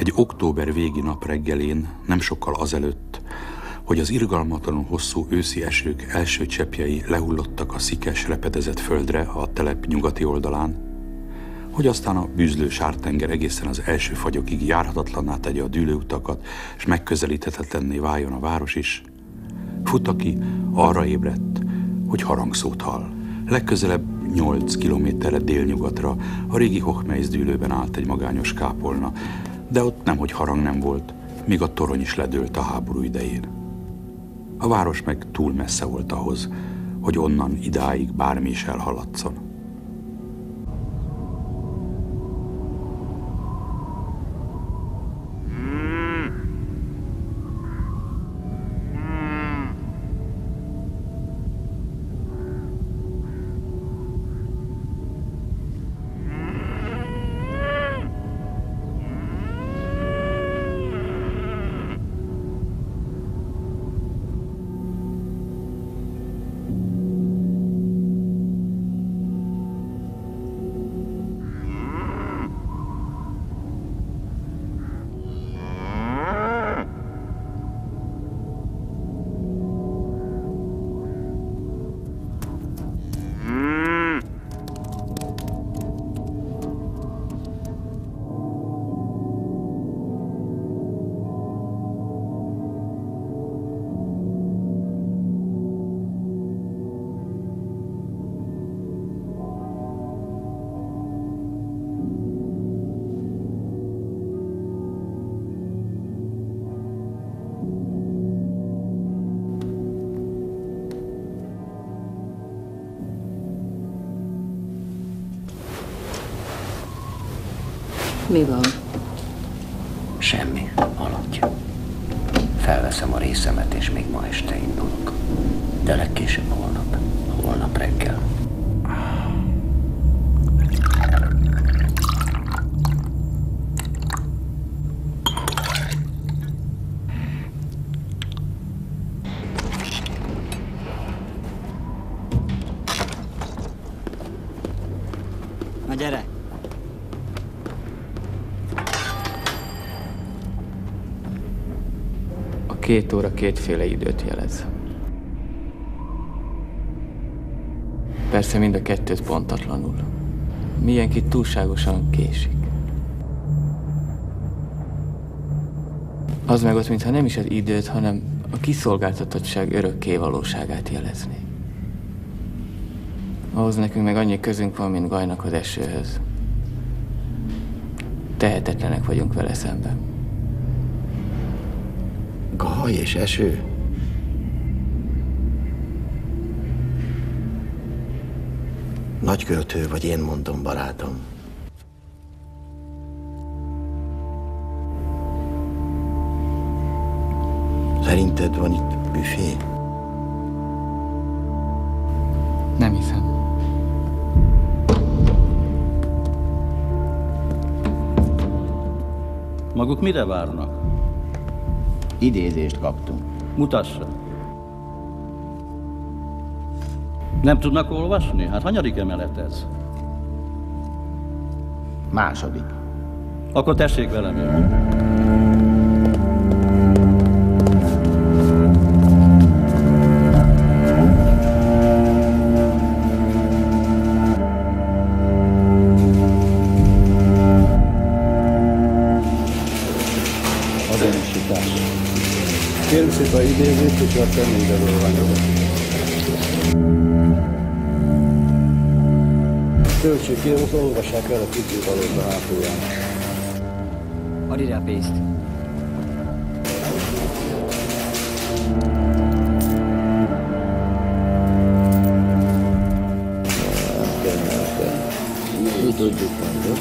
Egy október végi nap reggelén, nem sokkal azelőtt, hogy az irgalmatlanul hosszú őszi esők első cseppjei lehullottak a szikes, repedezett földre a telep nyugati oldalán, hogy aztán a bűzlő sártenger egészen az első fagyokig járhatatlanná tegye a dűlőutakat, és megközelíthetetlenné váljon a város is, Futaki arra ébredt, hogy harangszót hall. Legközelebb 8 kilométerre délnyugatra a régi Hochmeisz dűlőben állt egy magányos kápolna, de ott nemhogy harang nem volt, míg a torony is ledőlt a háború idején. A város meg túl messze volt ahhoz, hogy onnan idáig bármi is elhaladszon. Mi van? Semmi, aludj. Felveszem a részemet, és még ma este indulok. De legkésőbb holnap reggel. Na gyere! A 2 óra kétféle időt jelez. Persze mind a kettőt pontatlanul. Milyenki túlságosan késik. Az meg ott, mintha nem is az időt, hanem a kiszolgáltatottság örökké valóságát jelezné. Ahhoz nekünk meg annyi közünk van, mint Gajnak az esőhöz. Tehetetlenek vagyunk vele szemben. Gaj és eső? Nagy költő vagy, én mondom, barátom. Szerinted van itt büfé? Nem hiszem. Maguk mire várnak? Idézést kaptunk. Mutassa. Nem tudnak olvasni? Hát hanyadik emelet ez? Második. Akkor tessék velem jönni. Kérem szépen idézést, és a személyzedről anyagot. Töltsék ki, most olvassák el a kitűvalót a hátulján. Add ide a pénzt. Mi tudjuk majd.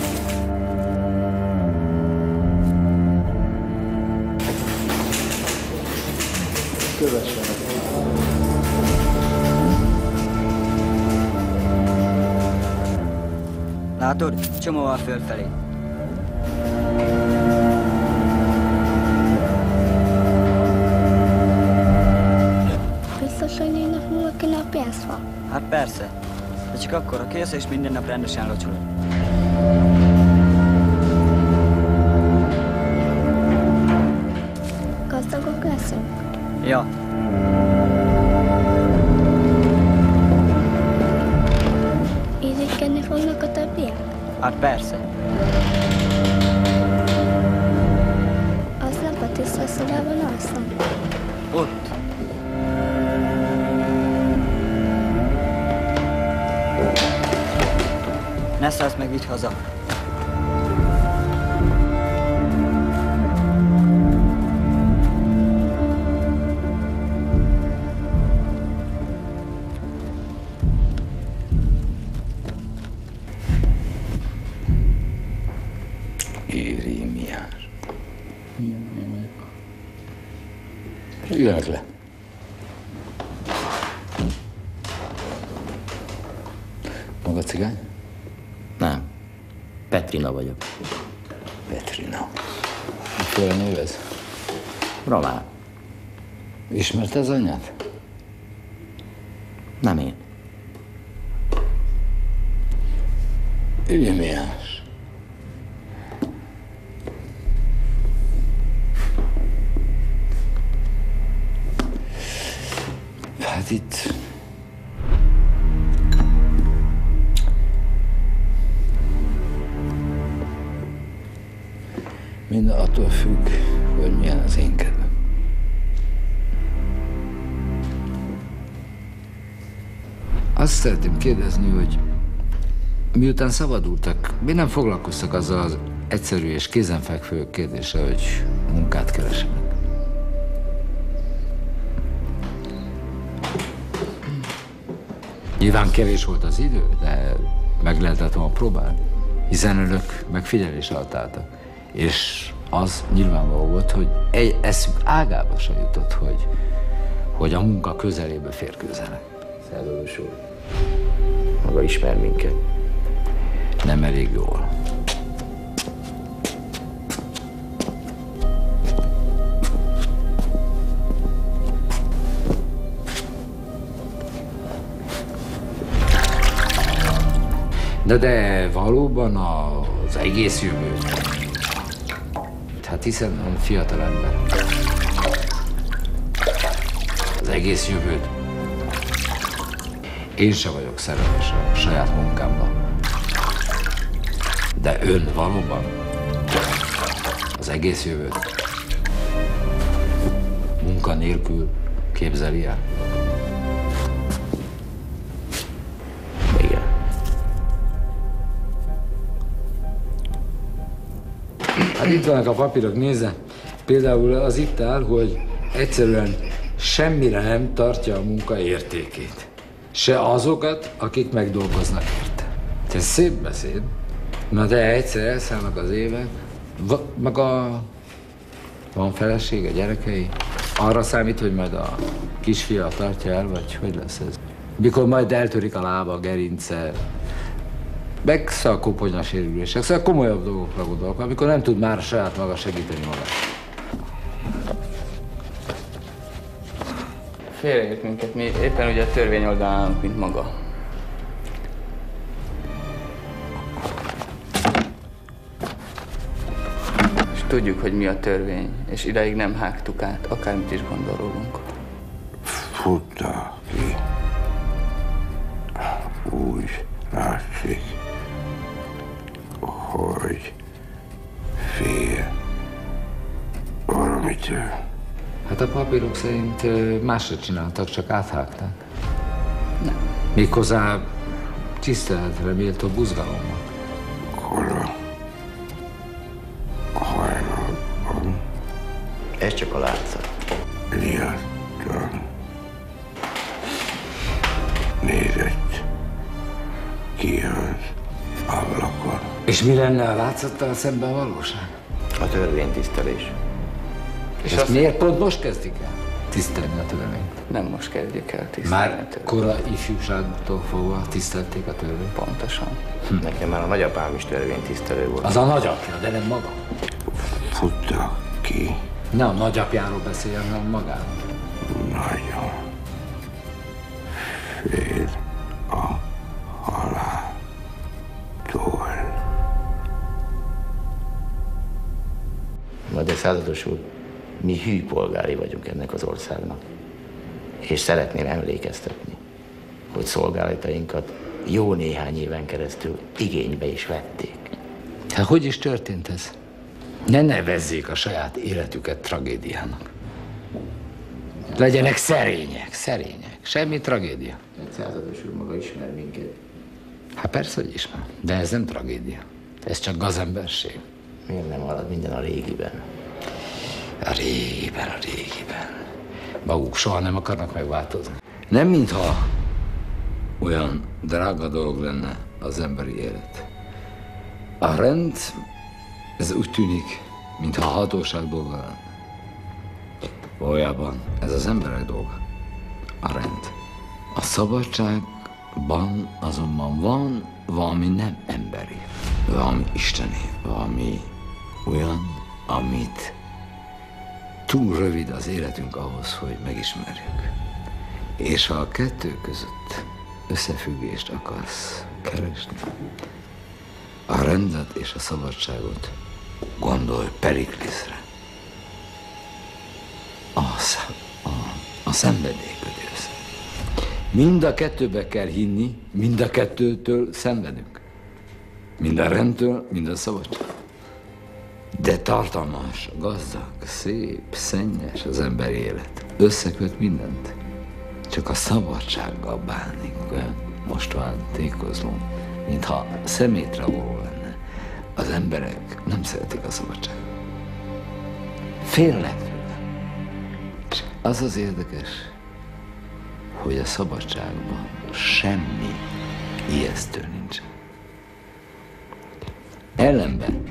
Kövessenek. Látod? Csomóval fölfelé. Biztos, hogy 4 nap múlva kéne a pénzfa? Hát persze. De csak akkor, ha kész és minden nap rendesen locsolod. Ja. Irigykedni fognak a többiek? Hát persze. Aznap a tiszta szobában alszom. Ott. Ne szállsz meg, vidd haza. Jérémiás. Üljenek le. Maga cigány? Nem. Petrina vagyok. Petrina. Mikor névez? Román. Ismerte az anyját? Nem én. Jérémiás. Hát itt... Minden attól függ, hogy milyen az én kedvem. Azt szeretném kérdezni, hogy miután szabadultak, miért nem foglalkoztak azzal az egyszerű és kézenfekvő kérdéssel, hogy munkát keresenek? Nyilván kevés volt az idő, de meg lehetett volna próbálni, hiszen önök megfigyelés alatt álltak. És az nyilvánvaló volt, hogy egy eszük ágába se jutott, hogy a munka közelébe férkőzzenek. Szerelős úr. Maga ismer minket. Nem elég jól. De valóban az egész jövőt. Hát hiszen ön fiatal ember. Az egész jövőt. Én se vagyok szerelmes a saját munkámban. De ön valóban az egész jövőt munka nélkül képzeli el? Igen. Hát itt vannak a papírok, nézze. Például az itt áll, hogy egyszerűen semmire nem tartja a munka értékét. Se azokat, akik megdolgoznak érte. Ez szép beszéd. Na de egyszer elszállnak az évek, maga van felesége, gyerekei? Arra számít, hogy majd a kisfia tartja el, vagy hogy lesz ez? Mikor majd eltörik a lába, a gerince, meg koponya sérülések, szóval komolyabb dolgokra gondolok, amikor nem tud már saját maga segíteni magát. Félreért minket, mi éppen ugye a törvény oldalán állunk, mint maga. És tudjuk, hogy mi a törvény, és ideig nem hágtuk át, akármit is gondol rólunk. Futta ki. Úgy látszik, hogy fél valamitől. Hát a papírok szerint másra csináltak, csak áthágták. Nem. Méghozzá tiszteletre méltó buzgalommal. Kora hajnalban. Ez csak a látszat. Riadtan nézett ki az ablakon. És mi lenne a látszattal szemben a valóság? A törvénytisztelés. És ezt miért pont most kezdik el tisztelni a törvényt? Nem most kezdjük el tisztelni a Már törvényt. kora ifjúságtól fogva tisztelték a törvényt? Pontosan. Nekem már a nagyapám is törvénytisztelő volt. Az a nagyapja, de nem maga. Futta ki. Ne a nagyapjáról beszéljen, hanem magáról. Nagyon fél a haláltól. Na de százados úr, Mi hű polgári vagyunk ennek az országnak. És szeretném emlékeztetni, hogy szolgálatainkat jó néhány éven keresztül igénybe is vették. Hát hogy is történt ez? Ne nevezzék a saját életüket tragédiának. Legyenek szerények. Semmi tragédia. Egy százados úr maga ismer minket. Hát persze, hogy ismer. De ez nem tragédia. Ez csak gazemberség. Miért nem marad minden a régiben? A régiben. Maguk soha nem akarnak megváltozni. Nem mintha olyan drága dolog lenne az emberi élet. A rend, ez úgy tűnik, mintha a hatóság dolga lenne. Valójában ez az emberek dolga. A rend. A szabadságban azonban van valami nem emberi. Valami isteni. Valami olyan, amit túl rövid az életünk ahhoz, hogy megismerjük. És ha a kettő között összefüggést akarsz keresni, a rendet és a szabadságot gondolj Perikliszre. A szenvedélyködősz. Mind a kettőbe kell hinni, mind a kettőtől szenvedünk. Mind a rendtől, mind a szabadság. De tartalmas, gazdag, szép, szennyes az emberi élet. Összeköt mindent. Csak a szabadsággal bánik, olyan mostvántékozló, mintha szemétre való lenne. Az emberek nem szeretik a szabadságot. Félnek tőle. És az az érdekes, hogy a szabadságban semmi ijesztő nincsen. Ellenben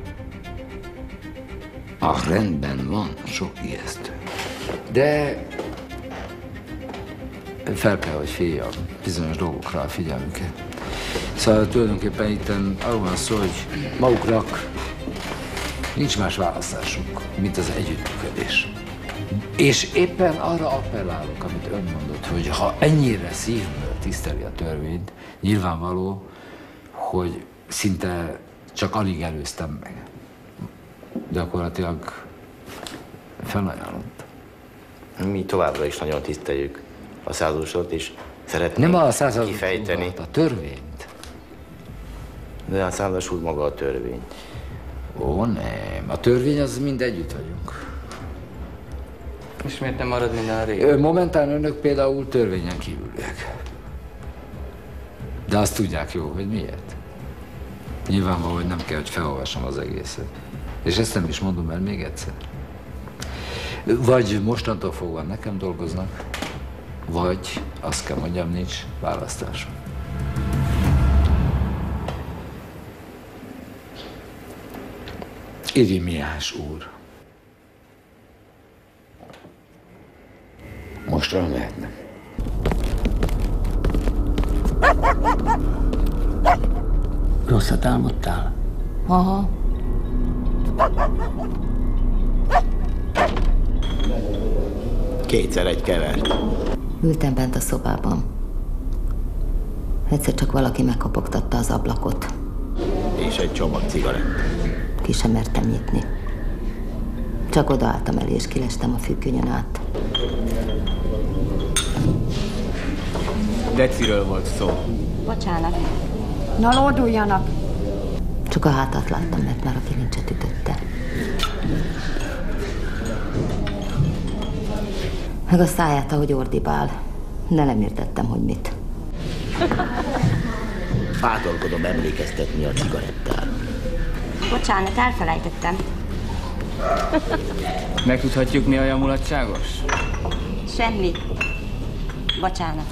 a rendben van sok ijesztő. De fel kell, hogy féljem bizonyos dolgokra a figyelmüket. Szóval tulajdonképpen itt arról van szó, hogy maguknak nincs más választásuk, mint az együttműködés. És éppen arra appellálok, amit ön mondott, hogy ha ennyire szívből tiszteli a törvényt, nyilvánvaló, hogy szinte csak alig előztem meg. Gyakorlatilag felajánlott. Mi továbbra is nagyon tiszteljük a századosot, és szeretnénk nem a százados kifejteni. A törvényt. De a százados úr maga a törvény. Ó, nem. A törvény az mind együtt vagyunk. És miért nem marad minden a régi? Momentán önök például törvényen kívüliek. De azt tudják jó, hogy miért. Nyilvánvaló, hogy nem kell, hogy felolvasom az egészet. És ezt nem is mondom el még egyszer. Vagy mostantól fogva nekem dolgoznak, vagy azt kell mondjam, nincs választásom. Irimiás úr. Most elmehetnek. Rosszat álmodtál? Aha. Kétszer egy kevert. Ültem bent a szobában. Egyszer csak valaki megkopogtatta az ablakot. És egy csomag cigarett. Ki sem mertem nyitni. Csak odaálltam elé, és kilestem a függönyön át. Deciről volt szó. Bocsánat. Na, lóduljanak! Csak a hátát láttam, mert már a kilincset ütötte. Meg a száját, ahogy ordibál. De nem értettem, hogy mit. Bátorkodom emlékeztetni a cigarettál. Bocsánat, elfelejtettem. Megtudhatjuk, mi olyan mulatságos? Semmi. Bocsánat.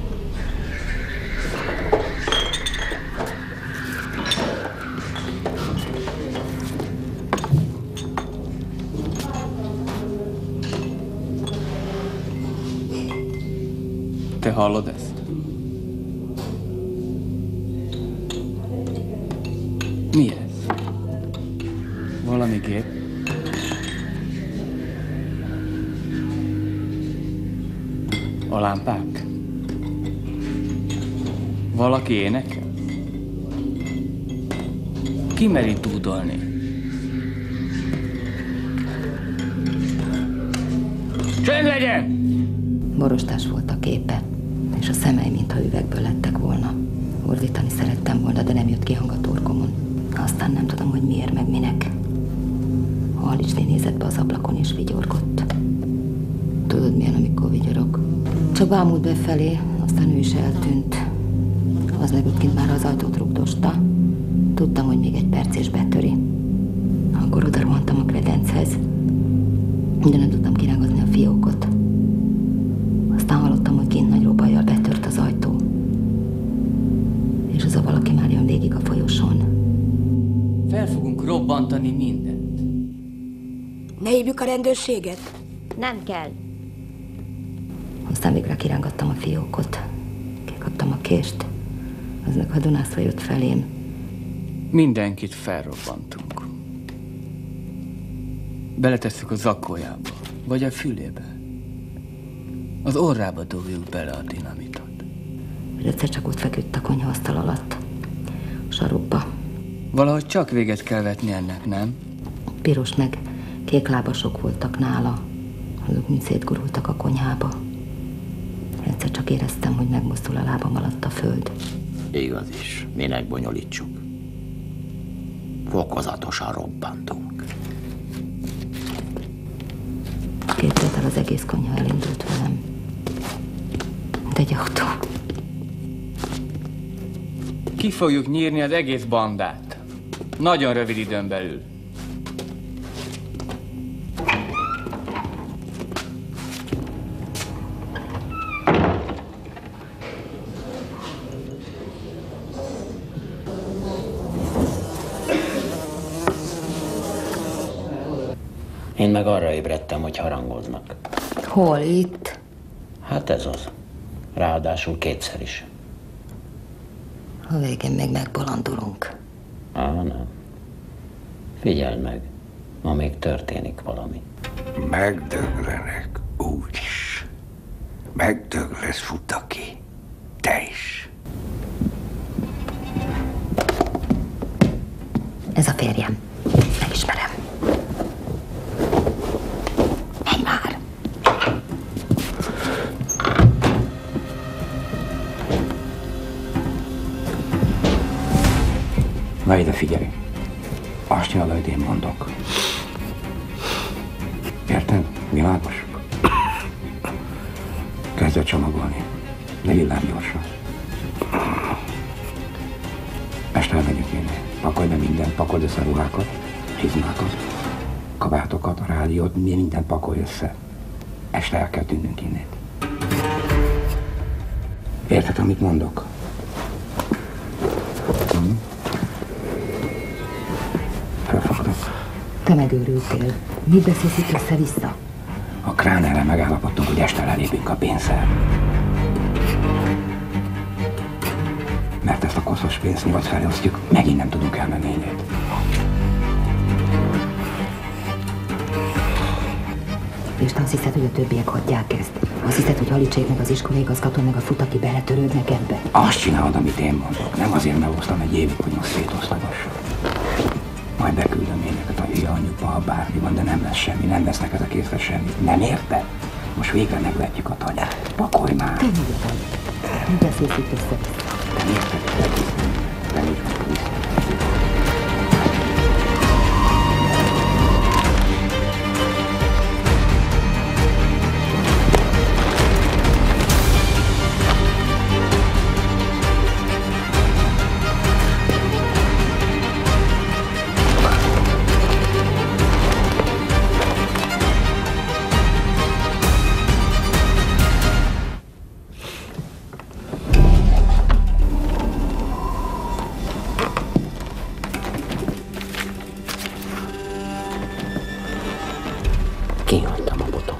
Te hallod ezt? Mi ez? Valami gép? A lámpák? Valaki énekel? Ki meri dúdolni? Csönd legyen! Borostás volt a képe, és a szemei, mintha üvegből lettek volna. Ordítani szerettem volna, de nem jött ki hang a torkomon. Aztán nem tudom, hogy miért, meg minek. A Halicsné nézett be az ablakon, és vigyorgott. Tudod, milyen, amikor vigyorog? Csak bámult befelé, aztán ő is eltűnt. Az meg ott kint már az ajtót rugdosta. Tudtam, hogy még egy perc és betöri. Akkor oda rohantam a kredenchez, de nem tudtam kirágozni a fiókot. Aztán hallottam, hogy kint nagy robajjal betört az ajtó. És az a valaki már jön végig a folyosón. Fel fogunk robbantani mindent. Ne hívjuk a rendőrséget? Nem kell. Aztán végre kirángattam a fiókot. Kikaptam a kést. Az meg hadonászva jött felém. Mindenkit felrobbantunk. Beletesszük a zakójába, vagy a fülébe. Az orrába dobjuk bele a dinamitot. Egyszer csak ott feküdt a konyhaasztal alatt. A sarokba. Valahogy csak véget kell vetni ennek, nem? Piros meg kék lábasok voltak nála. Azok mind szétgurultak a konyhába. Egyszer csak éreztem, hogy megmozdul a lábam alatt a föld. Igaz is, minek bonyolítsuk. Fokozatosan robbantunk. Képzeld, az egész konyha elindult velem. Mint egy autó. Ki fogjuk nyírni az egész bandát. Nagyon rövid időn belül. Én meg arra ébredtem, hogy harangoznak. Hol? Itt? Hát ez az. Ráadásul kétszer is. A végén még megbolondulunk. Nem. Figyeld meg, ma még történik valami. Megdöglenek úgyis. Megdög lesz Futaki. Te is. Ez a férjem. Megismerem. Menj már! Na ide figyelj. Azt csinálod, amit én mondok. Érted? Világos? Kezdj el csomagolni. De villámgyorsan. Este elmegyünk inni. Pakolj be mindent, pakold össze a ruhákat, hizmákat, kabátokat, a rádiót, mindent pakolj össze. Este el kell tűnnünk innét. Érted, amit mondok? Felfogadok. Te megőrültél. Mit beszélsz itt össze-vissza? A Kránerrel megállapodtunk, hogy este lelépünk a pénzzel. Mert ezt a koszos pénzt nyugat felé osztjuk, megint nem tudunk elmenni innét. És te azt hiszed, hogy a többiek hagyják ezt? Azt hiszed, hogy Halicsék meg az iskolaigazgató meg a Futaki beletörődnek ebbe? Azt csinálod, amit én mondok. Nem azért meghoztam egy évig, hogy most szétosztagassam. Majd beküldöm éneket a hülye anyjukba, ha bármi van, de nem lesz semmi, nem vesznek ezek észre semmit. Nem érted? Most végre megvetjük a tanyát. Pakolj már! Te mi vagy? Mi beszélsz itt össze-vissza? Nem érted? Nem így van. Kihagytam a botom.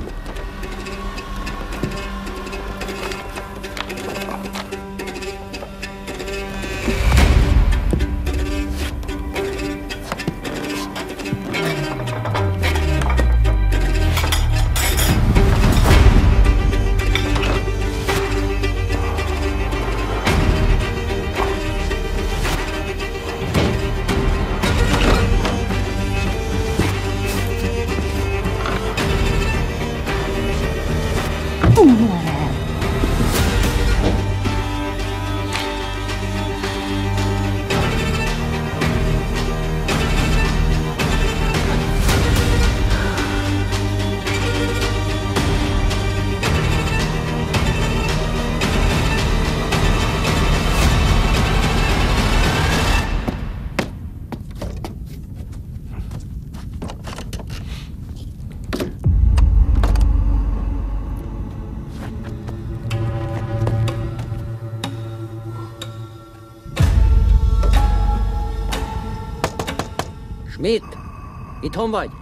Schmidt, itthon vagy?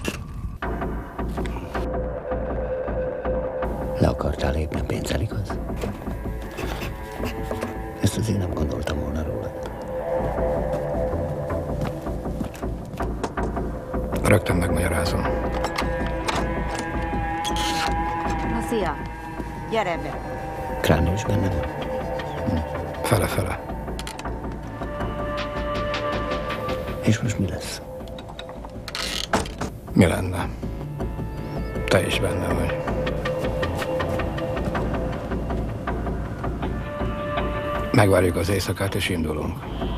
Le akartál lépni a pénzzel, igaz? Ezt azért nem gondoltam volna rólad. Rögtön megmagyarázom. Na, szia! Gyere be! Kráner is benne van? Fele-fele. És most mi lesz? Mi lenne? Te is benne vagy. Megvárjuk az éjszakát és indulunk.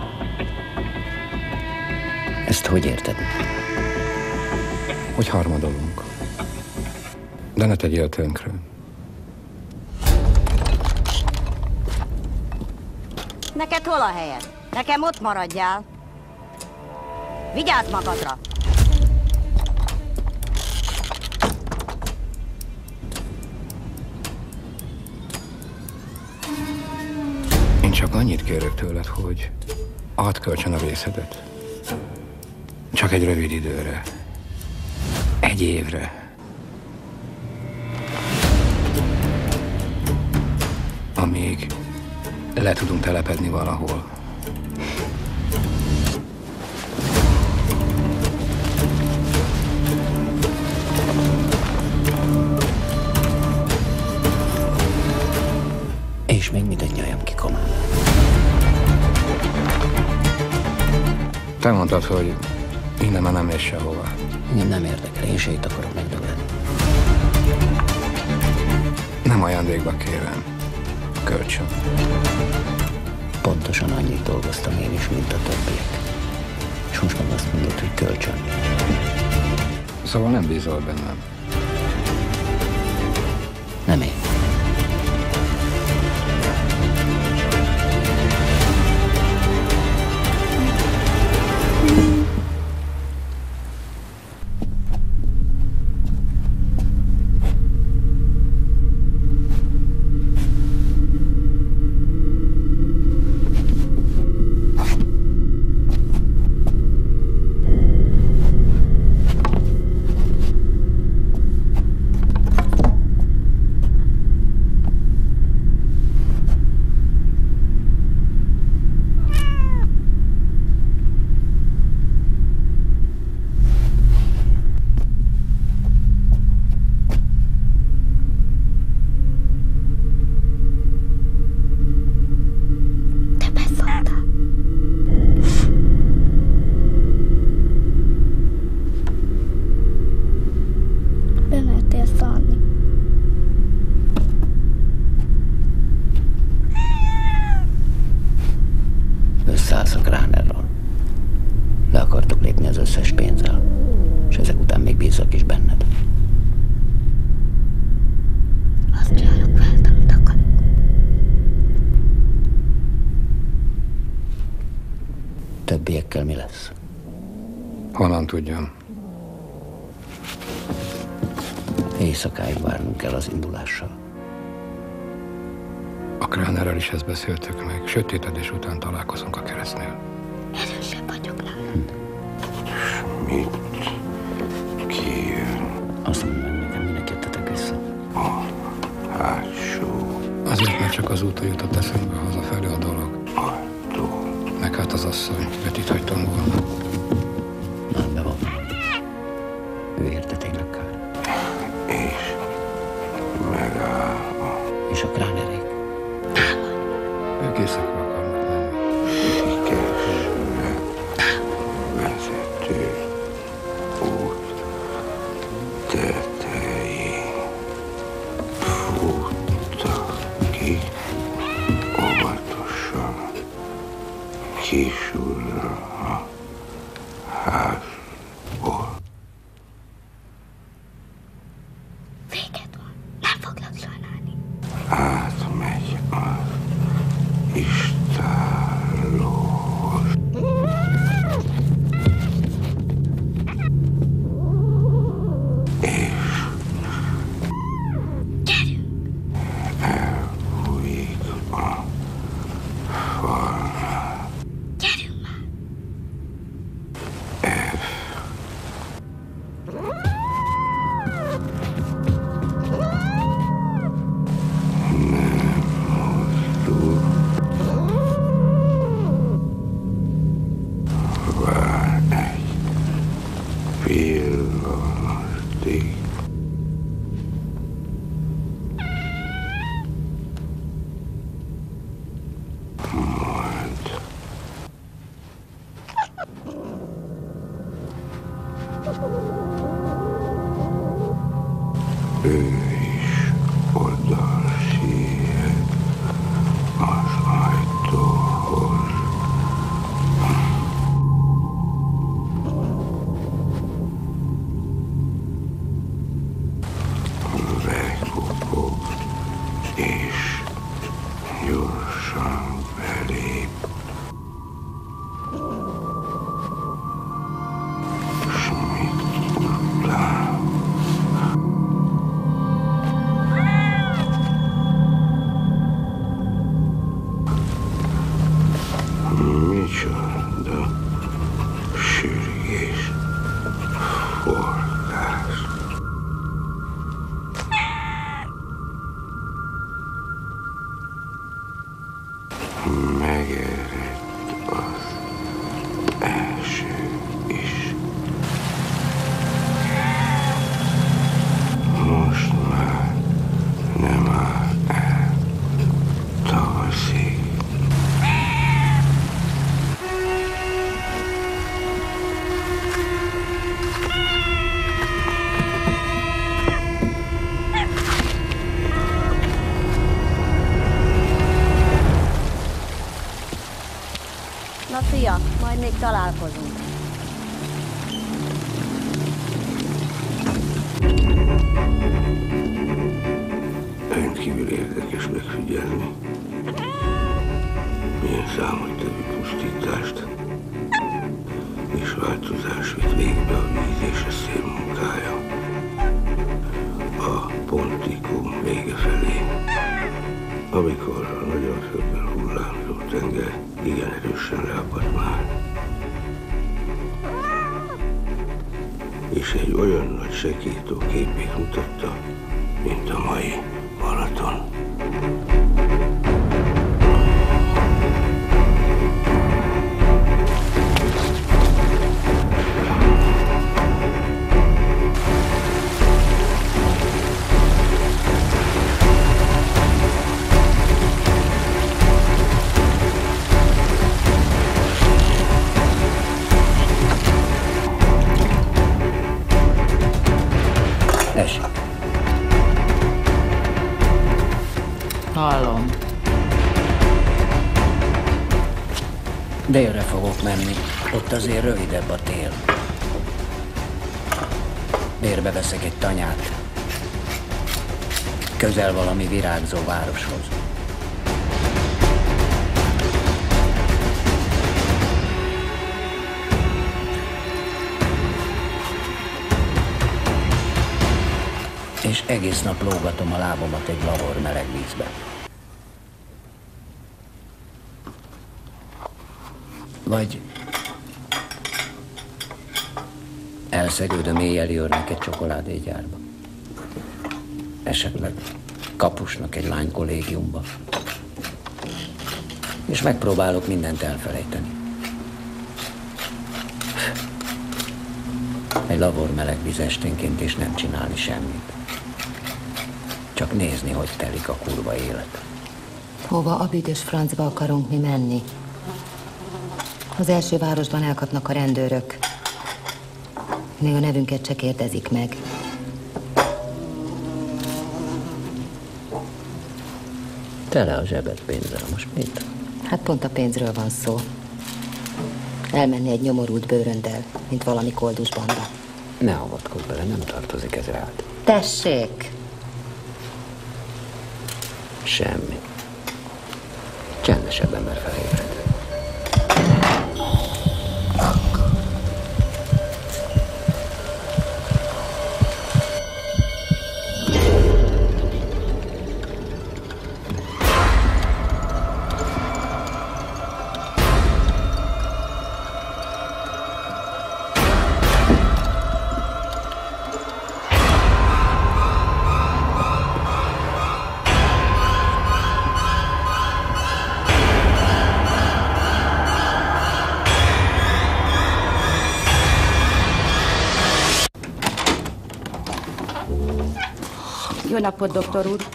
Ezt hogy érted? Hogy harmadolunk. De ne tegyél tönkre. Neked hol a helyed? Nekem ott maradjál. Vigyázz magadra! Én csak annyit kérek tőled, hogy add kölcsön a részedet. Csak egy rövid időre. Egy évre. Amíg le tudunk telepedni valahol. És még mindegy nyajam ki, komám. Te mondtad, hogy innen már nem mész sehova. Engem nem érdekel, én se itt akarok megdögleni. Nem ajándékba kérem. Kölcsön. Pontosan annyit dolgoztam én is, mint a többiek. És most meg azt mondod, hogy kölcsön. Szóval nem bízol bennem. Nem én. Összeállsz a Kránerral. Le akartok lépni az összes pénzzel, és ezek után még bízzak is benned. Azt csinálok veled, amit akarok. Többiekkel mi lesz? Honnan tudjam? Éjszakáig várnunk kell az indulással. A Kránerrel is ezt beszéltük meg. Sötétedés után találkozunk a keresztnél. Erősebb vagyok rá. Mit? Ki jön? Azt mondd meg nekem, minek jöttetek vissza. A hátsó. Azért, mert csak azóta jutott eszembe hazafelé a dolog. Ajtó. Meg hát az asszony, őt itt hagytam volna. Na, be van. Ő érte tényleg kár. És megáll. És a Kránerék? Ők éjszakra akarnak menni. Szikesre vezető út tetején fut. Ő is oda siet az ajtóhoz. Bekopog, és gyorsan belép. Schmidt után. Micsoda sürgés, forgás. Megerett az első is. Most már nem áll el tavaszig. Na fia, majd még találkozunk. Rendkívül érdekes megfigyelni, milyen számottevő pusztítást és változás vitt végbe a víz és a szél munkája a Pontikum vége felé, amikor a nagyon földben hullámzó tenger igen erősen leapadt már, és egy olyan nagy sekító képét mutatta, mint a mai Balaton. Esik. Hallom. Délre fogok menni. Ott azért rövidebb a tél. Bérbe veszek egy tanyát. Közel valami virágzó városhoz. És egész nap lógatom a lábomat egy lavor meleg vízbe. Vagy elszegődöm éjjeli őrnek egy csokoládégyárba. Esetleg kapusnak egy lány kollégiumba. És megpróbálok mindent elfelejteni. Egy lavor meleg víz esténként és nem csinálni semmit. Csak nézni, hogy telik a kurva élet. Hova a büdös francba akarunk mi menni? Az első városban elkapnak a rendőrök. Még a nevünket se kérdezik meg. Tele a zsebed pénzzel, most mit? Hát pont a pénzről van szó. Elmenni egy nyomorult bőröndel, mint valami koldus banda. Ne avatkozz bele, nem tartozik ez rád. Tessék! Semmi. Csendesebb ember felébred. Jó napot, doktor úr!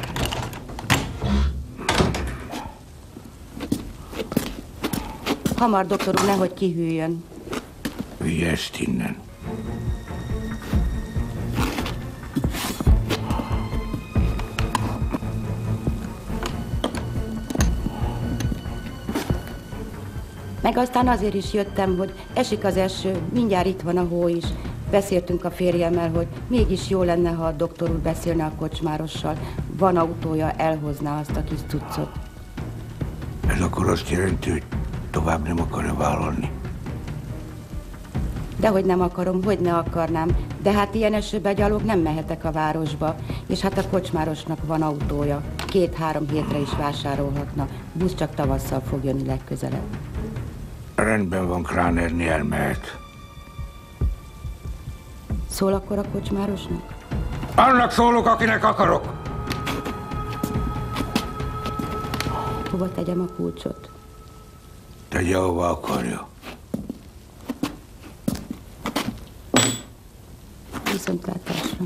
Hamar, doktor úr, nehogy kihűljön. Vigye ezt innen. Meg aztán azért is jöttem, hogy esik az eső, mindjárt itt van a hó is. Beszéltünk a férjemmel, hogy mégis jó lenne, ha a doktor úr beszélne a kocsmárossal. Van autója, elhozná azt a kis cuccot. Ez akkor azt jelenti, hogy tovább nem akarja vállalni. Dehogy nem akarom, hogy ne akarnám, de hát ilyen esőben gyalog nem mehetek a városba, és hát a kocsmárosnak van autója. 2-3 hétre is vásárolhatna, busz csak tavasszal fog jönni legközelebb. Rendben van, Kránerné elmehet. Szól akkor a kocsmárosnak? Annak szólok, akinek akarok! Hova tegyem a kulcsot? Tegye, ahova akarja. Viszontlátásra.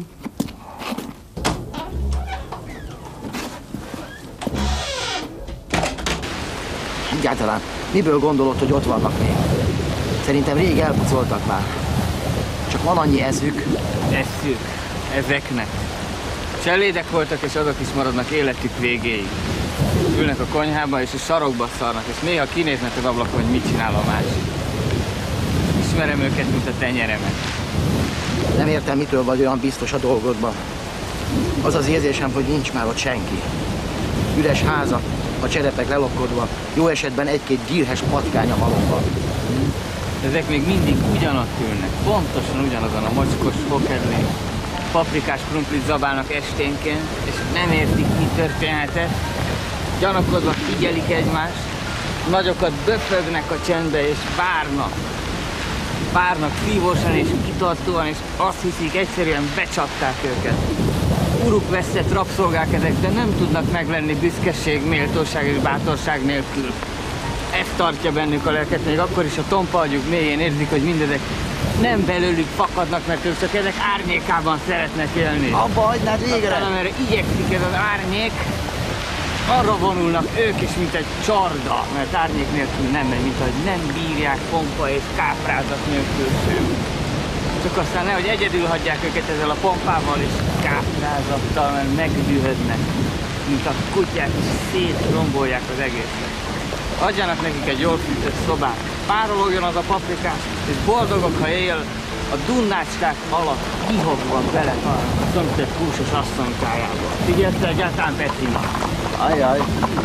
Egyáltalán miből gondolod, hogy ott vannak még? Szerintem rég elpucoltak már. Csak van annyi eszük. Eszük? Ezeknek. Cselédek voltak, és azok is maradnak életük végéig. Ülnek a konyhába, és a sarokba szarnak, és néha kinéznek az ablakon, hogy mit csinál a másik. Ismerem őket, mint a tenyeremet. Nem értem, mitől vagy olyan biztos a dolgodban. Az az érzésem, hogy nincs már ott senki. Üres házak, a cserepek lelopkodva, jó esetben egy-két gyírhes patkány a malomban. Ezek még mindig ugyanott ülnek, pontosan ugyanazon a mocskos fokedlén. Paprikás krumplit zabálnak esténként, és nem értik, mi történhetett. Gyanakodva figyelik egymást, nagyokat böfögnek a csendbe, és várnak. Várnak szívósan és kitartóan, és azt hiszik, egyszerűen becsapták őket. Uruk veszett rabszolgák ezek, de nem tudnak meglenni büszkeség, méltóság és bátorság nélkül. Ez tartja bennük a lelket, még akkor is a tompa agyuk mélyén érzik, hogy mindezek nem belőlük fakadnak, mert ők csak ezek árnyékában szeretnek élni. Abba hagynád végre! Aztán amerre igyekszik ez az árnyék, arra vonulnak ők is, mint egy csarda, mert árnyék nélkül nem megy, mint ahogy nem bírják pompa és káprázat nélkül sem. Csak aztán nehogy egyedül hagyják őket ezzel a pompával és káprázattal, mert megdühödnek, mint a kutyák, és szétrombolják az egészet. Adjanak nekik egy jól fűtött szobát, párologjon az a paprikás, és boldogok, ha él, a dunnácskák alatt kihogva beletal a szomszéd húsos asszonykájába. Figyelsz egyáltalán, Petrina? Ajjaj!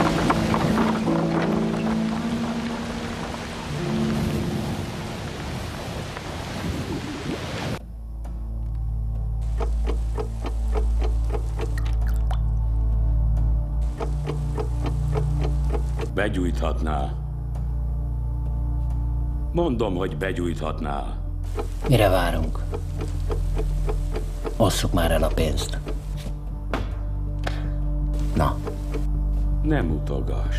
Begyújthatná. Mondom, hogy begyújthatná. Mire várunk? Osszuk már el a pénzt. Na. Nem utogass.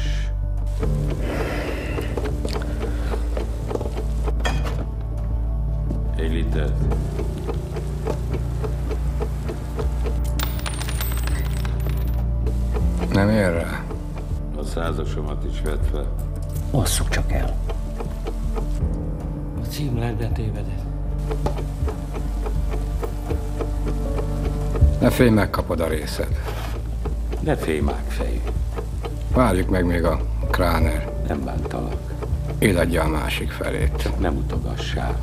Egy liter. Nem ér rá. A százasomat is vedd fel. Osszuk csak el. A címletbe tévedett. Ne félj, megkapod a részed. Ne félj, mágfejű. Várjuk meg még a Kráner. Nem bántalak. Éld adja a másik felét. Csak nem utogassál.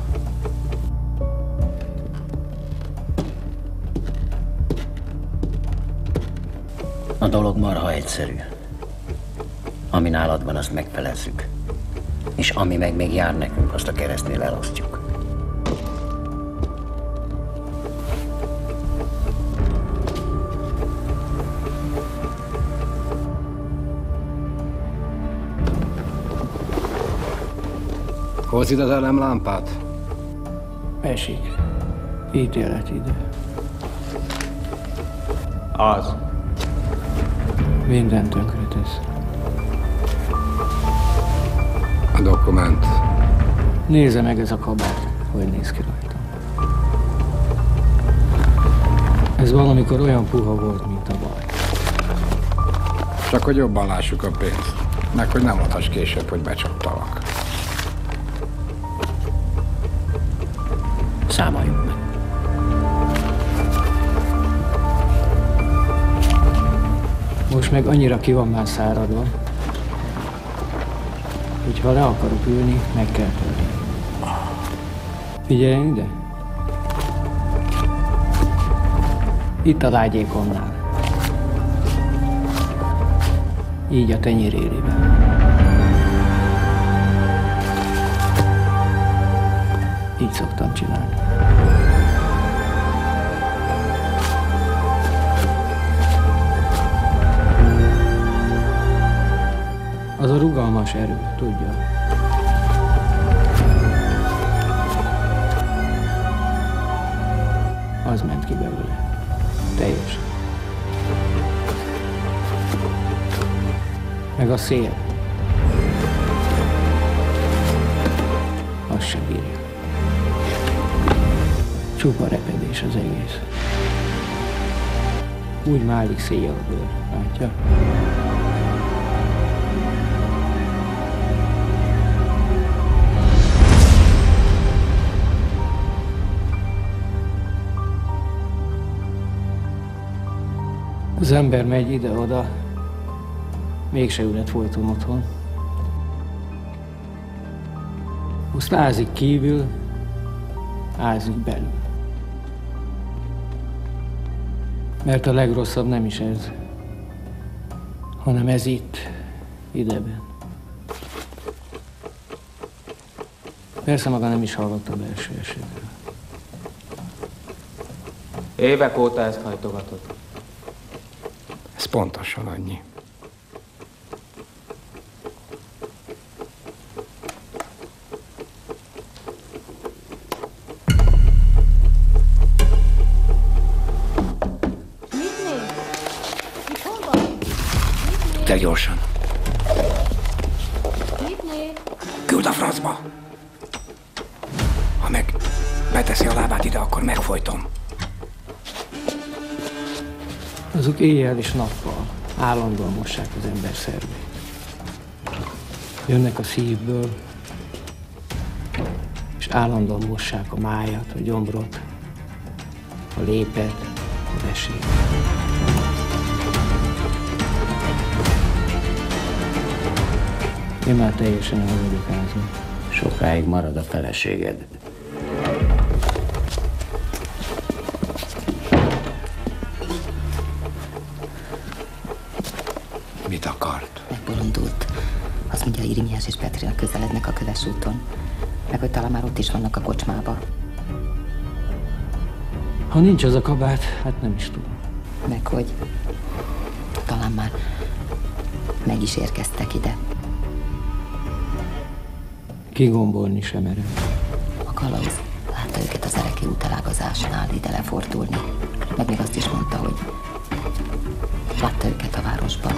A dolog marha egyszerű. Ami nálad van, azt megfelezzük. És ami meg még jár nekünk, azt a keresztnél elosztjuk. Hozd az elemlámpát? Esik. Ítélet ide. Az. Minden tönkretesz. A dokument. Nézze meg ez a kabát, hogy néz ki rajta. Ez valamikor olyan puha volt, mint a baj. Csak hogy jobban lássuk a pénzt. Meg hogy nem adhass később, hogy becsaptalak. Számoljuk meg. Most meg annyira ki van már száradva, Hogyha le akarok ülni, meg kell törni. Figyeljen ide! Itt a lágyékomnál. Így a tenyérélivel. Így szoktam csinálni. Az a rugalmas erő, tudja. Az ment ki belőle. Teljesen. Meg a szél. Az se bírja. Csupa repedés az egész. Úgy málik széjjel a bőr, látja? Az ember megy ide-oda, mégse ület folyton otthon. Azt ázik kívül, ázik belül. Mert a legrosszabb nem is ez, hanem ez itt, ideben. Persze maga nem is hallott a belső esetről. Évek óta ezt hajtogatod. Ez pontosan annyi. Te gyorsan. Küld a francba. Ha meg beteszi a lábát ide, akkor megfojtom. Azok éjjel és nappal állandóan mossák az ember szervét. Jönnek a szívből, és állandóan mossák a májat, a gyomrot, a lépet, a vesét. Én már teljesen el vagyok házon. Sokáig marad a feleséged. Mit akart? Megbolondult. Azt mondja, Irimiás és Petriel közelednek a Köves úton. Meg hogy talán már ott is vannak a kocsmába. Ha nincs az a kabát, hát nem is tudom. Meg hogy talán már meg is érkeztek ide. Kigombolni sem merem. A kalauz látta őket az Ereki út elágazásnál ide lefordulni. Meg még azt is mondta, hogy látta őket a városban.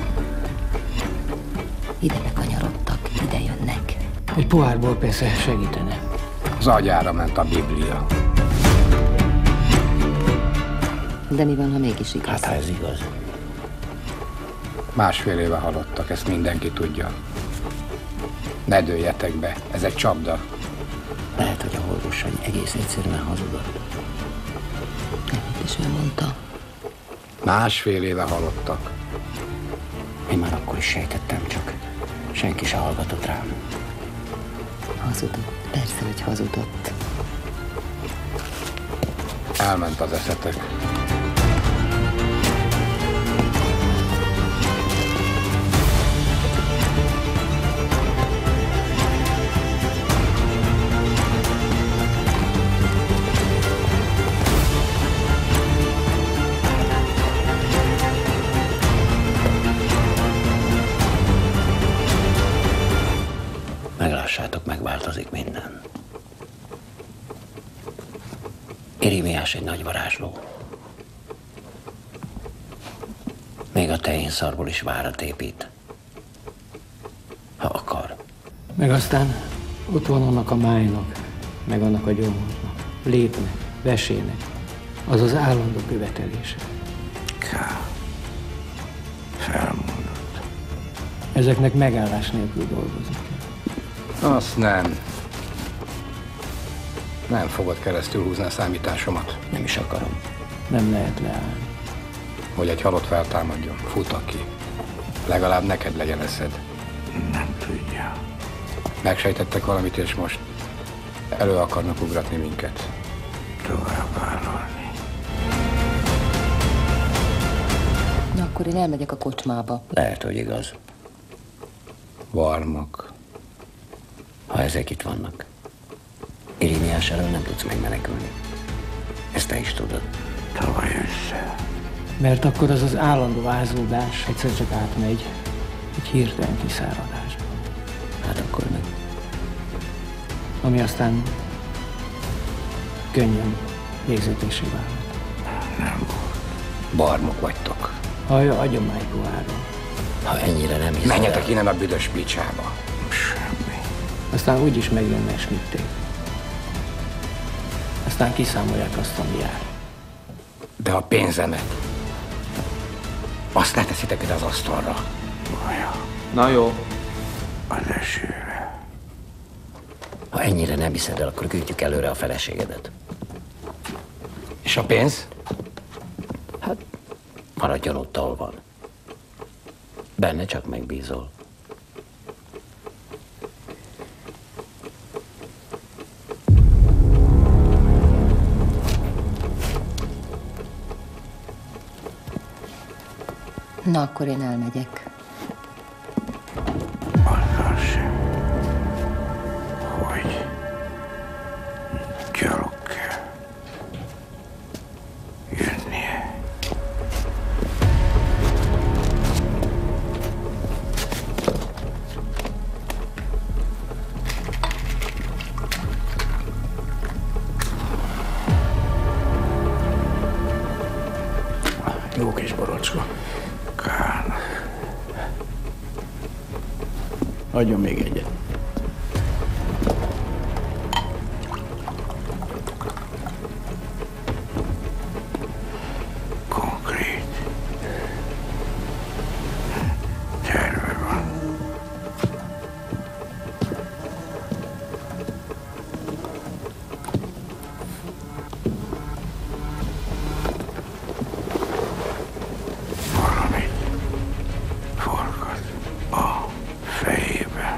Ide bekanyarodtak, ide jönnek. Egy pohárból persze segítene. Az agyára ment a Biblia. De mi van, ha mégis igaz? Hát, ha ez igaz. Másfél éve halottak, ezt mindenki tudja. Ne dőljetek be, ez egy csapda. Lehet, hogy a Holgosany egész egyszerűen hazudott. És ő mondta. Másfél éve halottak. Én már akkor is sejtettem, csak senki se hallgatott rám. Hazudott. Persze, hogy hazudott. Elment az eszetek. Meglássátok, megváltozik minden. Irimiás egy nagy varázsló. Még a tehénszarból is várat épít. Ha akar. Meg aztán ott van annak a májnak, meg annak a gyomornak. Lépnek, vesének. Az az állandó követelése. Felmondott. Ezeknek megállás nélkül dolgozni kell. Azt nem. Nem fogod keresztül húzni a számításomat. Nem is akarom. Nem lehet leállni. Hogy egy halott feltámadjon, futak ki. Legalább neked legyen eszed. Nem tudja. Megsejtettek valamit, és most elő akarnak ugratni minket. Tovább vállalni. Na, akkor én elmegyek a kocsmába. Lehet, hogy igaz. Varmak. Ha ezek itt vannak, Irimiás elől nem tudsz megmenekülni. Ezt te is tudod. Tavaly össze. Mert akkor az az állandó ázódás egyszer csak átmegy egy hirtelen kiszáradásba. Hát akkor meg. Ami aztán könnyen végzetésé válhat. Nem. Barmok vagytok. Hallja, adjon már egy poháron. Ha ennyire nem hiszed. Menjetek innen a büdös picsába. Semmi. Aztán úgyis megjönne Schmitték. Aztán kiszámolják azt, ami jár. De a pénzemet, azt leteszitek ide az asztalra. Na jó. Az esőre. Ha ennyire nem hiszed el, akkor küldjük előre a feleségedet. És a pénz? Hát, maradjon ott, ahol van. Benne csak megbízol. Na, akkor én elmegyek. Azzal sem, hogy gyalog kell jönnie. Jó kis borocska. Adjon még egyet. Konkrét terve van. Valamit forgat a fejében.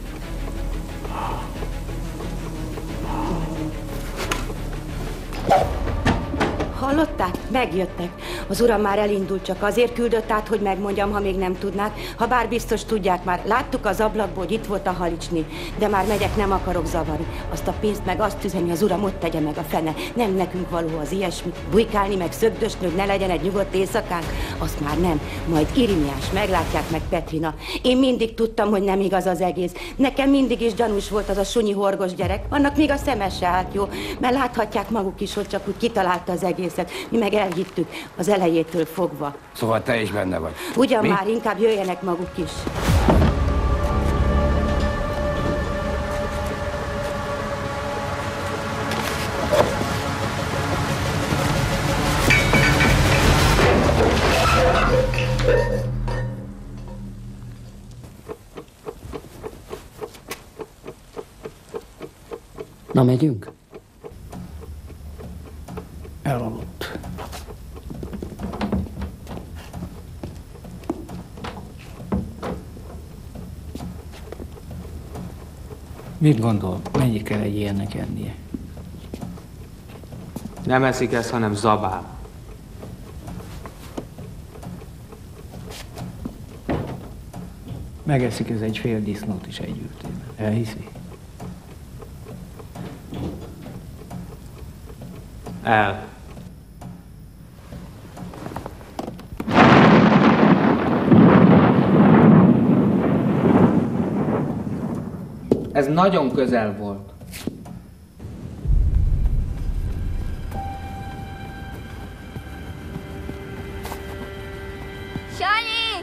Hallották? Megjöttek. Az uram már elindult, csak azért küldött át, hogy megmondjam, ha még nem tudnák. Ha bár biztos tudják már, láttuk az ablakból, hogy itt volt a halicsni. De már megyek, nem akarok zavarni. Azt a pénzt meg azt üzeni, az uram ott tegye meg a fene. Nem nekünk való az ilyesmi. Bujkálni, meg szögdösni, hogy ne legyen egy nyugodt éjszakánk. Azt már nem. Majd Irimiás, meglátják meg Petrina. Én mindig tudtam, hogy nem igaz az egész. Nekem mindig is gyanús volt az a sunyi horgos gyerek. Annak még a szeme se állt jó. Mert láthatják maguk is, hogy csak úgy kitalálta az egészet. Mi meg elhittük az elejétől fogva. Szóval te is benne vagy. Ugyan Mi? már, inkább jöjjenek maguk is. Na, megyünk? Elaludt. Mit gondol, mennyi kell egy ilyennek ennie? Nem eszik ezt, hanem zabál. Megeszik ez egy fél disznót is egy ültében. Elhiszi? El. Ez nagyon közel volt. Sanyi!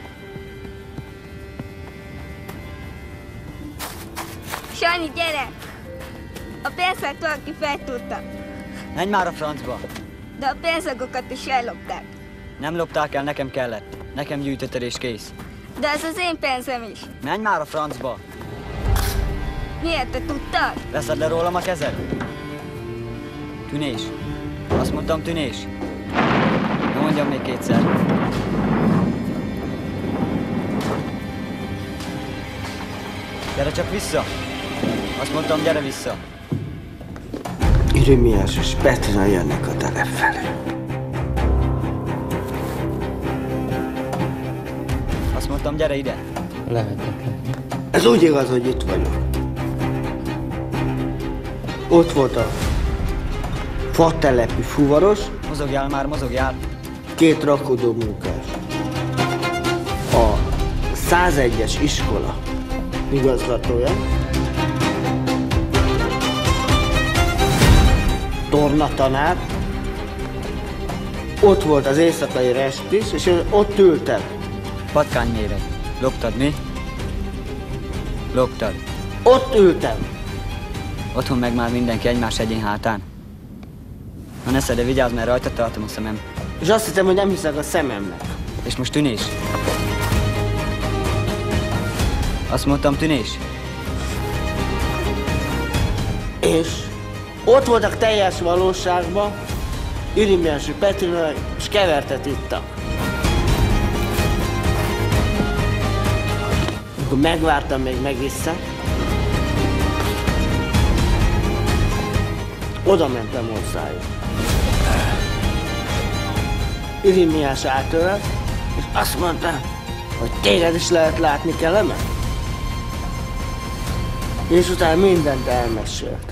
Sanyi, gyere! A pénzért valaki feltudta. Menj már a francba! De a pénzagokat is ellopták. Nem lopták el, nekem kellett. Nekem gyűjtötted és kész. De ez az én pénzem is. Menj már a francba! Miért, te tudtad? Veszed le rólam a kezed? Tűnés. Azt mondtam, tűnés. Ne mondjam még kétszer. Gyere csak vissza! Azt mondtam, gyere vissza. Irimiás és Petra jönnek a telep felé. Azt mondtam, gyere ide. Lehetetlen. Ez úgy igaz, hogy itt vagyok. Ott volt a fatelepi fuvaros. Mozogjál már, mozogjál. 2 rakodó munkás. A 101-es iskola igazgatója. Tornatanár. Ott volt az éjszakai rest is, és én ott ültem. Patkányméreg. Loptad, mi? Loptad. Ott ültem. Otthon meg már mindenki egymás egyén hátán. Ha ne szed, de vigyázz, mert rajta tartom a szemem. És azt hiszem, hogy nem hiszek a szememnek. És most tűnés? Azt mondtam, tűnés? És ott voltak teljes valóságban, Irimiás Petrina, és kevertet ittak. Akkor megvártam, még megisszak. Oda mentem hozzájuk. Irimiás átölelt, és azt mondta, hogy téged is lehet látni, Kelemen? És utána mindent elmesélt.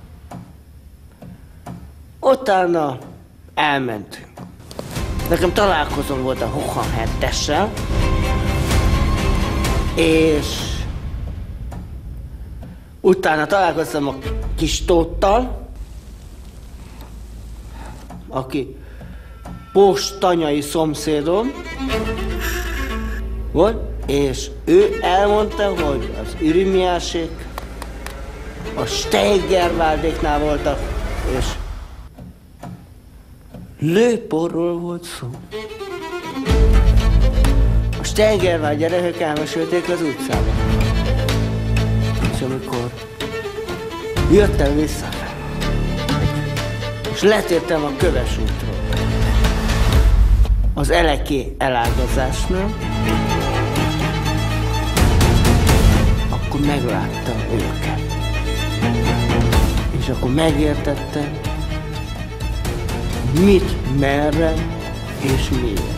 Utána elmentünk. Nekem találkozom volt a Hohan 7-essel, és utána találkoztam a kis Tóttal, aki postanyai szomszédom volt, és ő elmondta, hogy az Irimiásék a Steigerwaldéknál voltak, és lőporról volt szó. A Steigerwald gyerekek elmesélték az utcában. És amikor jöttem visszafelé, és letértem a Köves útról, az Eleké elágazásnál, akkor megláttam őket. És akkor megértettem, mit, merre és miért.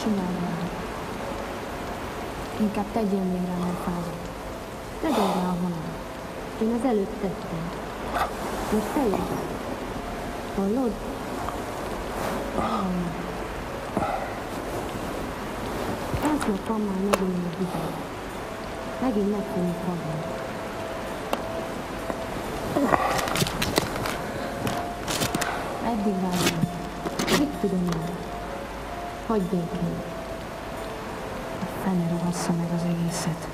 csinálj már. Inkább tegyél még rá, mert fázom. Tegyél rá a halál. Én az előbb tettem. Most te is. Hallod? Másnap van már megint a vizet. Megint megfogjuk magam. Eddig várjál. Mit tudom én? Hagyd békén. A fene rohassza meg az egészet.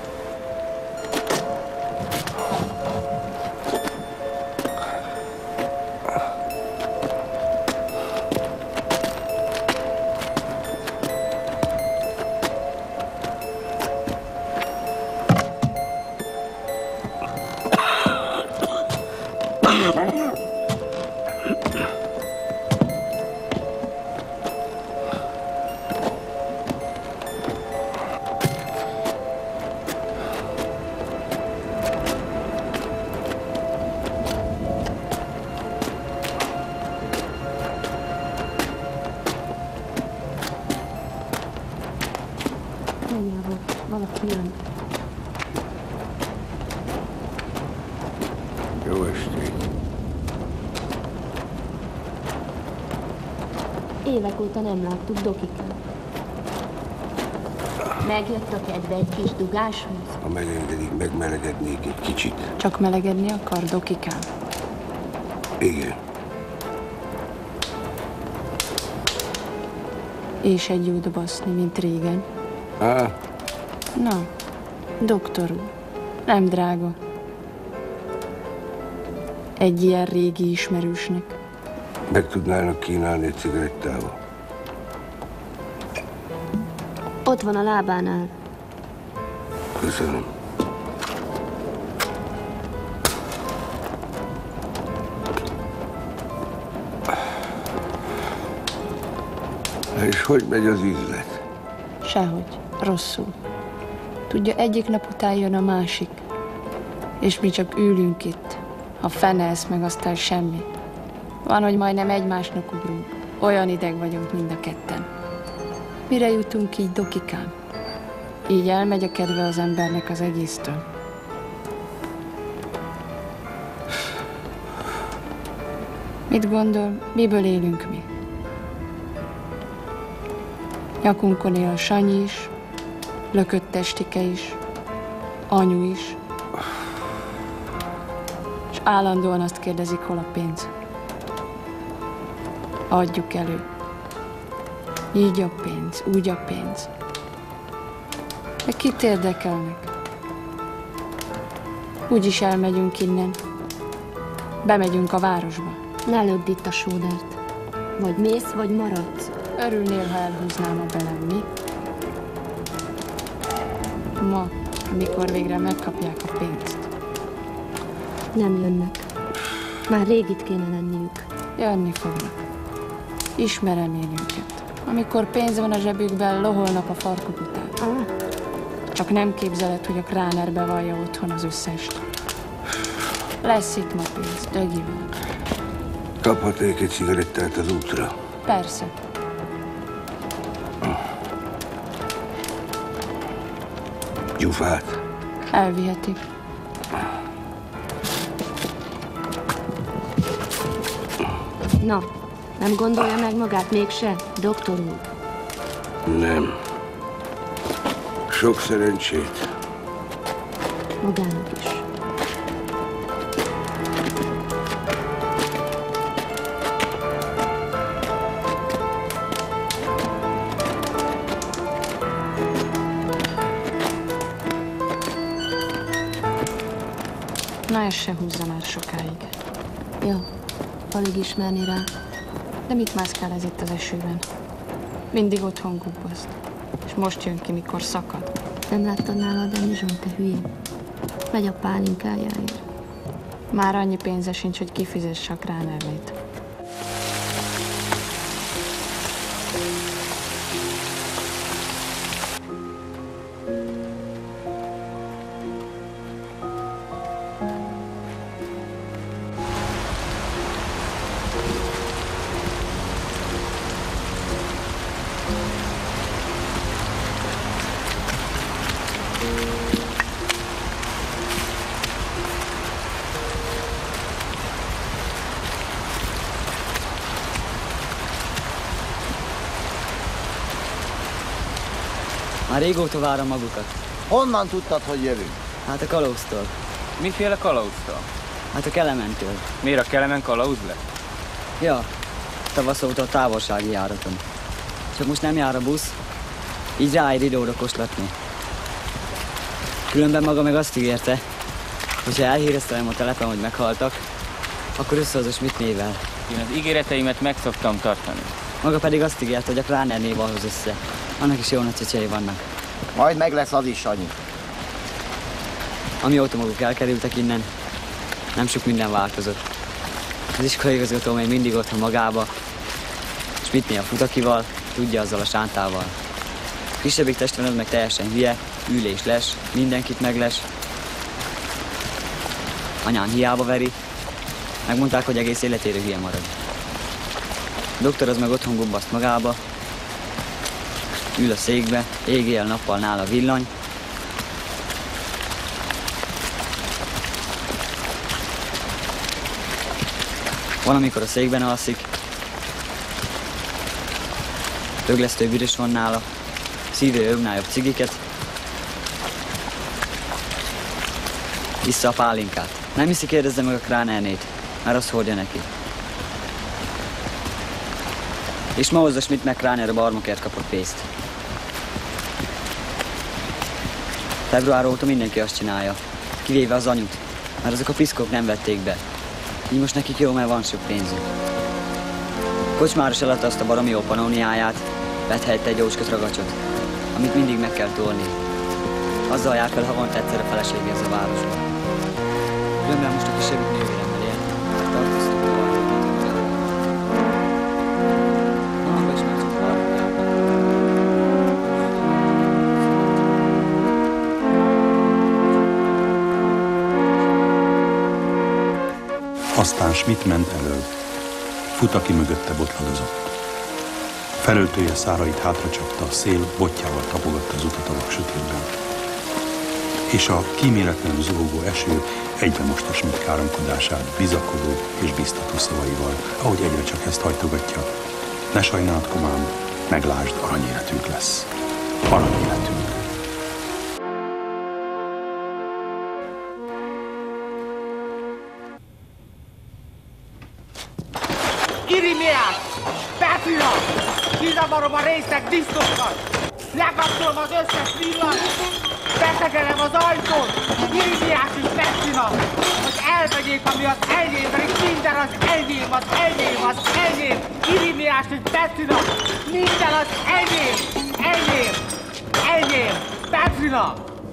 Valaki jön. Jó estét. Évek óta nem láttuk Dokikát. Megjött a kedve egy kis dugáshoz? Ha megengedik, megmelegednék egy kicsit. Csak melegedni akar Dokikám? Igen. És egy jót baszni, mint régen. Na, doktor úr, nem drága. Egy ilyen régi ismerősnek. Meg tudnának kínálni egy cigarettával? Ott van a lábánál. Köszönöm. És hogy megy az üzlet? Sehogy. Rosszul. Tudja, egyik nap után jön a másik. És mi csak ülünk itt. A fene esz meg, aztán semmi. Van, hogy majdnem egymásnak ugrunk. Olyan ideg vagyunk mind a ketten. Mire jutunk így, Dokikám? Így elmegy a kedve az embernek az egésztől. Mit gondol, miből élünk mi? Nyakunkon él a Sanyi is, lökött testike is, anyu is. És állandóan azt kérdezik, hol a pénz. Adjuk elő. Így a pénz, úgy a pénz. De kit érdekelnek? Úgyis elmegyünk innen. Bemegyünk a városba. Ne lögd itt a sódert. Vagy mész, vagy maradsz. Örülnél, ha elhúznám a belem, mi? Ma, amikor végre megkapják a pénzt. Nem jönnek. Már rég itt kéne lenniük. Jönni fognak. Ismerem én őket. Amikor pénz van a zsebükben, loholnak a farkuk után. Csak nem képzeled, hogy a Kráner bevallja otthon az összest. Lesz itt ma pénz, dögi van. Kaphatnék egy cigarettát az útra? Persze. Gyufát? Elvihetik. Na, nem gondolja meg magát mégse, doktor úr? Nem. Sok szerencsét. Magának is. Na, ez se húzza már sokáig. Ja, alig ismerni rá. De mit mászkál ez itt az esőben? Mindig otthon gubbaszt. És most jön ki, mikor szakad. Nem láttad nálad a Mizson, te hülyén? Megy a pálinkájáért. Már annyi pénze sincs, hogy kifizesse a Kránerlét. Már régóta várom magukat. Honnan tudtad, hogy jövünk? Hát a kalauztól. Miféle kalauztól? Hát a Kelementől. Miért a Kelemen kalauz lett? Ja, tavasz óta a távolsági járaton. Csak most nem jár a busz, így ráér ide-oda koslatni. Különben maga meg azt ígérte, hogyha elhíreztelem a telepen, hogy meghaltak, akkor összehozom Schmidt névvel. Én az ígéreteimet meg szoktam tartani. Maga pedig azt ígért, hogy a Kráner név hoz össze. Annak is jó nagy csecsei vannak. Majd meg lesz az is, Sanyi. Amióta maguk elkerültek innen, nem sok minden változott. Az iskolaigazgató még mindig otthon magába, Schmidtné a Futakival, tudja azzal a Sántával. Kisebbik testvérem meg teljesen hülye, ül és les, mindenkit megles. Anyám hiába veri, megmondták, hogy egész életére hülye marad. A doktor az meg otthon gubbaszt magába, ül a székbe, éjjel-nappal nála villany. Van, amikor a székben alszik, döglesztő büdös van nála, szívő ögnáljobb cigiket, vissza a pálinkát. Nem hiszi, kérdezze meg a Kránernét, mert azt hordja neki. És ma hozza Schmidt meg Kráner a barmokért kapott pénzt. Február óta mindenki azt csinálja, kivéve az anyut, mert azok a piszkok nem vették be. Így most nekik jó, mert van sok pénzük. Kocsmáros eladta azt a baromi jó panóniáját, vett helyette egy jósköt ragacsot, amit mindig meg kell tolni. Azzal jár fel havonta egyszer a feleségéhez a városba. Különben most a kisebbik nővéremmel él. Tartóztunk a városban. Maga is már csak Aztán Schmidt ment elől. Futaki mögötte botladozott. Felöltője szárait hátracsapta, a szél botjával tapogatta az utat a vaksötétben. És a kíméletlenül zuhogó eső egybe mosta Schmidt káromkodását bizakodó és biztató szavaival, ahogy egyre csak ezt hajtogatja. Ne sajnáld, komám, meglásd, aranyéletünk lesz. Aranyéletünk. Irimiás! Petrina! Kizavarom a részek diszkokat! Lekapcsolom az összes villanyt! Beszegelem az ajtót! Irimiás és Petrina! Hogy elvegyék, ami az enyém, pedig minden az enyém, az enyém, az enyém! Irimiás és Petrina! Minden az enyém! Enyém! Enyém! Petrina!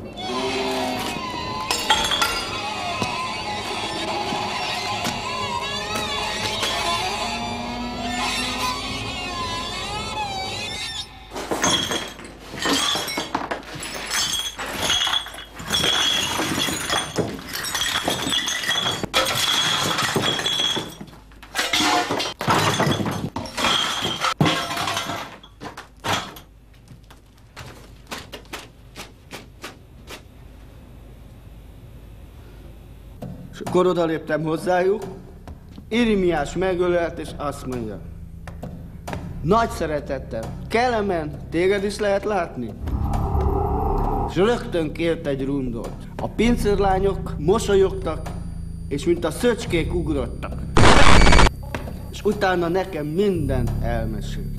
És akkor odaléptem hozzájuk, Irimiás megölelt, és azt mondja: nagy szeretettel, Kelemen, téged is lehet látni? És rögtön kért egy rundot. A pincérlányok mosolyogtak, és mint a szöcskék ugrottak. És utána nekem mindent elmesélt.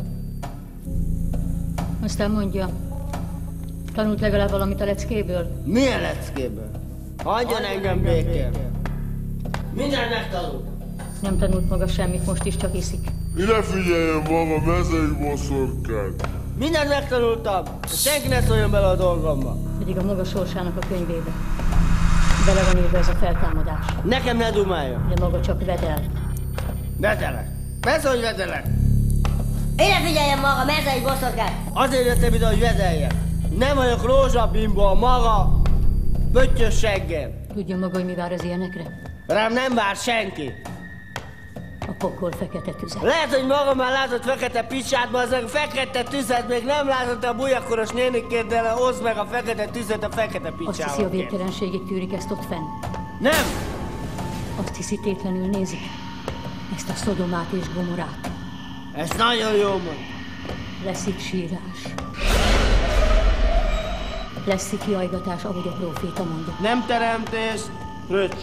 Aztán mondja, tanult legalább valamit a leckéből? Milyen leckéből? Hagyjon engem békén! Mindjárt megtanult! Nem tanult maga semmit, most is csak iszik. Ide figyeljen maga, mezei boszorkány! Mindent megtanultam! Senki ne szóljon bele a dolgomba! Pedig a maga sorsának a könyvébe. Bele van írva ez a feltámadás. Nekem ne dumáljon! De maga csak vedel. Vedelek! Persze, hogy vedelek! Ide figyeljen maga, mezei boszorkány! Azért jöttem ide, hogy vedeljek! Nem vagyok rózsabimbo, a maga pöttyös seggel! Tudja maga, hogy mi vár az ilyenekre? Rám nem vár senki! A pokol fekete tüze. Lehet, hogy maga már látott fekete picsátban, az a fekete tüzet még nem látott a bujakoros nénikét, de hozd meg a fekete tüzet a fekete picsával. Azt hiszi, a végtelenségig tűrik ezt ott fenn? Nem! Azt hiszi, tétlenül nézik ezt a Szodomát és Gomorát. Ez nagyon jó mond. Lesz itt sírás. Lesz kiajgatás, ahogy a próféta mondott. Nem teremtés, fröccs.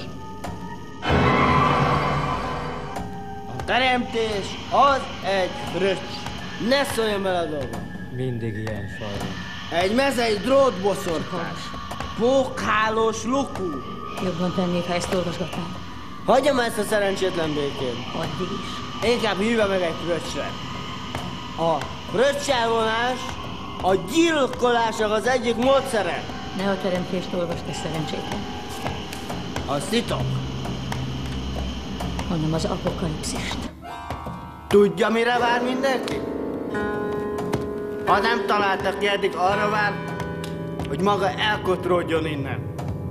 A teremtés az egy fröccs. Ne szóljon bele a dolgom. Mindig ilyen sajnos. Egy mezei drótboszorkás. Pókhálós lukú. Jobban tennék, ha ezt olvasgatnám. Hagyjam ezt a szerencsétlen békén. Addig is. Inkább hívja meg egy fröccsre. A fröccselvonás a gyilkolásnak az egyik módszere. Ne a teremtést olvasd, te szerencsétlen. Az titok. Hanem az apokalipszist. Tudja, mire vár mindenki? Ha nem találtak ki eddig, arra vár, hogy maga elkotródjon innen.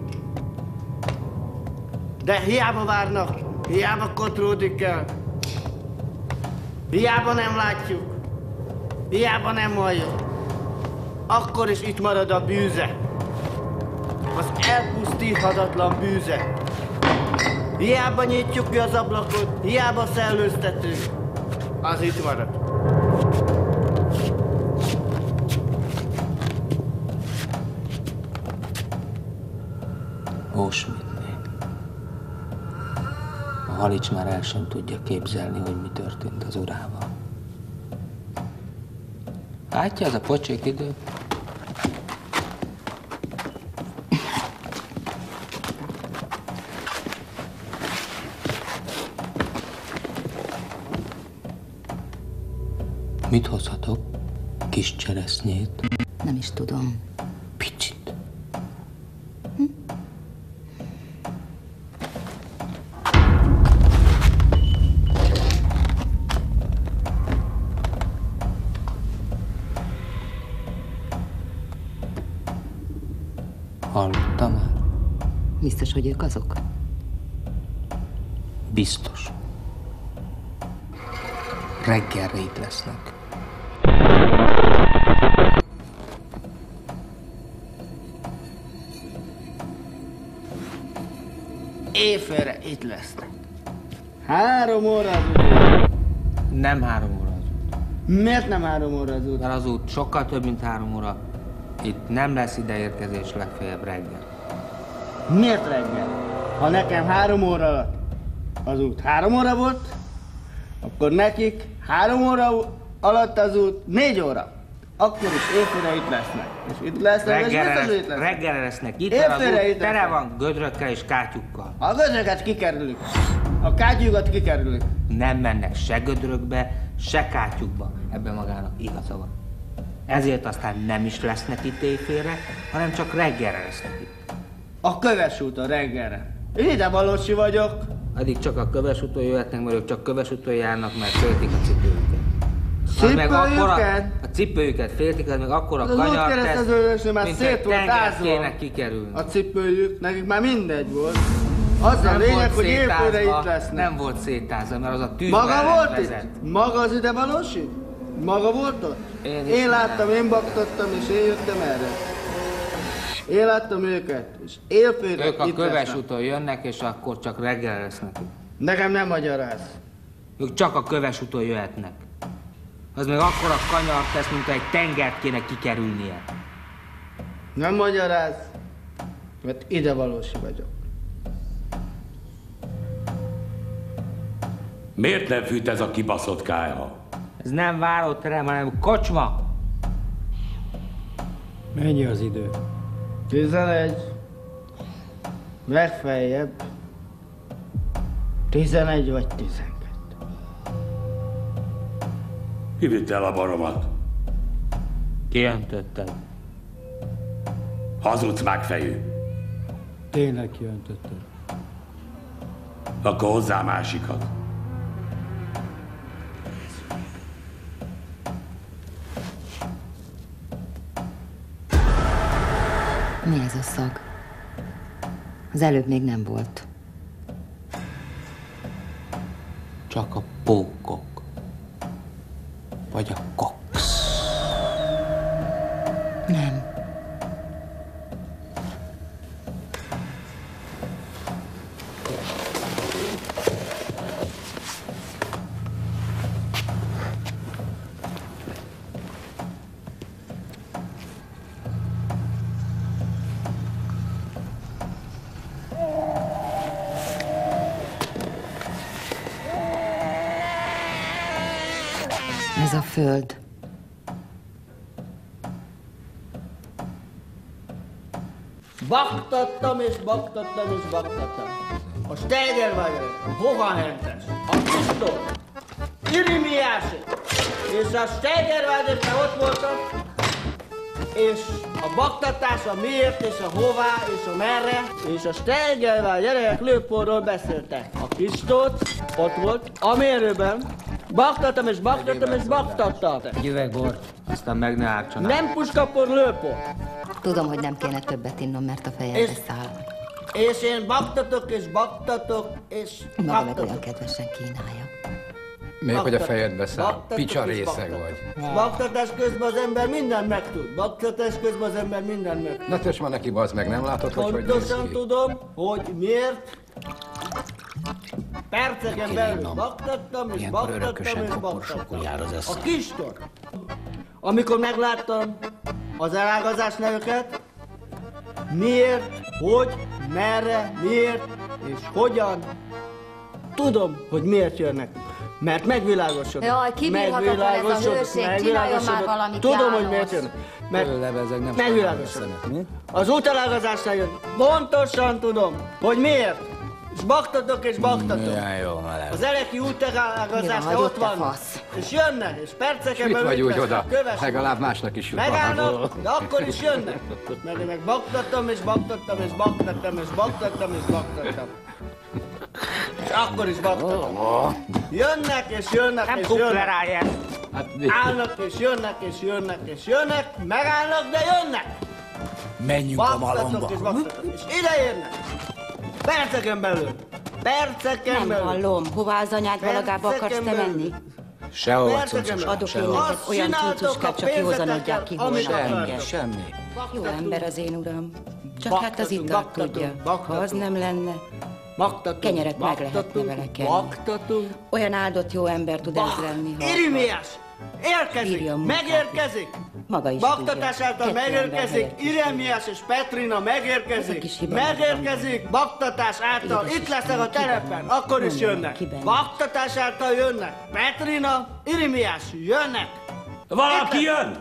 De hiába várnak, hiába kotródik el. Hiába nem látjuk, hiába nem halljuk. Akkor is itt marad a bűze. Az elpusztíthatatlan bűze. Hiába nyitjuk ki az ablakot, hiába szellőztetünk. Az itt marad. Ósmitné. A Halics már el sem tudja képzelni, hogy mi történt az urával. Látja, ez a pocsék idő? Mit hozhatok? Kis cseresznyét? Nem is tudom. Picit. Hallotta már? Biztos, hogy ők azok? Biztos. Reggelre itt lesznek. Éjfélre itt lesznek. 3 óra az út. Nem 3 óra az út. Miért nem 3 óra az út? Mert az út sokkal több, mint 3 óra. Itt nem lesz ideérkezés, legfeljebb reggel. Miért reggel? Ha nekem 3 óra alatt az út 3 óra volt, akkor nekik 3 óra alatt az út 4 óra. Akkor is éjfélre itt lesznek. És itt lesznek, és biztos, hogy itt lesznek. Reggelre lesznek itt, mert az út tele van gödrökkel és kátyukkal. A gödröket kikerülik. A kátyukat kikerülik. Nem mennek se gödrökbe, se kátyukba. Ebben magának igaza van. Ezért aztán nem is lesznek itt éjfélre, hanem csak reggelre lesznek itt. A Köves úton reggelre. Én ide valósi vagyok. Addig csak a Köves úton jöhetnek, mert ők csak Köves úton járnak, mert féltik a cipőjüket. Cipőjüket? A cipőjüket féltik, az meg akkora az kanyart tesz, mint egy tengert kéne kikerülni. A cipőjük, nekik már mindegy volt. Az a lényeg, hogy éjfélre itt lesznek. Nem volt szétázva, mert az a tűzben Maga volt vezet. itt? Maga az ide valósi? Maga volt ott? Én láttam, én baktattam, és én jöttem erre. Én láttam őket, és éjfélre ők a itt Köves lesznek. úton jönnek, és akkor csak reggel lesznek itt. Nekem nem magyaráz. Ők csak a Köves úton jöhetnek. Az meg akkora kanyart tesz, mint egy tengert kéne kikerülnie. Nem magyaráz, mert ide valósi vagyok. Miért nem fűt ez a kibaszott kályha? Ez nem váróterem, hanem kocsma. Mennyi az idő? 11. Legfeljebb 11 vagy 12. Ki vitte el a baromat? Kiöntötted. Hazudsz megfejű. Tényleg kiöntötted. Akkor hozzá másikat. Mi ez a szag? Az előbb még nem volt. Csak a pókok. Vagy a kox. Nem. Ez a föld. Baktattam és baktattam és baktattam. A Steigerwalder, a Hohenhentes, a Pistor, Irimiási és a Steigerwalderben ott voltak, és a baktatás, a miért, és a hová, és a merre, és a Steigerwalder lőporról beszéltek. A Pistót ott volt, a mérőben. Baktattam és baktattam és baktattam. Egy üveg bor, aztán meg ne ártsanak. Nem puskapor, lőpor. Tudom, hogy nem kéne többet innom, mert a fejembe száll. És én baktatok és baktatok és Maga meg baktatok. olyan kedvesen kínálja. Még hogy a fejedbe száll. Picsa részeg vagy. Baktatás közben az ember mindent megtud. Baktatás közben az ember mindent megtud. Na tös ma neki, bazd meg, nem látod, hogy néz Pontosan ki? tudom, hogy miért. Perceken belül baktattam és baktattam és baktattam. A Kistor. Amikor megláttam az elágazás neveket, miért, hogy, merre, miért és hogyan, tudom, hogy miért jönnek. Mert megvilágosodott. Jaj, kibírhatatlan ez a hőség, csináljon már valamit, Tudom, János. hogy miért jönnek. Mert nem megvilágosodott. Az útelágazásnál jön. Pontosan tudom, hogy miért. És baktatok és baktatok. Milyen jó meleg. Az eleki útelágazásnál ott vannak. És jönnek, és perceken Mit belül vagy itt úgy lesznek, oda? kövesek. Legalább másnak is jut Megállnak, de akkor is jönnek. Mert én meg baktattam, és baktattam, és baktattam, és baktattam, és baktattam. És akkor is baktattam. Jönnek, és jönnek, Nem és kupleráját. jönnek. Állnak, és jönnek, és jönnek, és jönnek. Megállnak, de jönnek. Menjünk a malomba. És baktatok, és ide érnek. Perceken belül. Perceken Nem belül. hallom. Hová az anyád valagába akarsz te menni? Sehova, Adok én neked olyan cuccuskát, csak józan adják ki holnap reggel. Semmi. Jó ember az én uram. Csak hát az italt tudja. Ha az nem lenne, kenyeret meg lehetne vele kenni. Baktatunk. Olyan áldott jó ember tud ez lenni. ha- Irimiás! Érkezik! Írja a munkát Megérkezik! Maga is Baktatás tudja. által Kettő megérkezik! ember Iremiás és Petrina Ez a megérkezik! kis hiba Megérkezik! Baktatás által! Édes Itt lesznek a Isten, terepen! Akkor is Mondom, jönnek! ki benne? Baktatás által jönnek! Petrina, Irimiás, jönnek! Valaki Itt lesz- jön!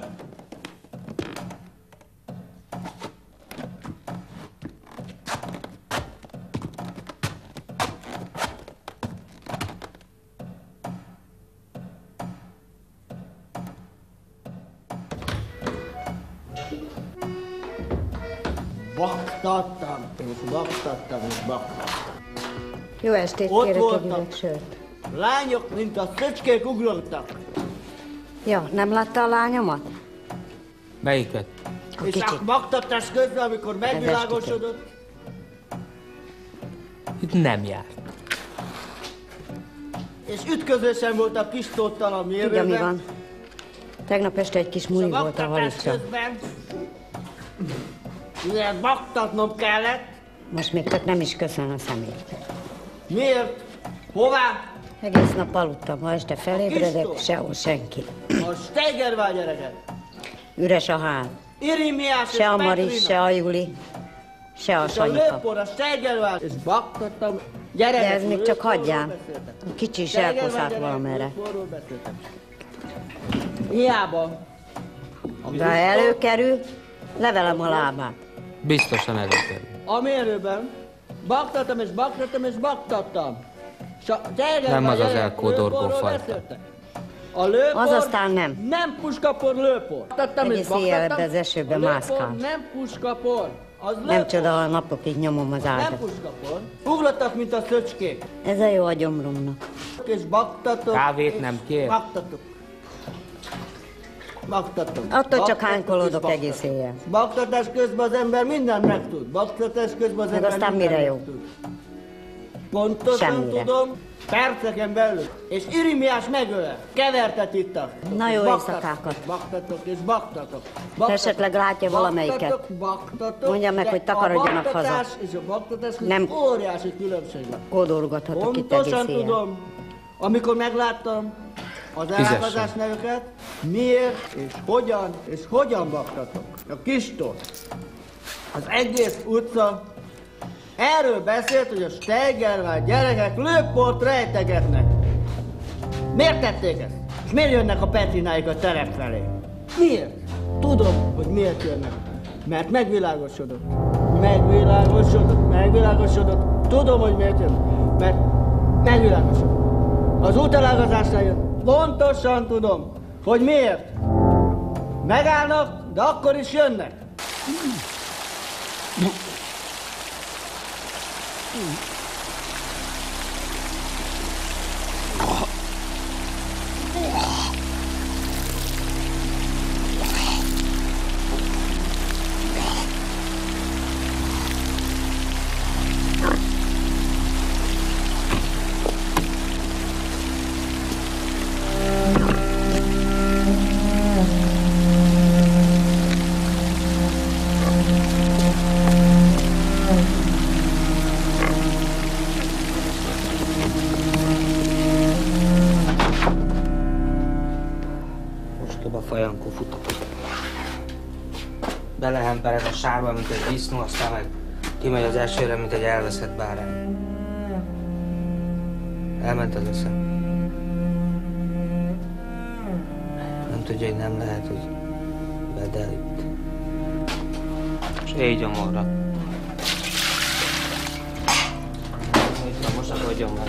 Baktattam, és baktattam, és baktattam. Jó estét, Ott kérek egy voltak. üveg sört. Lányok, mint a szöcskék ugrottak. Ja, nem látta a lányomat? Melyiket? És a baktatás közben, amikor megvilágosodott, Itt nem járt. és ütközésen volt a kis Tóttal a mérőben. Tudja, mi van? Tegnap este egy kis muli volt a Baktatás Halicsa. közben, miért baktatnom kellett, Most még csak nem is köszön a szemét. miért, hová, Egész nap aludtam, ha este felébredek, Kis sehol senki. a Steigerwald gyereket. Üres a hál. Irimiás és Se a Mari, Petrina. se a Juli, se a És a Sanyika. lőpor, a Steigerwald, és baktattam, gyerekek. De ez még csak lőporról hagyján. beszéltek. A kicsi is Steigerwald elposzált gyerek, valamerre. lőporról beszéltek. Hiába. De ha előkerül, levelem a lábát. Biztosan előkerül. A mérőben baktattam és baktattam és baktattam. És a Steigerwald Nem az az gyerek elkódorgó lőporról fajta. beszéltek. A lőpor Az aztán nem. Nem puskapor, lőpor. Baktattam és Egész éjjel baktattam. ebbe az esőben A lőpor mászkál. nem puskapor, az lőpor. Nem csoda, ha napokig nyomom az Nem ágat. puskapor. Ugrottak, mint a szöcskék. Ez a jó a gyomrunknak. És baktatok. Kávét és nem kér? Baktatok. Baktatok. Attól csak Baktatok hánykolódok és baktatok. egész éjjel. Baktatás közben az ember mindent megtud. Baktatás közben az Meg ember aztán mindent mire jó? megtud. Pontosan Semmire. tudom, perceken belül. És Irimiás megöle. Kevertet ittak. Na jó Baktatok, éjszakákat. Baktatok és baktatok. Ha esetleg látja valamelyiket, Baktatok, baktatok. mondja meg, de hogy takarodjanak a baktatás haza. és a baktatás között Nem. óriási különbség van. kódolgathatok itt Pontosan egész éjjel. tudom, amikor megláttam az elágazás nevüket, miért és hogyan baktatok. A Kistól. Az egész utca erről beszélt, hogy a Steigerwald gyerekek lőport rejtegetnek. Miért tették ezt? És miért jönnek a Petrináik a terep felé? Miért? Tudom, hogy miért jönnek. Mert megvilágosodott. Megvilágosodott. Tudom, hogy miért jönnek. Mert megvilágosodott. Az útelágazásnál jön. Pontosan tudom, hogy miért. Megállnak, de akkor is jönnek. Belehempered a sárba, mint egy disznó, aztán meg kimegy az esőre, mint egy elveszett bárány. Elment az eszem. Nem tudja, hogy nem lehet, hogy bedel itt. És éj gyomorra. Na most aggódjon meg.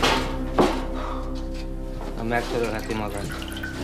Na megtörölheti magát.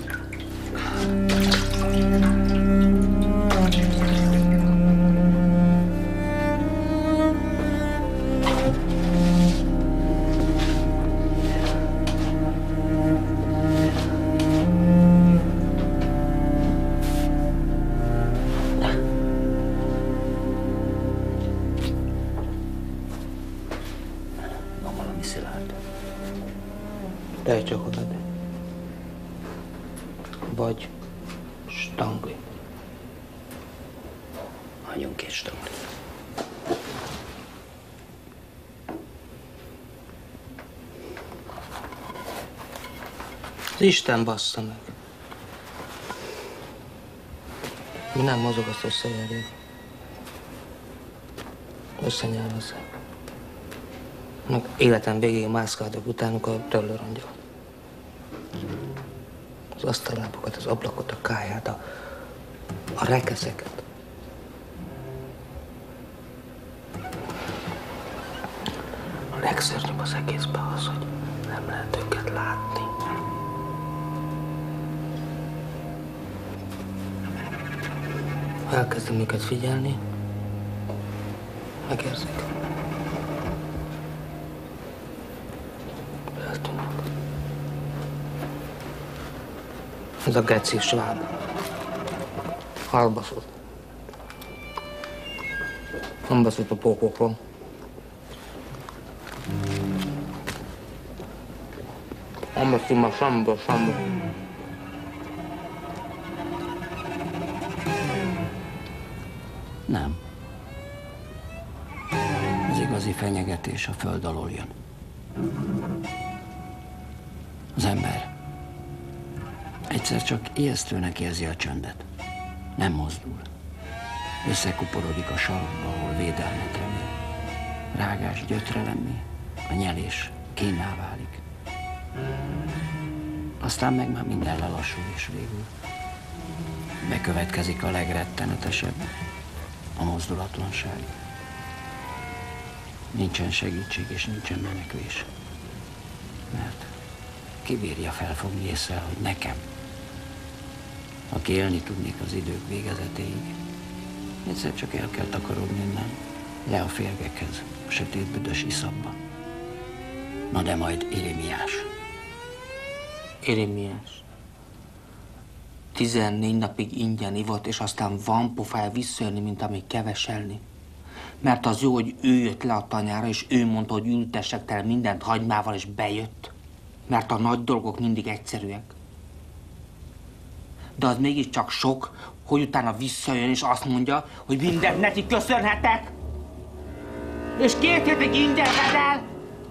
Dej csak oda, de. Vagy stangli. Adjunk két stangli. Az Isten bassza meg. Mi nem mozog, azt összejárjuk. Összenyelvezzek. Életem végéig mászkáltak utánuk a tőlőrongyal. Az asztallábokat, az ablakot, a káját, a rekeszeket. A legszörnyűbb az egészben az, hogy nem lehet őket látni. Ha elkezdem őket figyelni, megérzik. Ez a geci sváb. Halbaszott. Nem baszott a pókokról. Nem beszél már semmiből semmi. Nem. Az igazi fenyegetés a föld alól jön. Az ember egyszer csak ijesztőnek érzi a csöndet. Nem mozdul. Összekuporodik a sarokba, ahol védelmet remél. Rágás gyötrelemmé, a nyelés kínná válik. Aztán meg már minden lelassul és végül. Bekövetkezik a legrettenetesebb, a mozdulatlanság. Nincsen segítség és nincsen menekvés. Mert ki bírja felfogni észre, hogy nekem, aki élni tudnék az idők végezetéig, egyszer csak el kell takarodni innen, le a férgekhez, a sötét büdös iszapba. Na de majd Irimiás. Irimiás. 14 napig ingyen ivott, és aztán van pofája visszajönni, mint amíg keveselni. Mert az jó, hogy ő jött le a tanyára, és ő mondta, hogy ültessek tele mindent hagymával, és bejött. Mert a nagy dolgok mindig egyszerűek. De az mégiscsak sok, hogy utána visszajön, és azt mondja, hogy mindent neki köszönhetek. És 2 hétig ingyen vedel.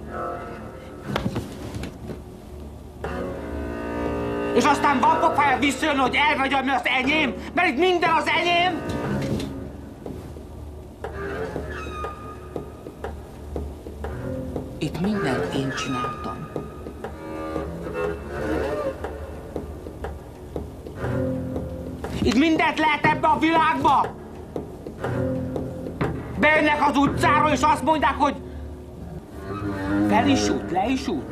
És aztán van pofája visszajön, hogy elvegye, ami az enyém, mert itt minden az enyém. Itt mindent én csináltam. Itt mindent lehet ebbe a világba! Bejönnek az utcáról, és azt mondják, hogy fel is út, le is út.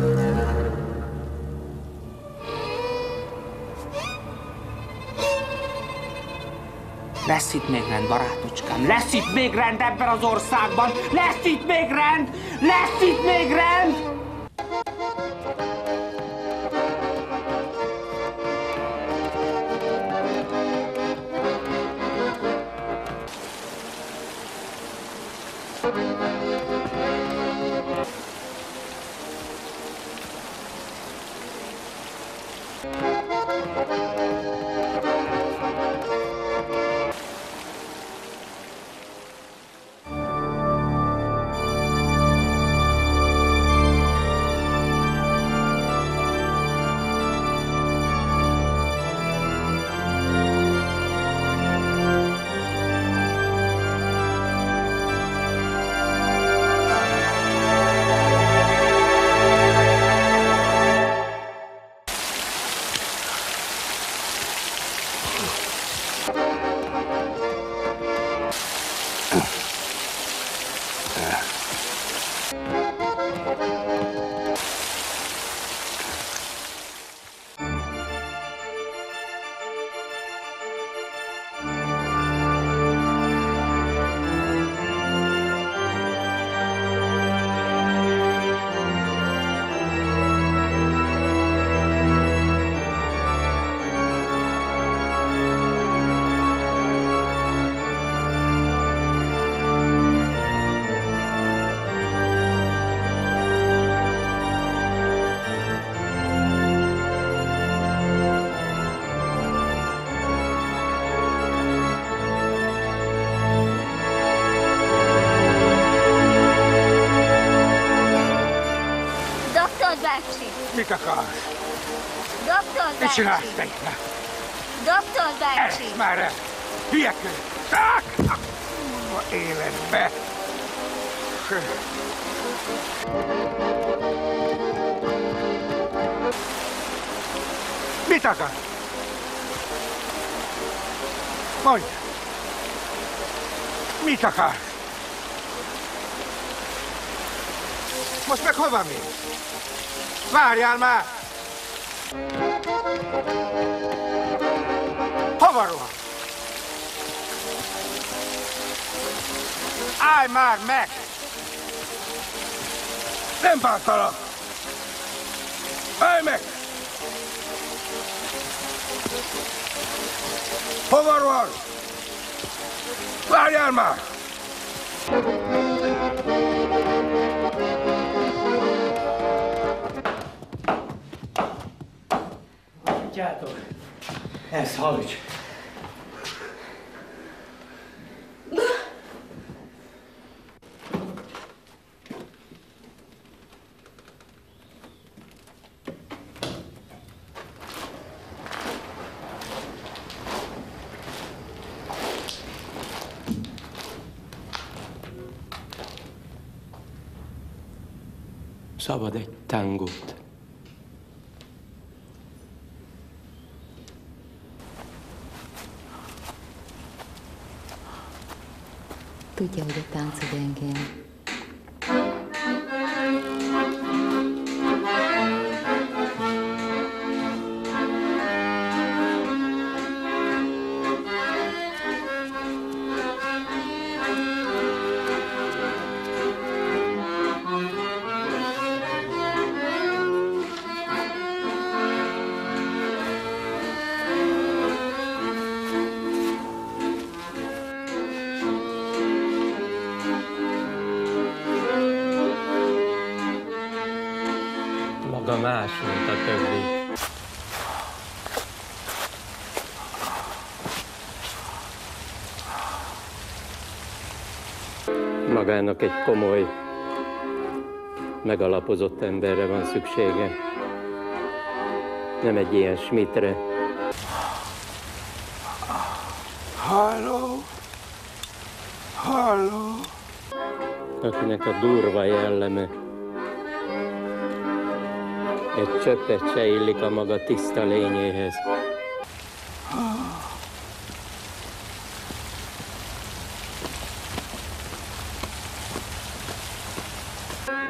Lesz itt még rend, barátocskám, lesz itt még rend ebben az országban, lesz itt még rend, lesz itt még rend! Mit akarsz? Doktor Mit csinálsz te itt? Doktor bácsi! Ezt már el! Hülyekül! A életbe! Mit akar? Mondj! Mit akar? Most meg hova mész? Várjál már! Hova rohan? Állj már meg! Nem bántalak! Állj meg! Hova rohan? Várjál már! Tudjátok, ez halucs. Szabad egy tangót. Tudja, hogy a tánc a gyengén. Más, mint a többi. Magának egy komoly, megalapozott emberre van szüksége. Nem egy ilyen Schmidtre. Halló? Halló? Akinek a durva jelleme egy csöppet se illik a maga tiszta lényéhez.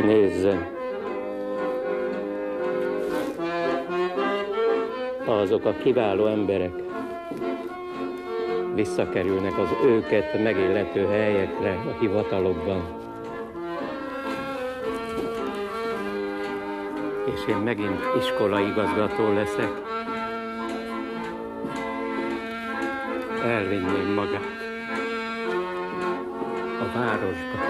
Nézzen! Azok a kiváló emberek visszakerülnek az őket megillető helyekre a hivatalokban. És én megint iskolaigazgató leszek. Elvinném magát a városba.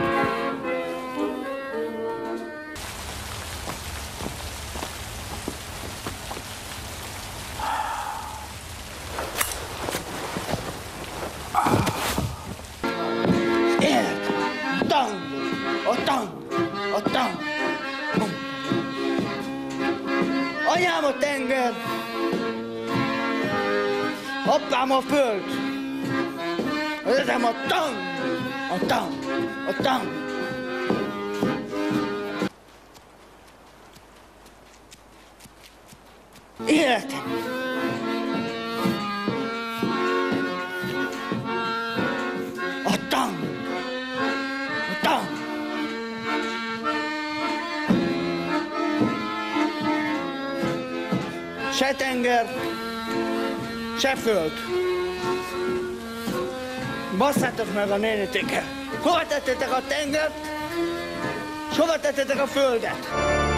Anyám a tenger, apám a föld, az etem a tang, a tang, a tang. Életem! A tang, a tang. Se tenger, se föld. Basszátok meg a nénitéket! Hova tettétek a tengert, és hova tettétek a földet?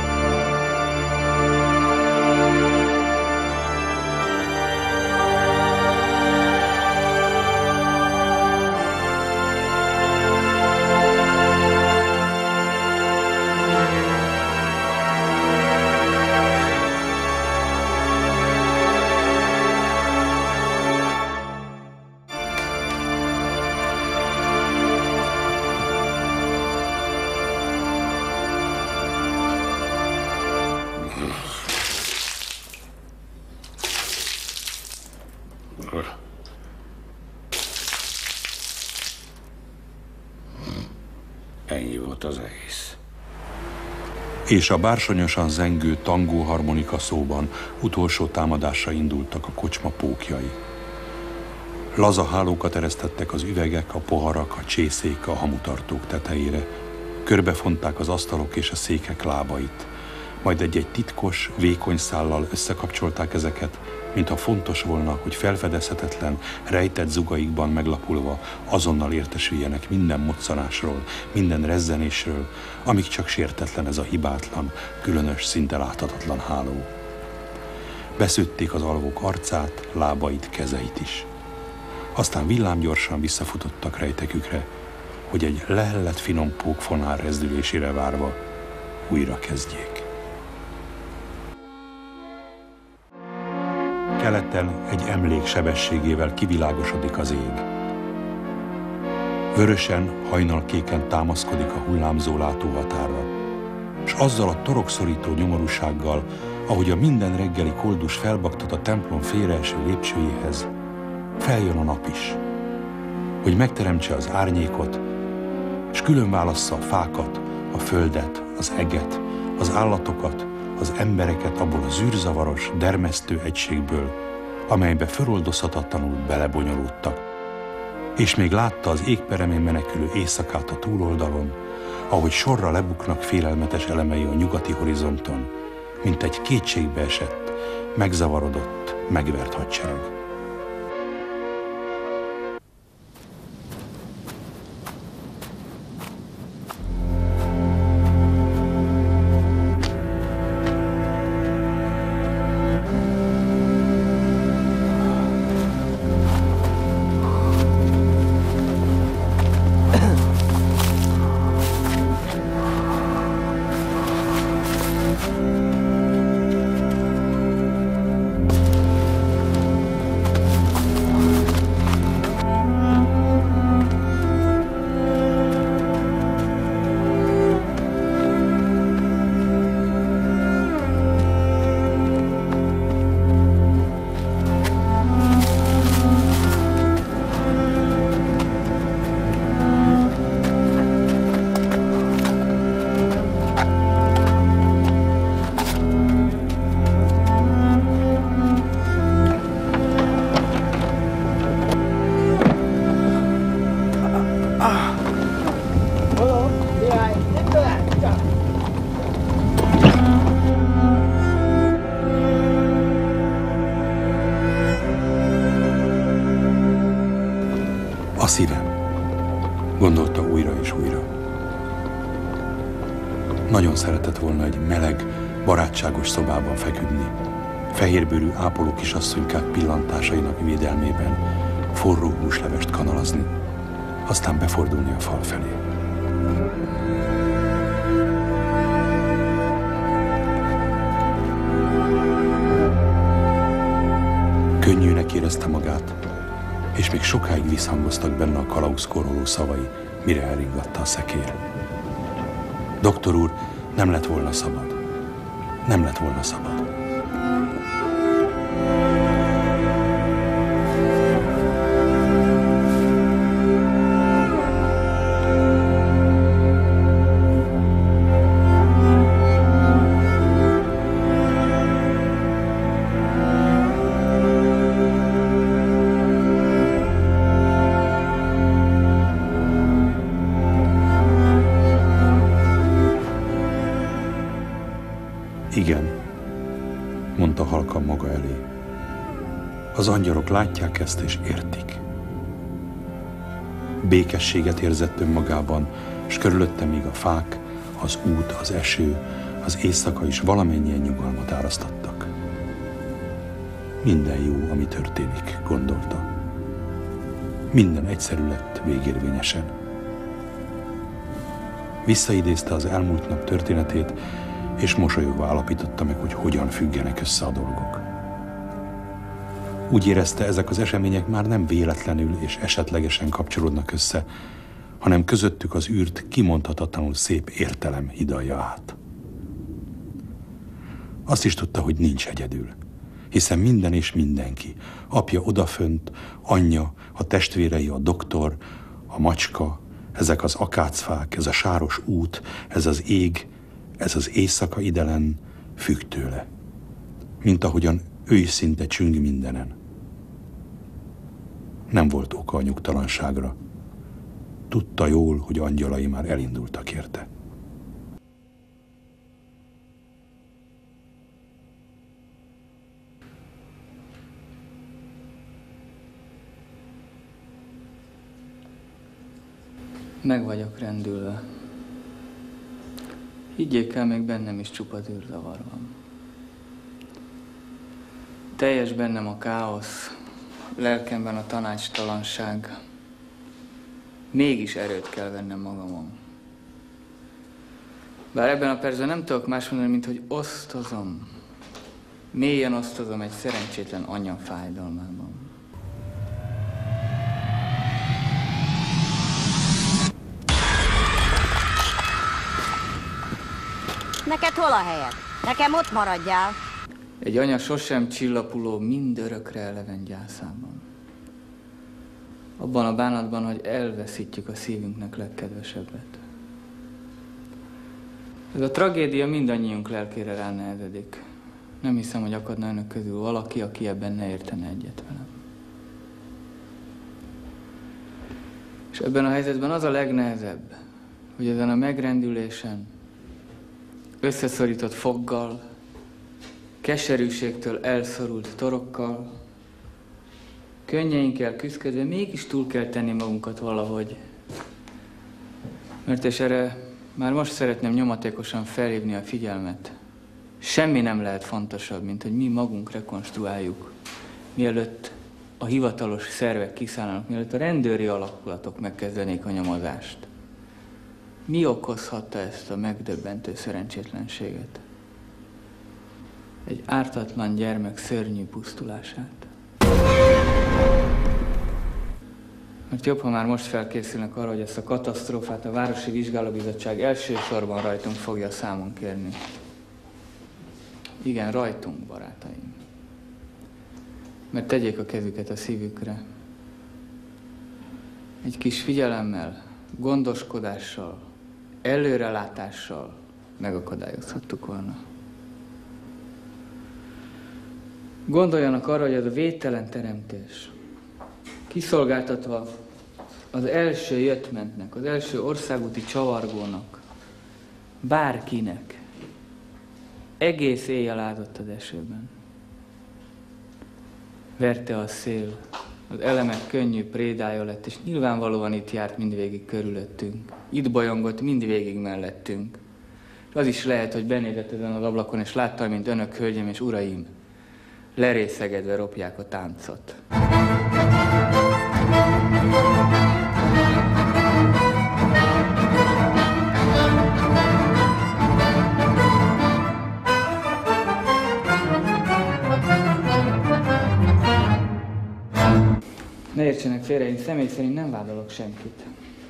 Ennyi volt az egész. És a bársonyosan zengő tangóharmonika szóban utolsó támadásra indultak a kocsma pókjai. Laza hálókat eresztettek az üvegek, a poharak, a csészék, a hamutartók tetejére. Körbefonták az asztalok és a székek lábait. Majd egy-egy titkos, vékony szállal összekapcsolták ezeket, mintha fontos volna, hogy felfedezhetetlen, rejtett zugaikban meglapulva azonnal értesüljenek minden moccanásról, minden rezzenésről, amíg csak sértetlen ez a hibátlan, különös, szinte láthatatlan háló. Beszőtték az alvók arcát, lábait, kezeit is. Aztán villámgyorsan visszafutottak rejtekükre, hogy egy lehellett finom pókfonár rezdülésére várva újra kezdjék. Keleten egy emlék sebességével kivilágosodik az ég. Vörösen, hajnalkéken támaszkodik a hullámzó látóhatárra, és azzal a torokszorító nyomorúsággal, ahogy a minden reggeli koldus felbaktat a templom félreeső lépcsőjéhez, feljön a nap is, hogy megteremtse az árnyékot, és külön válassza a fákat, a földet, az eget, az állatokat, az embereket abból a zűrzavaros, dermesztő egységből, amelybe föloldozhatatlanul belebonyolódtak. És még látta az égperemén menekülő éjszakát a túloldalon, ahogy sorra lebuknak félelmetes elemei a nyugati horizonton, mint egy kétségbe esett, megzavarodott, megvert hadsereg. szívem, gondolta újra és újra. Nagyon szeretett volna egy meleg, barátságos szobában feküdni, fehérbőrű ápoló kisasszonykák pillantásainak védelmében forró húslevest kanalazni, aztán befordulni a fal felé. Könnyűnek érezte magát, és még sokáig visszhangoztak benne a kalauzkoroló szavai, mire elringatta a szekér. Doktor úr, nem lett volna szabad. Nem lett volna szabad. Igen, mondta halkan maga elé. Az angyalok látják ezt és értik. Békességet érzett önmagában, s körülötte még a fák, az út, az eső, az éjszaka is valamennyien nyugalmat árasztattak. Minden jó, ami történik, gondolta. Minden egyszerű lett végérvényesen. Visszaidézte az elmúlt nap történetét, és mosolyogva állapította meg, hogy hogyan függenek össze a dolgok. Úgy érezte, ezek az események már nem véletlenül és esetlegesen kapcsolódnak össze, hanem közöttük az űrt kimondhatatlanul szép értelem hidalja át. Azt is tudta, hogy nincs egyedül, hiszen minden és mindenki, apja odafönt, anyja, a testvérei, a doktor, a macska, ezek az akácfák, ez a sáros út, ez az ég, ez az éjszaka idelen függ tőle, mint ahogyan ő is szinte csüng mindenen. Nem volt oka a nyugtalanságra. Tudta jól, hogy angyalai már elindultak érte. Meg vagyok rendülve. Higgyék el, még bennem is csupa zűrzavar van. Teljes bennem a káosz, lelkemben a tanácstalanság. Mégis erőt kell vennem magamon. Bár ebben a percben nem tudok más mondani, mint hogy osztozom. Mélyen osztozom egy szerencsétlen anya fájdalmában. Neked hol a helyed? Nekem ott maradjál. Egy anya sosem csillapuló, mind örökre eleven gyászában. Abban a bánatban, hogy elveszítjük a szívünknek legkedvesebbet. Ez a tragédia mindannyiunk lelkére ránehezedik. Nem hiszem, hogy akadna önök közül valaki, aki ebben ne értene egyet velem. És ebben a helyzetben az a legnehezebb, hogy ezen a megrendülésen, összeszorított foggal, keserűségtől elszorult torokkal, könnyeinkkel küszködve mégis túl kell tenni magunkat valahogy. Mert és erre már most szeretném nyomatékosan felhívni a figyelmet. Semmi nem lehet fontosabb, mint hogy mi magunk rekonstruáljuk, mielőtt a hivatalos szervek kiszállnak, mielőtt a rendőri alakulatok megkezdenék a nyomozást. Mi okozhatta ezt a megdöbbentő szerencsétlenséget? Egy ártatlan gyermek szörnyű pusztulását. Mert jobb, ha már most felkészülnek arra, hogy ezt a katasztrófát a Városi Vizsgálóbizottság elsősorban rajtunk fogja számon kérni. Igen, rajtunk, barátaim. Mert tegyék a kezüket a szívükre. Egy kis figyelemmel, gondoskodással, előrelátással megakadályozhattuk volna. Gondoljanak arra, hogy ez a védtelen teremtés, kiszolgáltatva az első jöttmentnek, az első országúti csavargónak, bárkinek, egész éjjel ázott az esőben. Verte a szél, Az elemek könnyű prédája lett, és nyilvánvalóan itt járt mindvégig körülöttünk. Itt bolyongott mindvégig mellettünk. És az is lehet, hogy benézett ezen az ablakon, és látta, mint önök, hölgyem és uraim, lerészegedve ropják a táncot. Ne értsenek félre, én személy szerint nem vádolok senkit.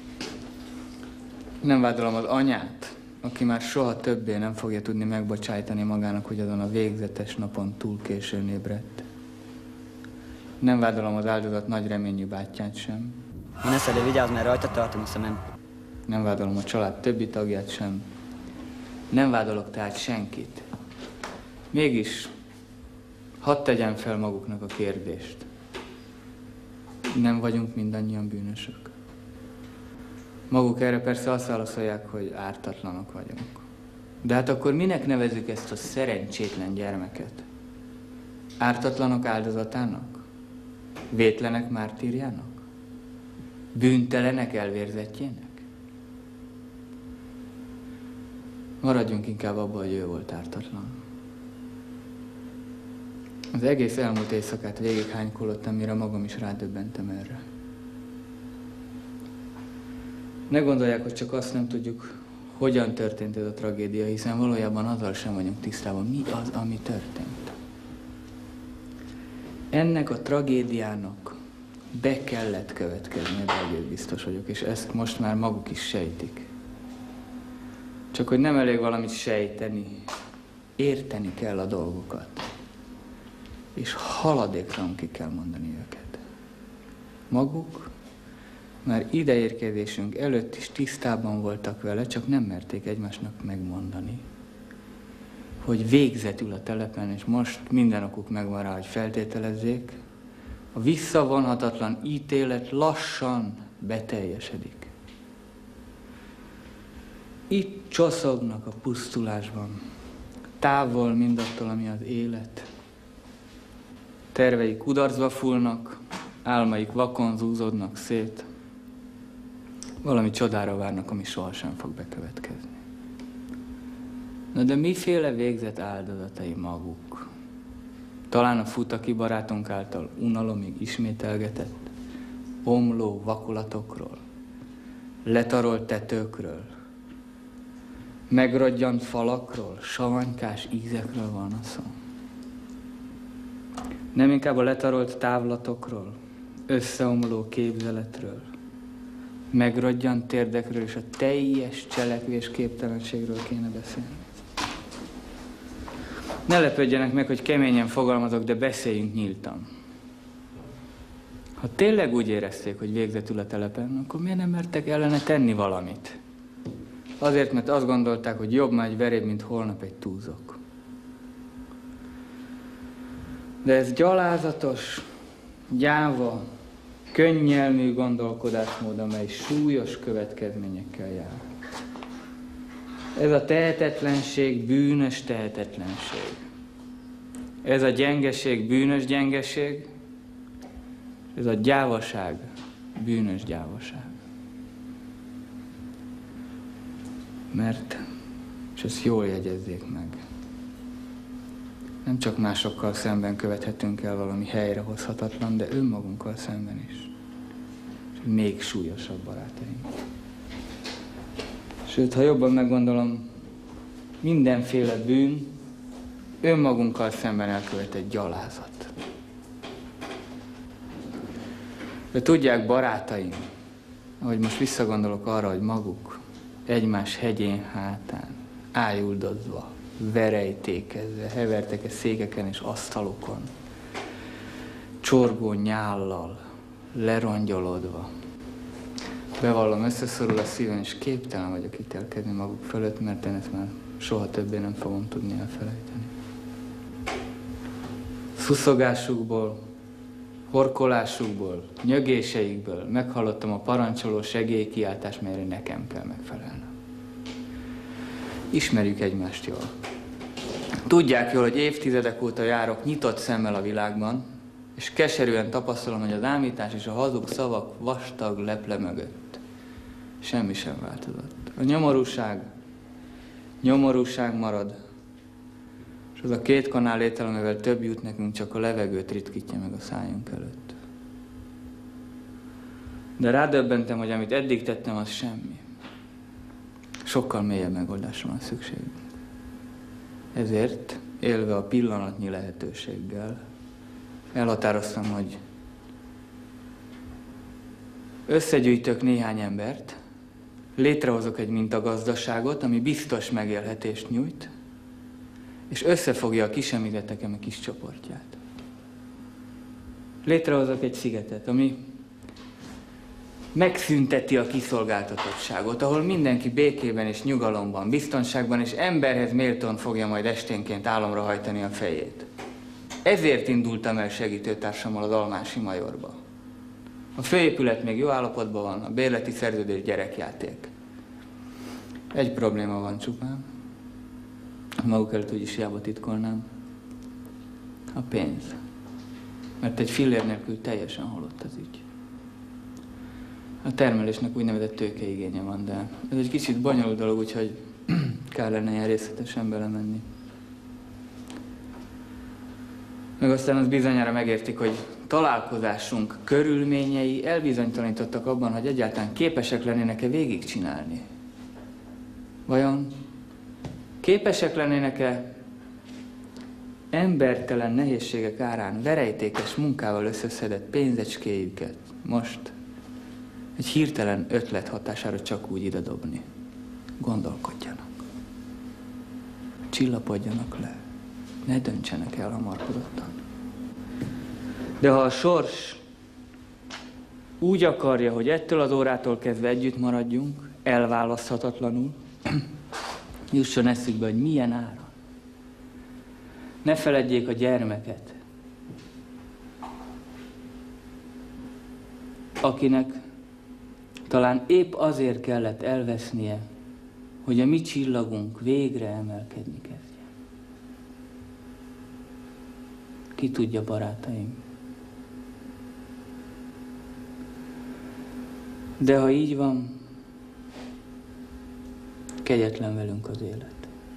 Nem vádolom az anyát, aki már soha többé nem fogja tudni megbocsájtani magának, hogy azon a végzetes napon túl későn ébredt. Nem vádolom az áldozat nagy reményű bátyját sem. Vanessa, de vigyázz, mert rajta tartom a szemem. Nem vádolom a család többi tagját sem. Nem vádolok tehát senkit. Mégis, hadd tegyen fel maguknak a kérdést. Nem vagyunk mindannyian bűnösök. Maguk erre persze azt válaszolják, hogy ártatlanok vagyunk. De hát akkor minek nevezzük ezt a szerencsétlen gyermeket? Ártatlanok áldozatának? Vétlenek mártírjának? Bűntelenek elvérzettjének? Maradjunk inkább abba, hogy ő volt ártatlan. Az egész elmúlt éjszakát végighánykolottam, mire magam is rádöbbentem erre. Ne gondolják, hogy csak azt nem tudjuk, hogyan történt ez a tragédia, hiszen valójában azzal sem vagyunk tisztában, mi az, ami történt. Ennek a tragédiának be kellett következni, de egész biztos vagyok, és ezt most már maguk is sejtik. Csak hogy nem elég valamit sejteni, érteni kell a dolgokat. És haladéktalan ki kell mondani őket. Maguk már ideérkezésünk előtt is tisztában voltak vele, csak nem merték egymásnak megmondani, hogy végzetül a telepen, és most minden okuk megvan rá, hogy feltételezzék, a visszavonhatatlan ítélet lassan beteljesedik. Itt csoszognak a pusztulásban, távol mindattól, ami az élet. Terveik kudarcba fullnak, álmaik vakon zúzódnak szét. Valami csodára várnak, ami sohasem fog bekövetkezni. Na de miféle végzet áldozatai maguk? Talán a Futaki barátunk által unalomig ismételgetett, omló vakolatokról, letarolt tetőkről, megrodjant falakról, savanykás ízekről van a szó. Nem inkább a letarolt távlatokról, összeomló képzeletről, megrodjant térdekről és a teljes cselekvés képtelenségről kéne beszélni. Ne lepődjenek meg, hogy keményen fogalmazok, de beszéljünk nyíltan. Ha tényleg úgy érezték, hogy végzetül a telepen, akkor miért nem mertek ellene tenni valamit? Azért, mert azt gondolták, hogy jobb ma egy veréb, mint holnap egy túzok. De ez gyalázatos, gyáva, könnyelmű gondolkodásmód, amely súlyos következményekkel jár. Ez a tehetetlenség bűnös tehetetlenség. Ez a gyengeség bűnös gyengeség. Ez a gyávaság bűnös gyávaság. Mert, és ezt jól jegyezzék meg, nem csak másokkal szemben követhetünk el valami helyrehozhatatlan, de önmagunkkal szemben is. És még súlyosabb, barátaim. Sőt, ha jobban meggondolom, mindenféle bűn önmagunkkal szemben elkövetett gyalázat. De tudják, barátaim, ahogy most visszagondolok arra, hogy maguk egymás hegyén hátán, ájuldozva, verejtékezve, hevertek a székeken és asztalokon, csorgó nyállal, lerongyolodva. Bevallom, összeszorul a szívem, és képtelen vagyok ítélkezni maguk fölött, mert én ezt már soha többé nem fogom tudni elfelejteni. Szuszogásukból, horkolásukból, nyögéseikből meghallottam a parancsoló segélykiáltást, melyre nekem kell megfelelnem. Ismerjük egymást jól. Tudják jól, hogy évtizedek óta járok nyitott szemmel a világban, És keserűen tapasztalom, hogy az ámítás és a hazug szavak vastag leple mögött semmi sem változott. A nyomorúság marad, és az a 2 kanál étel, amivel több jut nekünk, csak a levegőt ritkítja meg a szájunk előtt. De rádöbbentem, hogy amit eddig tettem, az semmi. Sokkal mélyebb megoldásra van szükségünk. Ezért, élve a pillanatnyi lehetőséggel, elhatároztam, hogy összegyűjtök néhány embert, létrehozok egy mintagazdaságot, ami biztos megélhetést nyújt, és összefogja a kisemítettekem a kis csoportját. Létrehozok egy szigetet, ami megszünteti a kiszolgáltatottságot, ahol mindenki békében és nyugalomban, biztonságban és emberhez méltón fogja majd esténként álomra hajtani a fejét. Ezért indultam el segítőtársammal az Almási Majorba. A főépület még jó állapotban van, a bérleti szerződés gyerekjáték. Egy probléma van csupán. Maguk előtt úgyis hiába titkolnám. A pénz. Mert egy fillér nélkül teljesen halott az ügy. A termelésnek úgynevezett tőkeigénye van, de ez egy kicsit bonyolult dolog, úgyhogy kell lenne ilyen részletesen belemenni. Meg aztán az bizonyára megértik, hogy találkozásunk körülményei elbizonytalanítottak abban, hogy egyáltalán képesek lennének-e végigcsinálni. Vajon képesek lennének-e embertelen nehézségek árán verejtékes munkával összeszedett pénzecskéjüket most egy hirtelen ötlet hatására csak úgy ide dobni? Gondolkodjanak. Csillapodjanak le. Ne döntsenek el hamarkodottan. De ha a sors úgy akarja, hogy ettől az órától kezdve együtt maradjunk, elválaszthatatlanul, jusson eszükbe, hogy milyen áron. Ne feledjék a gyermeket, akinek talán épp azért kellett elvesznie, hogy a mi csillagunk végre emelkedni kezdjen. Ki tudja, barátaim? De ha így van, kegyetlen velünk az élet.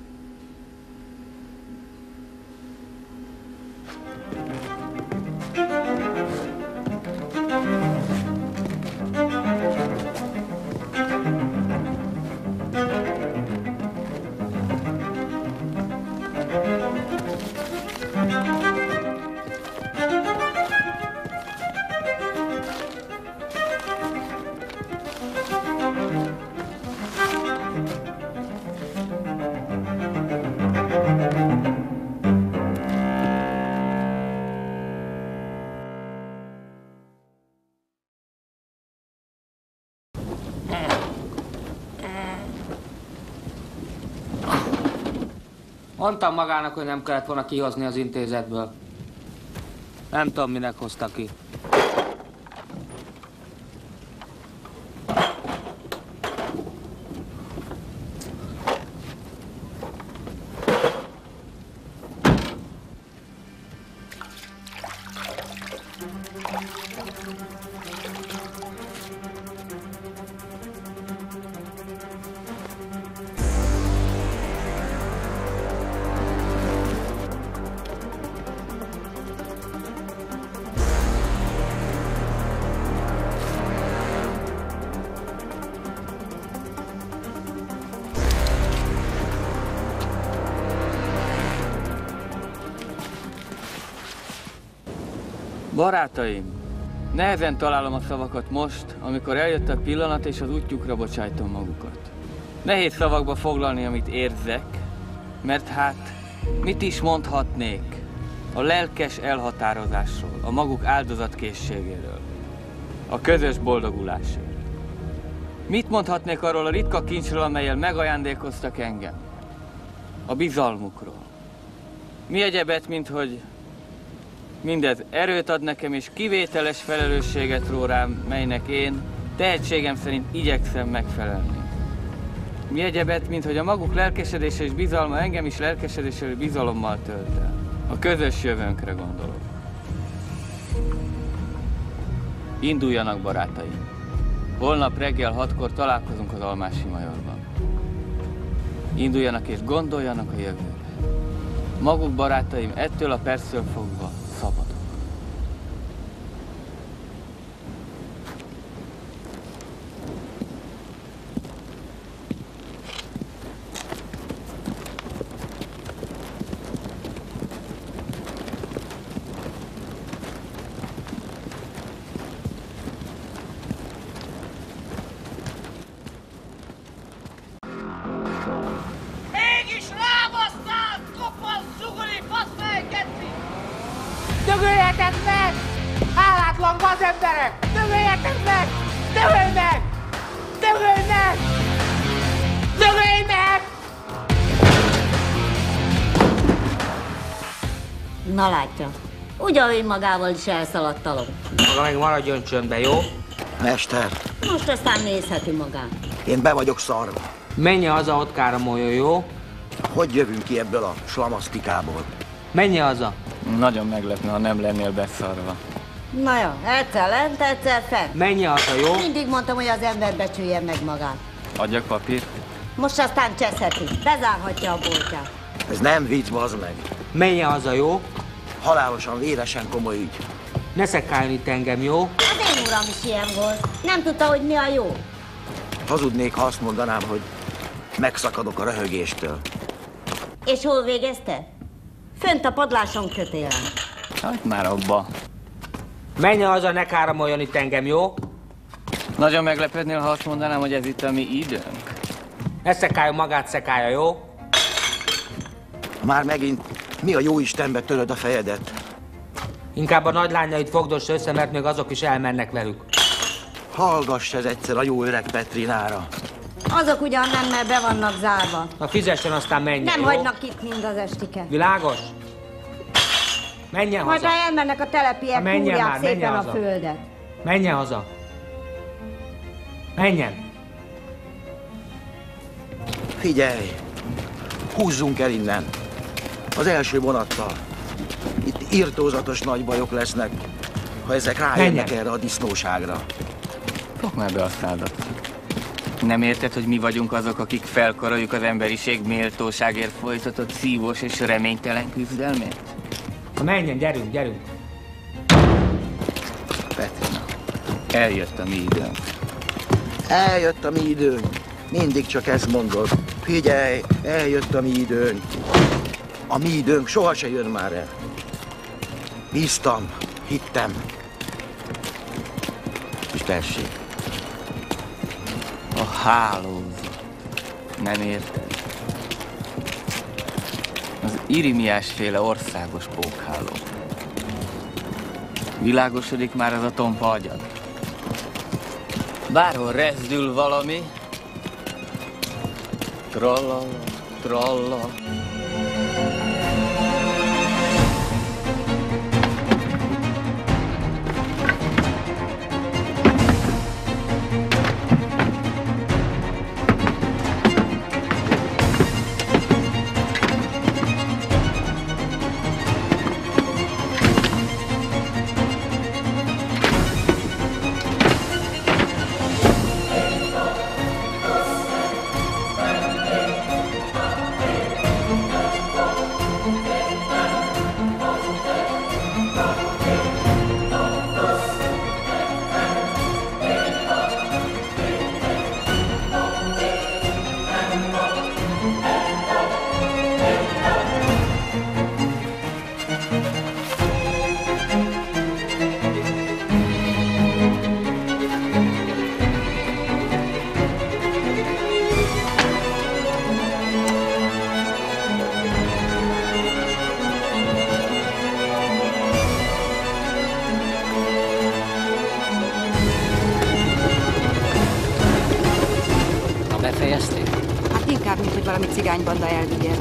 Mondtam magának, hogy nem kellett volna kihozni az intézetből. Nem tudom, minek hozta ki. Barátaim, nehezen találom a szavakat most, amikor eljött a pillanat, és az útjukra bocsájtom magukat. Nehéz szavakba foglalni, amit érzek, mert hát mit is mondhatnék a lelkes elhatározásról, a maguk áldozatkészségéről, a közös boldogulásért. Mit mondhatnék arról a ritka kincsről, amellyel megajándékoztak engem? A bizalmukról. Mi egyebet, mint hogy mindez erőt ad nekem, és kivételes felelősséget ró rám, melynek én tehetségem szerint igyekszem megfelelni. Mi egyebet, mint hogy a maguk lelkesedése és bizalma engem is lelkesedéssel és bizalommal tölt el. A közös jövőnkre gondolok. Induljanak, barátaim! Holnap reggel 6-kor találkozunk az Almási Majorban. Induljanak és gondoljanak a jövőre. Maguk, barátaim, ettől a perctől fogva szabadok. Dögöljetek meg! Hálátlan gazemberek! Dögöljetek meg! Dögölj meg! Dögölj meg! Dögölj meg! Na látja, ugye ő magával is elszaladt a ló. Maga meg maradjon csöndbe, jó? Mester, Most aztán nézheti magát. én be vagyok szarva. Menj haza, ott káramoljon, jó? Hogy jövünk ki ebből a slamasztikából? Menj haza! Nagyon meglepne, ha nem lennél beszarva. Na jó, egyszer lent, egyszer fent. Menj haza, jó? Mindig mondtam, hogy az ember becsülje meg magát. Adjak papírt? Most aztán cseszheti, bezárhatja a boltját. Ez nem vicc, bazd meg. Menj haza, jó? Halálosan, véresen komoly ügy. Ne szekkáljon itt engem, jó? Az én uram is ilyen volt. Nem tudta, hogy mi a jó. Hazudnék, ha azt mondanám, hogy megszakadok a röhögéstől. És hol végezte? Fönt a padláson kötélen. Hagyd már abba. Menj haza, ne káramoljon itt engem, jó? Nagyon meglepődnél, ha azt mondanám, hogy ez itt a mi időnk. Ne szekkáljon, magát szekálja, jó? Már megint mi a jó Istenbe töröd a fejedet? Inkább a nagylányait fogdossa össze, mert még azok is elmennek velük. Hallgass ez egyszer a jó öreg Petrinára. Azok ugyan nem, mert be vannak zárva. Na fizessen, aztán menjen, Nem jó? hagynak itt mind az estike. Világos? Menjen Majd haza. ha elmennek a telepiek, menjen húrják már, szépen menjen a haza. földet. Menjen haza. Menjen. Figyelj! Húzzunk el innen. Az első vonattal. Itt irtózatos nagy bajok lesznek, ha ezek rájönnek erre a disznóságra. Fogd már be a szádat. Nem érted, hogy mi vagyunk azok, akik felkaroljuk az emberiség méltóságért folytatott szívós és reménytelen küzdelmét? Menjen, gyerünk, gyerünk. Petrina, eljött a mi időnk. Eljött a mi időnk. Mindig csak ezt mondod. Figyelj, eljött a mi időnk. A mi időnk soha se jön már el. Bíztam, hittem. És tessék. A hálózat. Nem érted? Az Irimiás-féle országos pókháló. Világosodik már ez a tompa agyad? Bárhol rezdül valami. Trallala, tralla. Befejezték? Hát inkább, mint hogy valami cigánybanda elvigye.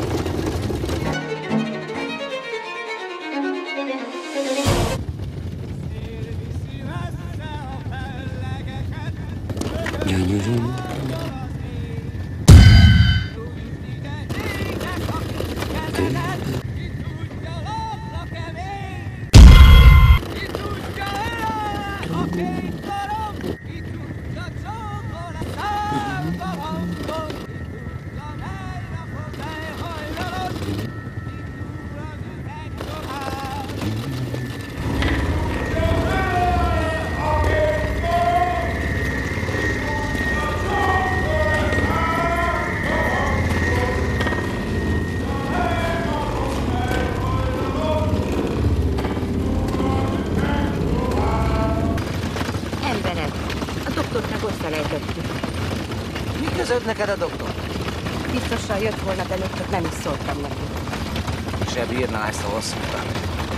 Közölt neked a doktor? Biztosan jött volna, de még csak nem is szóltam neki. Se bírná ezt a hosszú utat.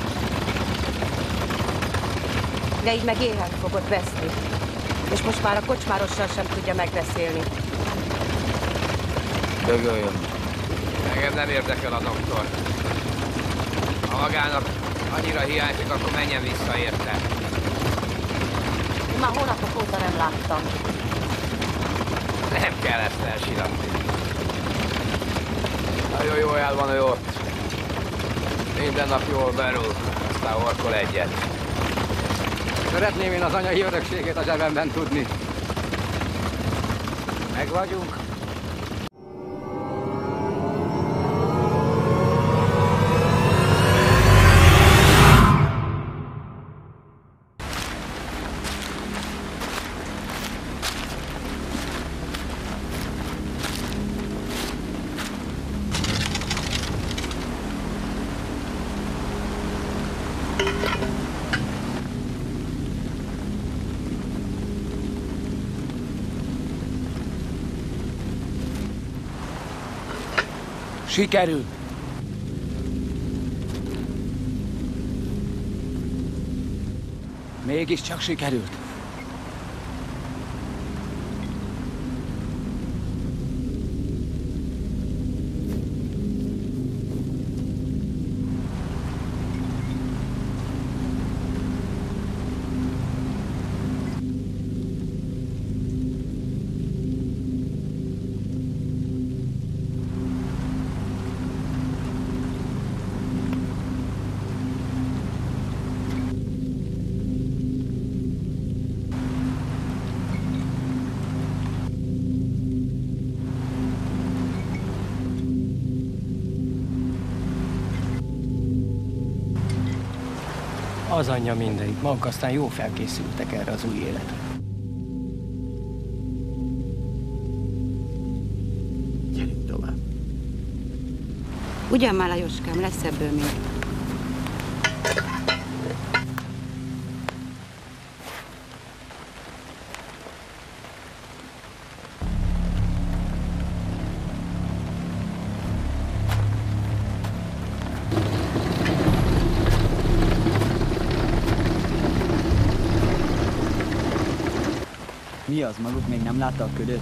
De így meg éhen fogod veszni. És most már a kocsmárossal sem tudja megbeszélni. Dögöljön. Engem nem érdekel a doktor. Ha magának annyira hiányzik, akkor menjen vissza érte. Én már hónapok óta nem láttam. Nem kell ezt elsiratni. Nagyon jó el van ő ott. Minden nap jól berúg, aztán orkol egyet. Szeretném én az anyai örökségét a zsebemben tudni. Meg vagyunk. Sikerült. Mégiscsak sikerült. Az anyja mindegy, maguk aztán jó felkészültek erre az új életre. Gyerünk tovább. Ugyan már, Lajoskám, lesz ebből még. Mi az, maguk még nem látta a ködöt?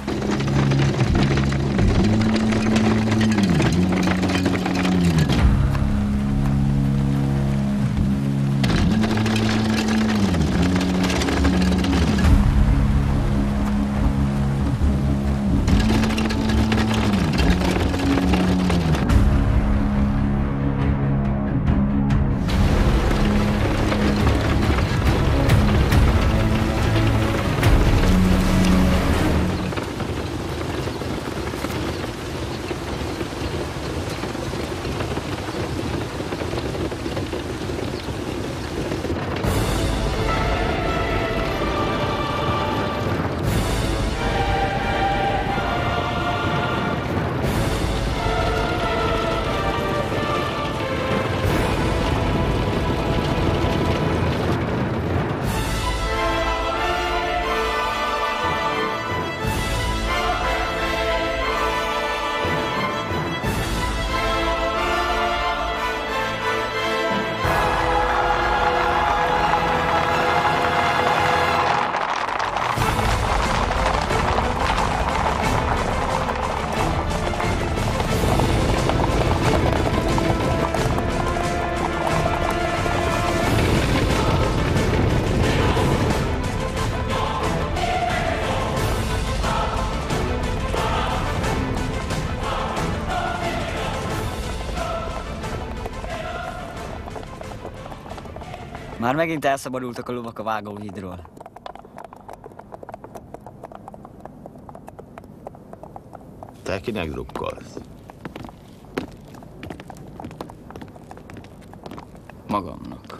Már megint elszabadultak a lovak a vágóhídról. Te kinek drukkolsz? Magamnak.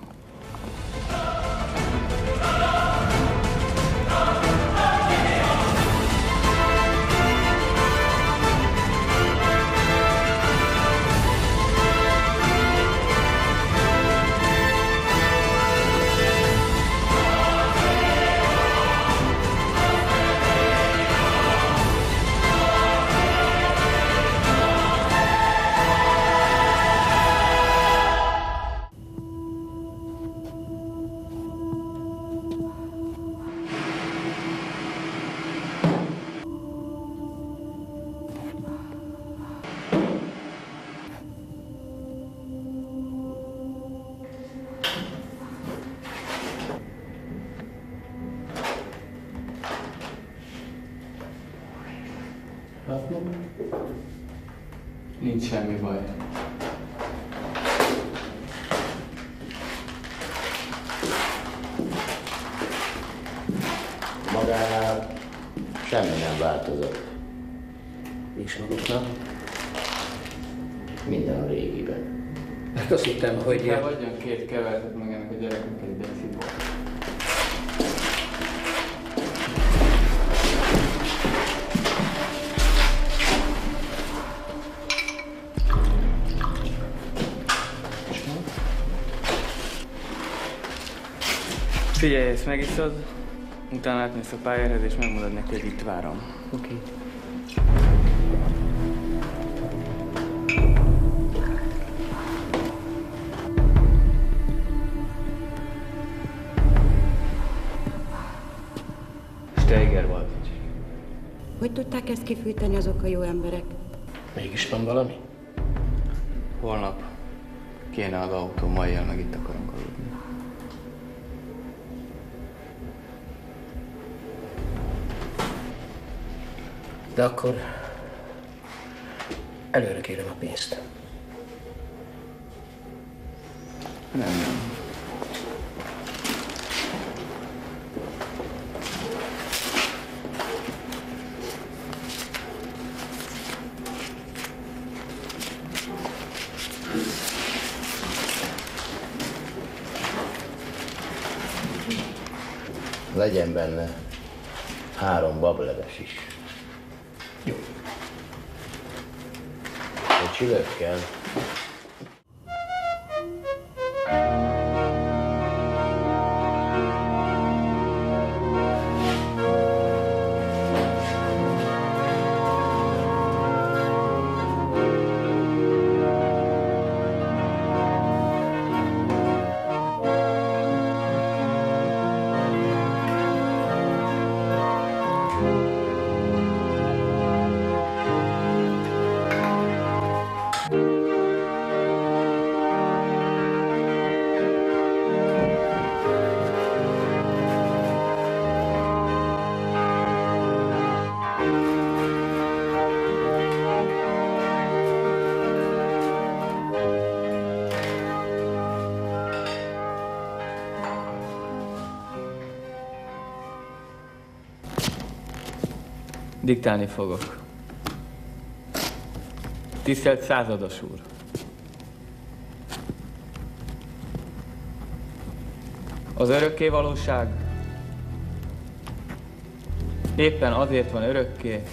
Nincs semmi baj. Magánál semmi nem változott. És maguknak minden a régiben. Hát azt hittem, hogy... Adjon 2 kevertet meg ennek a gyereknek egy decibort. Figyelj, ezt megiszod, utána átmész a pályához és megmondod neki, hogy itt várom. Oké. Steiger volt. Hogy tudták ezt kifűteni azok a jó emberek? Mégis van valami? Holnap kéne az autó, ma éjjel meg itt akarunk aludni. De akkor előre kérem a pénzt. Nem. Legyen benne 3 bableves is. Jó. Egy csülökkel. Diktálni fogok. Tisztelt százados úr! Az örökké valóság éppen azért van örökké,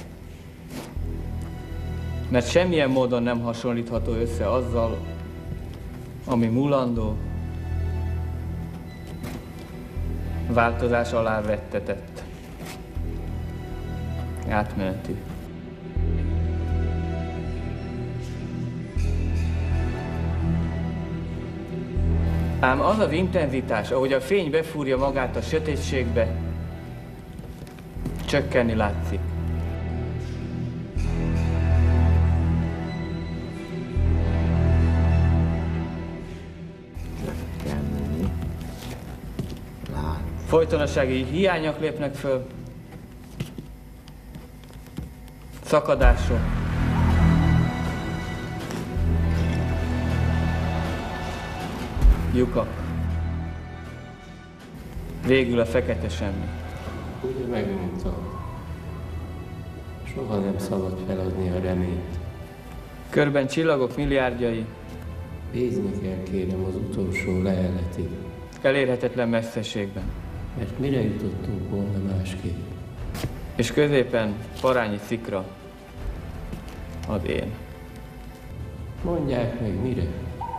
mert semmilyen módon nem hasonlítható össze azzal, ami mulandó, változás alá vettetett. Átmeneti. Ám az az intenzitás, ahogy a fény befúrja magát a sötétségbe, csökkenni látszik. Folytonossági hiányok lépnek föl, szakadások, lyukak, végül a fekete semmi. Ugye megmondtam, soha nem szabad feladni a reményt. Körben csillagok milliárdjai, Bízni kell, kérem, az utolsó leheletig. Elérhetetlen messzeségben. Mert mire jutottunk volna másképp? És középen parányi szikra, az én. Mondják meg, mire?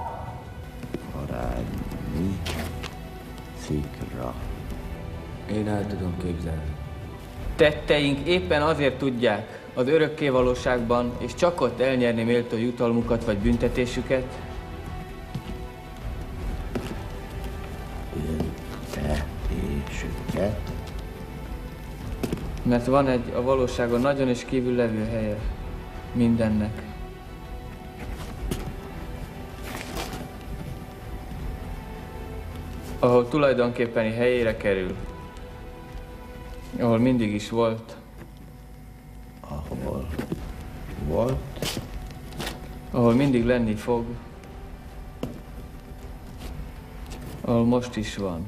Parányi szikra. Én el tudom képzelni. Tetteink éppen azért tudják az örökké valóságban, és csak ott elnyerni méltó jutalmukat vagy büntetésüket, büntetésüket? Mert van egy a valóságon nagyon is kívül levő helye mindennek. ahol tulajdonképpeni helyére kerül, ahol mindig is volt. Ahol volt? Ahol mindig lenni fog, ahol most is van.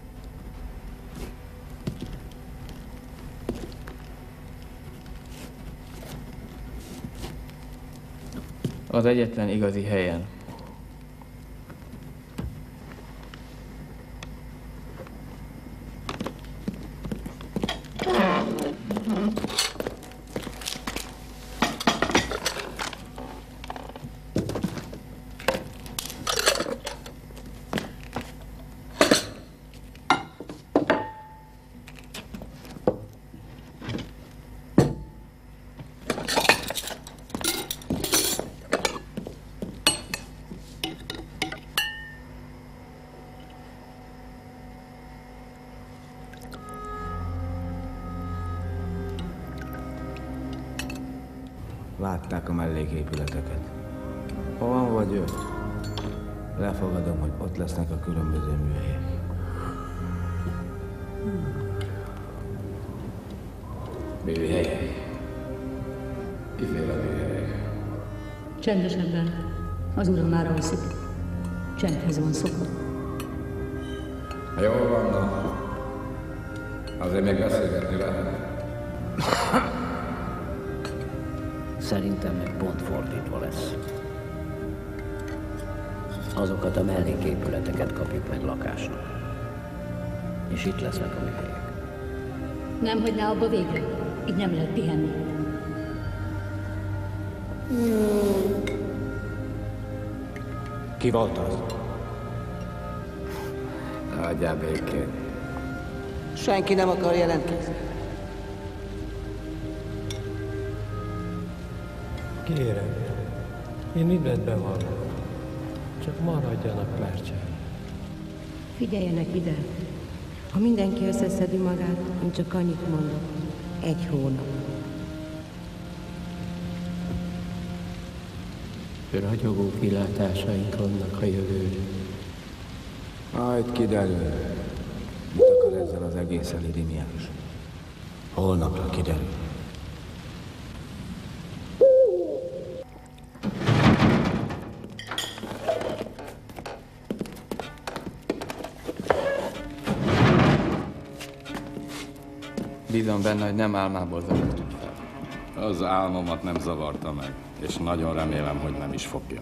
Az egyetlen igazi helyen. Látták a melléképületeket. Ha van vagy ő, lefogadom, hogy ott lesznek a különböző műhelyek. Műhelyek? Kiféle műhelyek? Csendesebben. Az uram már alszik. Csendhez van szokva. Jól van, na. Azért még beszélgetni lehet. Szerintem meg pont fordítva lesz. Azokat a melléképületeket kapjuk meg lakásnak. És itt lesznek a műhelyek. Nem hagyná abba végre. Így nem lehet pihenni. Ki volt az? Hagyjál békén. Senki nem akar jelentkezni. Kérem, én mindent bevallom. Csak maradjanak párcsán. Figyeljenek ide. Ha mindenki összeszedi magát, én csak annyit mondok. 1 hónap. Ragyogó kilátásaink vannak a jövőre. Majd kiderül. Mit akar ezzel az egészen Irimiás? Holnapra kiderül. Bízom benne, hogy nem álmából zavartuk fel. Az álmomat nem zavarta meg, és nagyon remélem, hogy nem is fogja.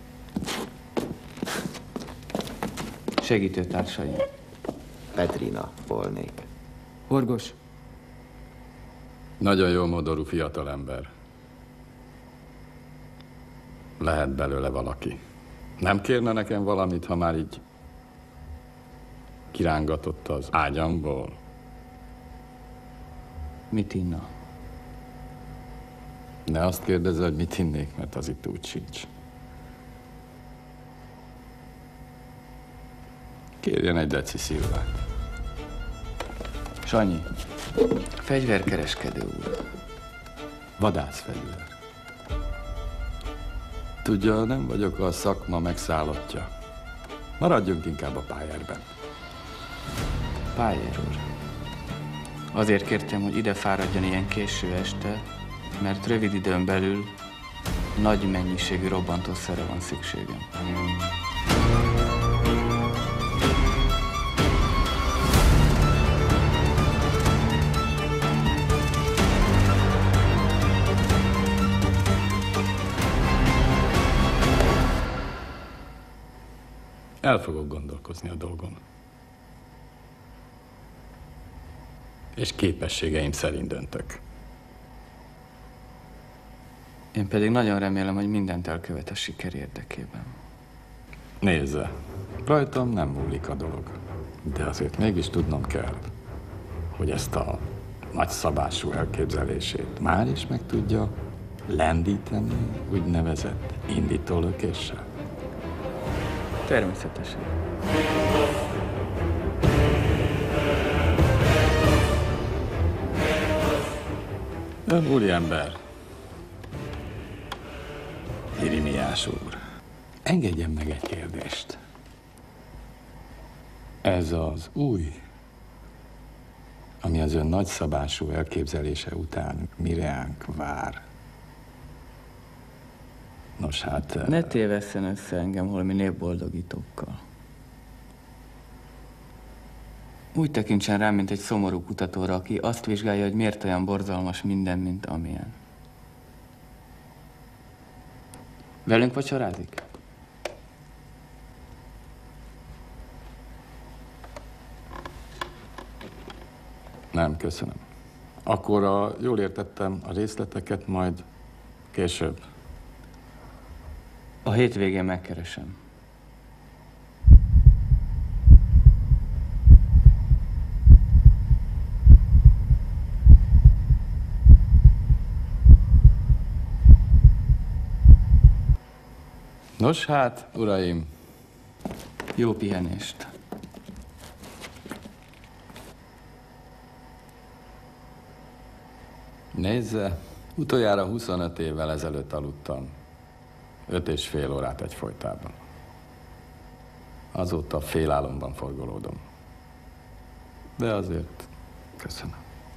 Segítőtársaim. Petrina volnék. Horgos. Nagyon jó modorú fiatalember. Lehet belőle valaki. Nem kérne nekem valamit, ha már így kirángatott az ágyamból? Mit inna? Ne azt kérdezze, hogy mit innék, mert az itt úgy sincs. Kérjen egy deci szilvát. Sanyi, fegyverkereskedő úr. Vadászfegyver. Tudja, nem vagyok a szakma megszállottja. Maradjunk inkább a Pályérben. Pályér úr. Azért kértem, hogy ide fáradjon ilyen késő este, mert rövid időn belül nagy mennyiségű robbantószerre van szükségem. El fogok gondolkozni a dolgon. És képességeim szerint döntök. Én pedig nagyon remélem, hogy mindent elkövet a siker érdekében. Nézze, rajtam nem múlik a dolog. De azért mégis tudnom kell, hogy ezt a nagyszabású elképzelését már is meg tudja lendíteni úgynevezett indítólökéssel. Természetesen. Ön úriember. Irimiás úr. Engedjen meg egy kérdést. Ez az új, ami az ön nagyszabású elképzelése után mireánk vár. Nos hát... Ne tévesszen össze engem holmi népboldogítókkal. Úgy tekintsen rám, mint egy szomorú kutatóra, aki azt vizsgálja, hogy miért olyan borzalmas minden, mint amilyen. Velünk vacsorázik? Nem, köszönöm. Akkor jól értettem, a részleteket majd később. A hétvégén megkeresem. Nos hát, uraim. Jó pihenést. Nézze, utoljára 25 évvel ezelőtt aludtam. 5,5 órát egyfolytában. Azóta félálomban forgolódom. De azért köszönöm.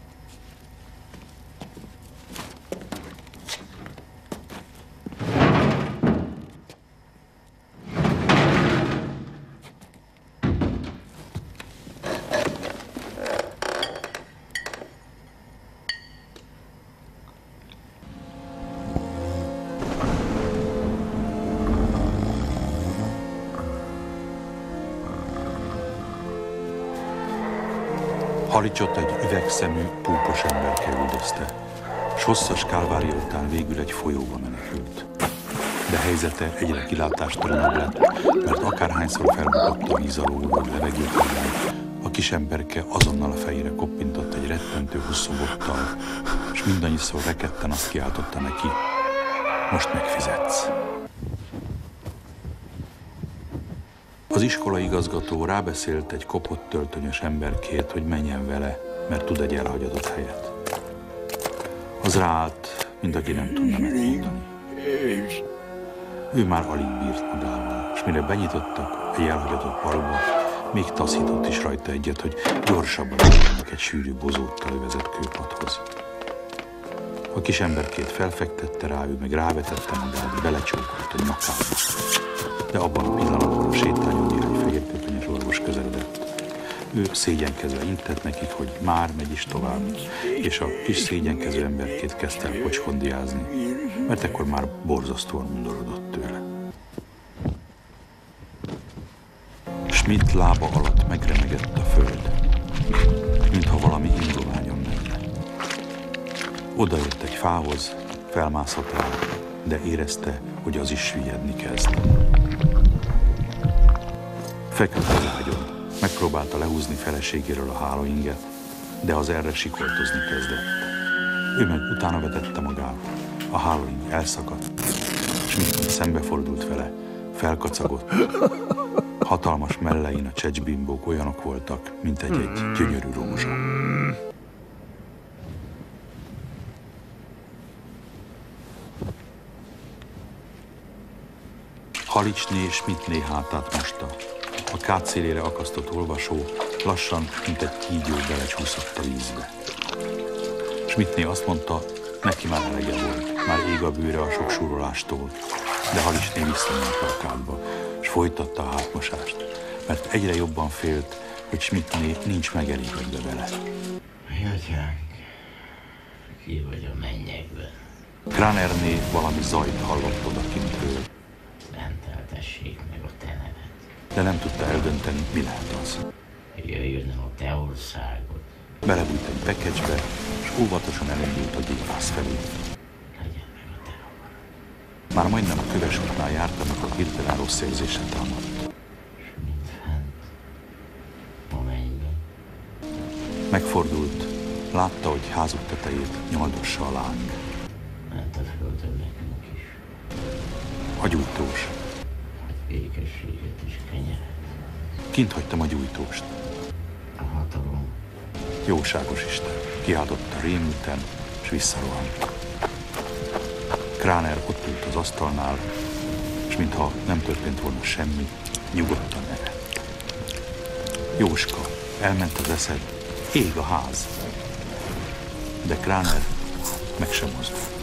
Halicsot egy üvegszemű, púpos emberke üldözte, s hosszas kálvária után végül egy folyóba menekült. De helyzete egyre kilátástalanabb lett, mert akárhányszor felbukott a víz alól, hogy levegőt vegyen, a kis emberke azonnal a fejére koppintott egy rettentő hosszú bottal, s mindannyiszor rekedten azt kiáltotta neki: most megfizetsz. Az iskolai igazgató rábeszélt egy kopott töltönyös emberkét, hogy menjen vele, mert tud egy elhagyatott helyet. Az ráállt, mint aki nem tudna megmondani. Ő már alig bírt magával, és mire benyitottak egy elhagyatott parkba, még taszított is rajta egyet, hogy gyorsabban menjenek egy sűrű bozóttal övezett kőpadhoz. A kis emberkét felfektette rá, ő meg rávetette magát, belecsókolt a nyakába. De abban a pillanatban a sétányon néhány fehérköpenyes orvos közeledett. Ő szégyenkezve intett nekik, hogy már megy is tovább, és a kis szégyenkező emberkét kezdte el pocskondiázni, mert ekkor már borzasztóan undorodott tőle. Schmidt lába alatt megremegett a föld, mintha valami ingoványon menne. Odaért egy fához, felmászott rá, de érezte, hogy az is süllyedni kezd. Feküdt az ágyon, megpróbálta lehúzni feleségéről a hálóinget, de az erre sikoltozni kezdett. Ő meg utána vetette magát, a hálóing elszakadt, Schmidt szembefordult vele, felkacagott. Hatalmas mellein a csecsbimbók olyanok voltak, mint egy gyönyörű rózsa. Halicsné és Schmidtné hátát mosta. A kád szélére akasztott olvasó lassan, mint egy kígyó belecsúszott a vízbe. Schmidtné azt mondta, neki már elege volt, már ég a bőre a sok súrolástól, de Halicsné visszament a kádba, és folytatta a hátmosást, mert egyre jobban félt, hogy Schmidtné nincs megelégedve vele. Jötjánk, ki vagy a mennyekben? Kranerné valami zajt hallott odakintről. Bent eltessék meg a te nevet. De nem tudta eldönteni, mi lehet az. Jöjjön a te országod. Belebújt egy pekecsbe, és óvatosan elindult a gyilvász felé. Már majdnem a köves útnál járt, amikor hirtelen rossz érzése támadt. Megfordult, látta, hogy házuk tetejét nyoldossa a láng. Ment a földön nekünk is. A gyújtós. Békességet és kenyeret. Kint hagytam a gyújtóst. A hatalom. Jóságos Isten, kiáltotta rémülten, és visszarohant. Kraner ott ült az asztalnál, és mintha nem történt volna semmi, nyugodtan evett. Jóska, elment az eszed, ég a ház. De Kráner meg sem mozdult.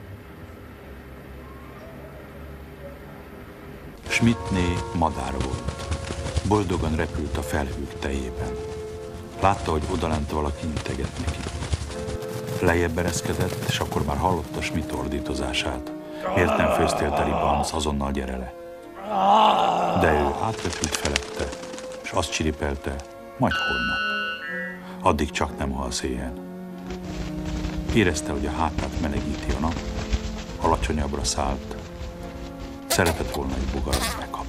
Schmidtné madár volt. Boldogan repült a felhők tejében. Látta, hogy odalent valaki integet neki. Lejjebb ereszkedett, és akkor már hallotta Schmidt ordítozását. Miért nem főztél teli Bansz, azonnal gyere le. De ő átrepült felette, és azt csiripelte, majd holnap. Addig csak nem halsz éhen. Érezte, hogy a hátát melegíti a nap, alacsonyabbra szállt. Szeretett volna egy bogarat megkapni.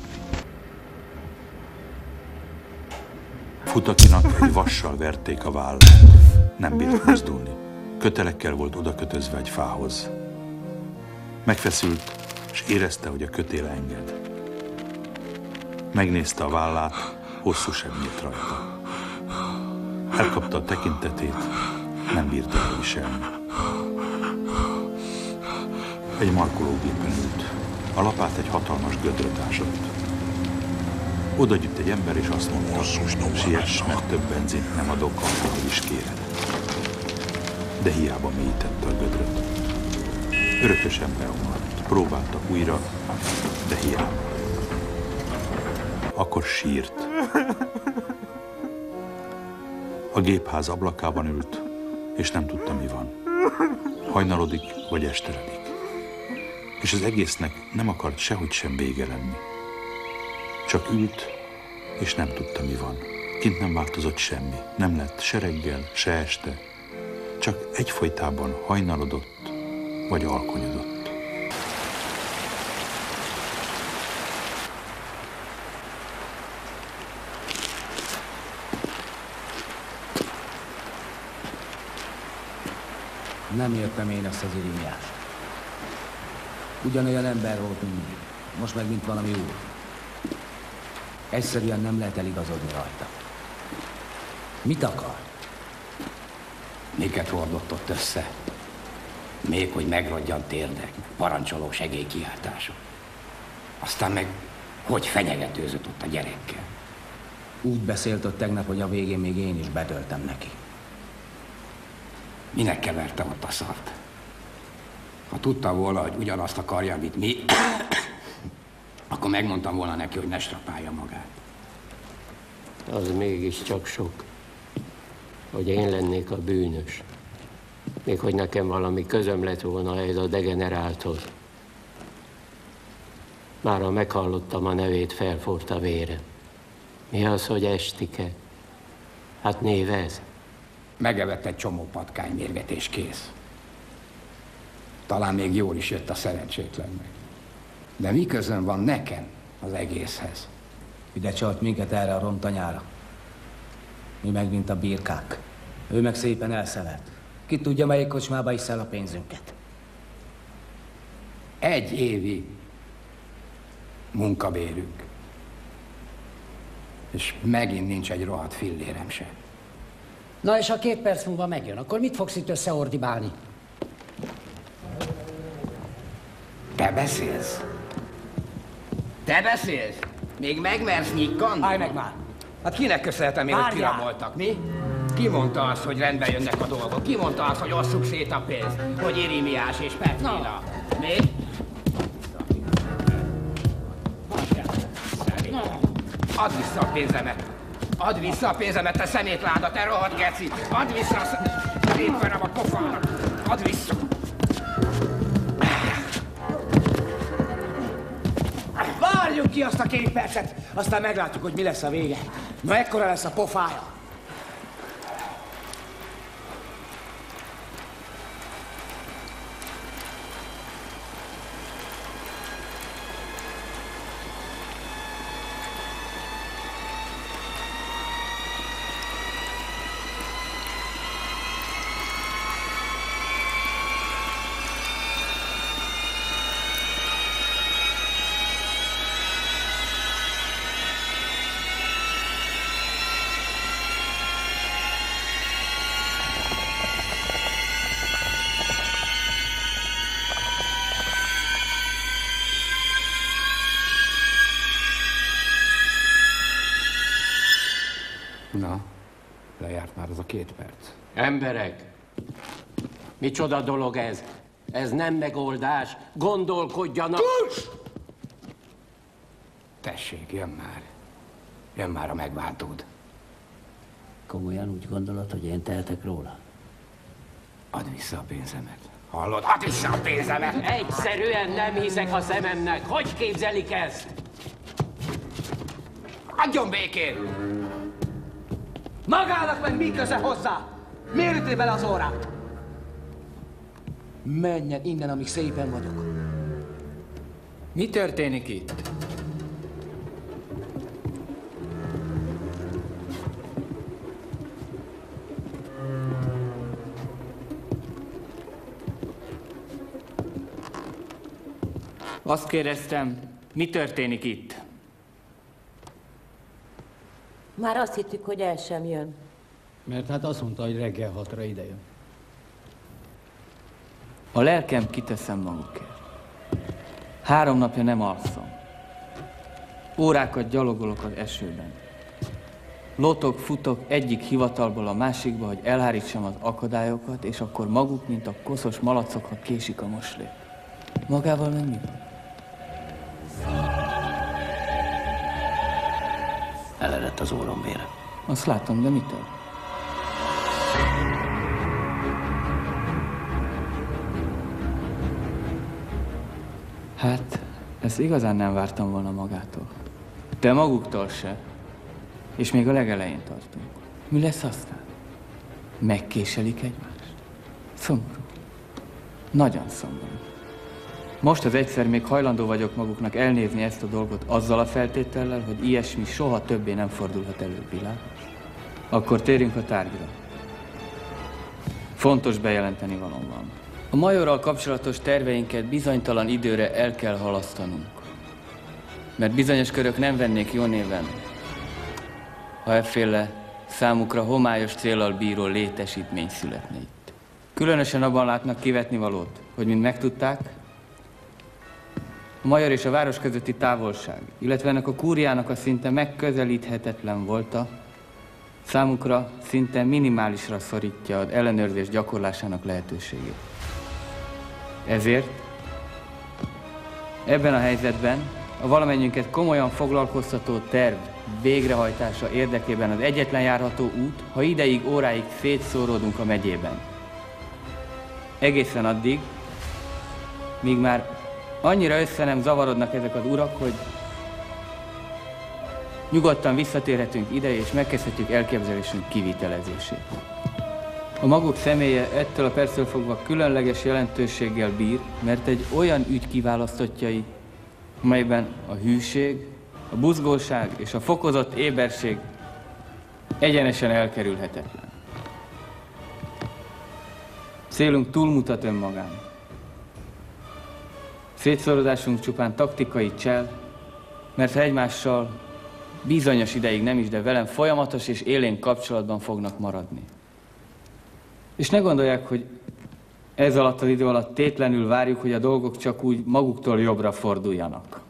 Futakinak egy vassal verték a vállát. Nem bírt mozdulni. Kötelekkel volt odakötözve egy fához. Megfeszült, és érezte, hogy a kötél enged. Megnézte a vállát, hosszú sem nyílt rajta. Elkapta a tekintetét, nem bírta elviselni. Egy markológépen ült. A lapát egy hatalmas gödröt ásott. Oda gyűjt egy ember, és azt mondta, siess, mert több benzint nem adok, ahogy is kéred. De hiába mélyítette a gödröt. Örökösen beomlott. Próbálta újra, de hiába. Akkor sírt. A gépház ablakában ült, és nem tudta, mi van. Hajnalodik, vagy esteledik. És az egésznek nem akart sehogy sem vége lenni. Csak ült, és nem tudta, mi van. Kint nem változott semmi. Nem lett se reggel, se este. Csak egyfolytában hajnalodott, vagy alkonyodott. Nem értem én ezt az Irimiást. Ugyanolyan ember volt mindig. Most meg mint valami úr. Egyszerűen nem lehet eligazodni rajta. Mit akar? Miket hordott ott össze? Még hogy megrodjan térdek, parancsoló segélykiáltások. Aztán meg hogy fenyegetőzött ott a gyerekkel. Úgy beszélt ott tegnap, hogy a végén még én is betöltem neki. Minek keverte ott a szart? Ha tudta volna, hogy ugyanazt akarja, mint mi, akkor megmondtam volna neki, hogy ne strapálja magát. Az mégiscsak sok, hogy én lennék a bűnös. Még hogy nekem valami közöm lett volna ez a degenerálthoz. Mára meghallottam a nevét, felforrt a vére. Mi az, hogy Estike? Hát név ez. Megevett egy csomó patkánymérget és kész. Talán még jól is jött a szerencsétlennek. De mi közön van nekem az egészhez? Ide csalt minket erre a rontanyára. Mi meg mint a birkák. Ő meg szépen elszeret. Ki tudja, melyik kocsmába is szel a pénzünket. 1 évi munkabérünk. És megint nincs egy rohadt fillérem se. Na és ha 2 perc múlva megjön, akkor mit fogsz itt összeordibálni? Te beszélsz? Te beszélsz? Még megmersz nyikkanni? Állj meg már! Hát kinek köszönhetem én, hogy kiramoltak, mi? Ki mondta azt, hogy rendbe jönnek a dolgok? Ki mondta azt, hogy osszuk szét a pénzt? Hogy Irimiás és Petrina? Mi? Add vissza a pénzemet! Add vissza a pénzemet, te szemétláda, te rohadt geci! Add vissza a szétverem a pofának! Add vissza! Várjuk ki azt a 2 percet, aztán meglátjuk, hogy mi lesz a vége. Na, ekkora lesz a pofája. Na, lejárt már az a 2 perc. Emberek, micsoda dolog ez? Ez nem megoldás. Gondolkodjanak. Kurs! Tessék, jön már. Jön már a megváltód. Komolyan úgy gondolod, hogy én tehetek róla? Add vissza a pénzemet. Hallod? Add vissza a pénzemet! Egyszerűen nem hiszek a szememnek. Hogy képzelik ezt? Adjon békén! Magának meg mi köze hozzá? Miért üti bele az órát? Menjen innen, amíg szépen vagyok. Mi történik itt? Azt kérdeztem, mi történik itt? Már azt hittük, hogy el sem jön. Mert hát azt mondta, hogy reggel 6-ra idejön. A lelkem kiteszem magukért. 3 napja nem alszom. Órákat gyalogolok az esőben. Lotok, futok egyik hivatalból a másikba, hogy elhárítsam az akadályokat, és akkor maguk, mint a koszos malacokra késik a moslék. Magával meg mi van? Eledett az óromvére. Azt látom, de mitől? Hát, ezt igazán nem vártam volna magától. De maguktól se. És még a legelején tartunk. Mi lesz aztán? Megkéselik egymást? Szomorú. Nagyon szomorú. Most az egyszer még hajlandó vagyok maguknak elnézni ezt a dolgot azzal a feltétellel, hogy ilyesmi soha többé nem fordulhat elő, világos? Akkor térjünk a tárgyra. Fontos bejelenteni valóm van. A majorral kapcsolatos terveinket bizonytalan időre el kell halasztanunk. Mert bizonyos körök nem vennék jó néven, ha efféle számukra homályos céllal bíró létesítmény születne itt. Különösen abban látnak kivetnivalót, hogy mint megtudták, a major és a város közötti távolság, illetve ennek a kúriának a szinte megközelíthetetlen volta, számukra szinte minimálisra szorítja az ellenőrzés gyakorlásának lehetőségét. Ezért ebben a helyzetben a valamennyünket komolyan foglalkoztató terv végrehajtása érdekében az egyetlen járható út, ha ideig, óráig szétszóródunk a megyében. Egészen addig, míg már annyira össze nem zavarodnak ezek az urak, hogy nyugodtan visszatérhetünk ide, és megkezdhetjük elképzelésünk kivitelezését. A maguk személye ettől a perctől fogva különleges jelentőséggel bír, mert egy olyan ügy kiválasztottjai, amelyben a hűség, a buzgóság és a fokozott éberség egyenesen elkerülhetetlen. Célunk túlmutat önmagán. Szétszorozásunk csupán taktikai csel, mert ha egymással bizonyos ideig nem is, de velem folyamatos és élénk kapcsolatban fognak maradni. És ne gondolják, hogy ez alatt az idő alatt tétlenül várjuk, hogy a dolgok csak úgy maguktól jobbra forduljanak.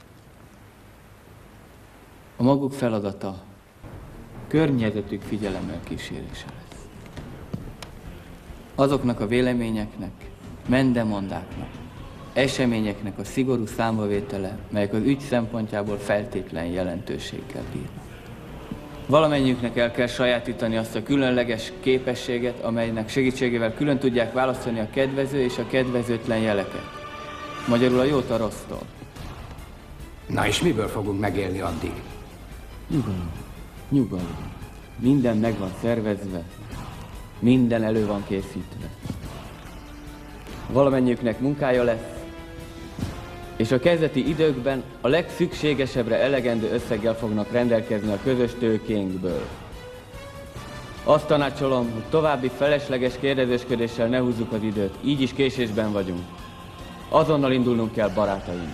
A maguk feladata környezetük figyelemmel kísérése lesz. Azoknak a véleményeknek, mendemondáknak, eseményeknek a szigorú számbavétele, melyek az ügy szempontjából feltétlen jelentőséggel bírnak. Valamennyiüknek el kell sajátítani azt a különleges képességet, amelynek segítségével külön tudják választani a kedvező és a kedvezőtlen jeleket. Magyarul a jót a rossztól. Na és miből fogunk megélni addig? Nyugalom, nyugalom. Minden meg van szervezve, minden elő van készítve. Valamennyiüknek munkája lesz, és a kezdeti időkben a legszükségesebbre elegendő összeggel fognak rendelkezni a közös tőkénkből. Azt tanácsolom, hogy további felesleges kérdezősködéssel ne húzzuk az időt, így is késésben vagyunk. Azonnal indulnunk kell, barátaim.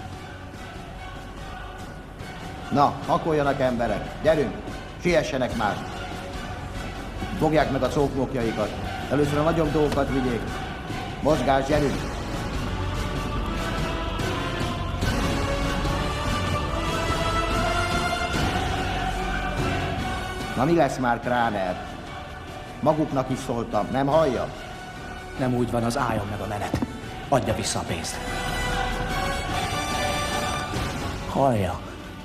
Na, pakoljanak emberek, gyerünk, siessenek már. Fogják meg a cókmokjaikat. Először a nagyobb dolgokat vigyék. Mozgás, gyerünk! Na mi lesz már, Kráner? Maguknak is szóltam, nem hallja? Nem úgy van, az álljon meg a menet. Adja vissza a pénzt. Hallja.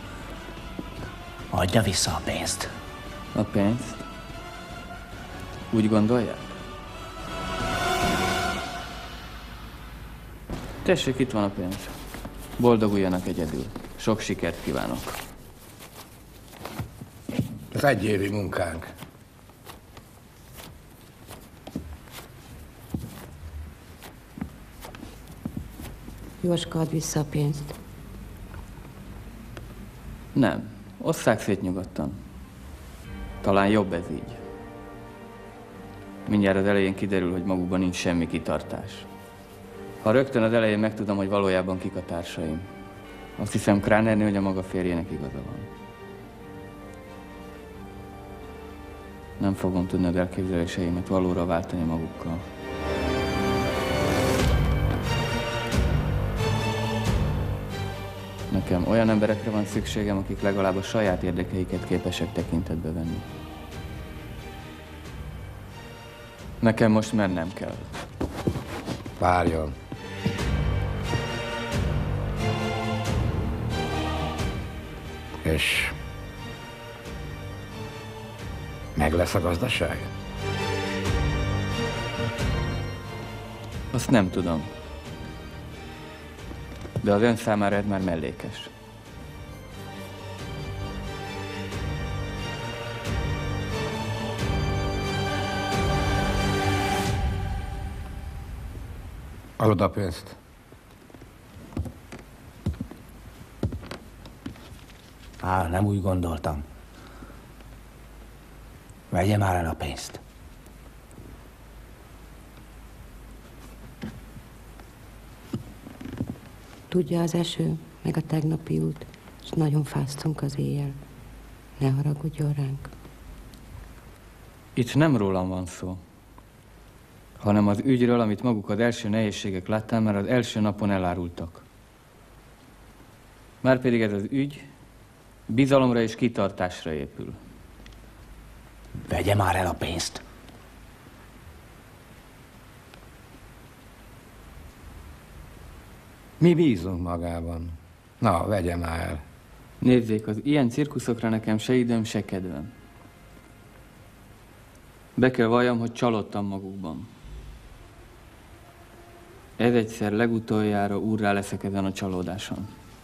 Adja vissza a pénzt. A pénzt? Úgy gondolja? Tessék, itt van a pénz. Boldoguljanak egyedül. Sok sikert kívánok. Ez egyévi munkánk. Jóska, add vissza a pénzt. Nem. Osszák szét nyugodtan. Talán jobb ez így. Mindjárt az elején kiderül, hogy magukban nincs semmi kitartás. Ha rögtön az elején megtudom, hogy valójában kik a társaim, azt hiszem Kránernél, hogy a maga férjének igaza van. Nem fogom tudni az elképzeléseimet valóra váltani magukkal. Nekem olyan emberekre van szükségem, akik legalább a saját érdekeiket képesek tekintetbe venni. Nekem most mennem kell. Várjon. És meg lesz a gazdaság? Azt nem tudom. De az ön számára ez már mellékes. Adod a pénzt. Nem úgy gondoltam. Vegye már el a pénzt. Tudja, az eső, meg a tegnapi út, és nagyon fáztunk az éjjel. Ne haragudjon ránk. Itt nem rólam van szó, hanem az ügyről, amit maguk az első nehézségek láttán már az első napon elárultak. Márpedig ez az ügy bizalomra és kitartásra épül. Vegye már el a pénzt. Mi bízunk magában. Na, vegye már el. Nézzék, az ilyen cirkuszokra nekem se időm, se kedvem. Be kell valljam, hogy csalódtam magukban. Ez egyszer legutoljára úrrá leszek ezen a csalódáson.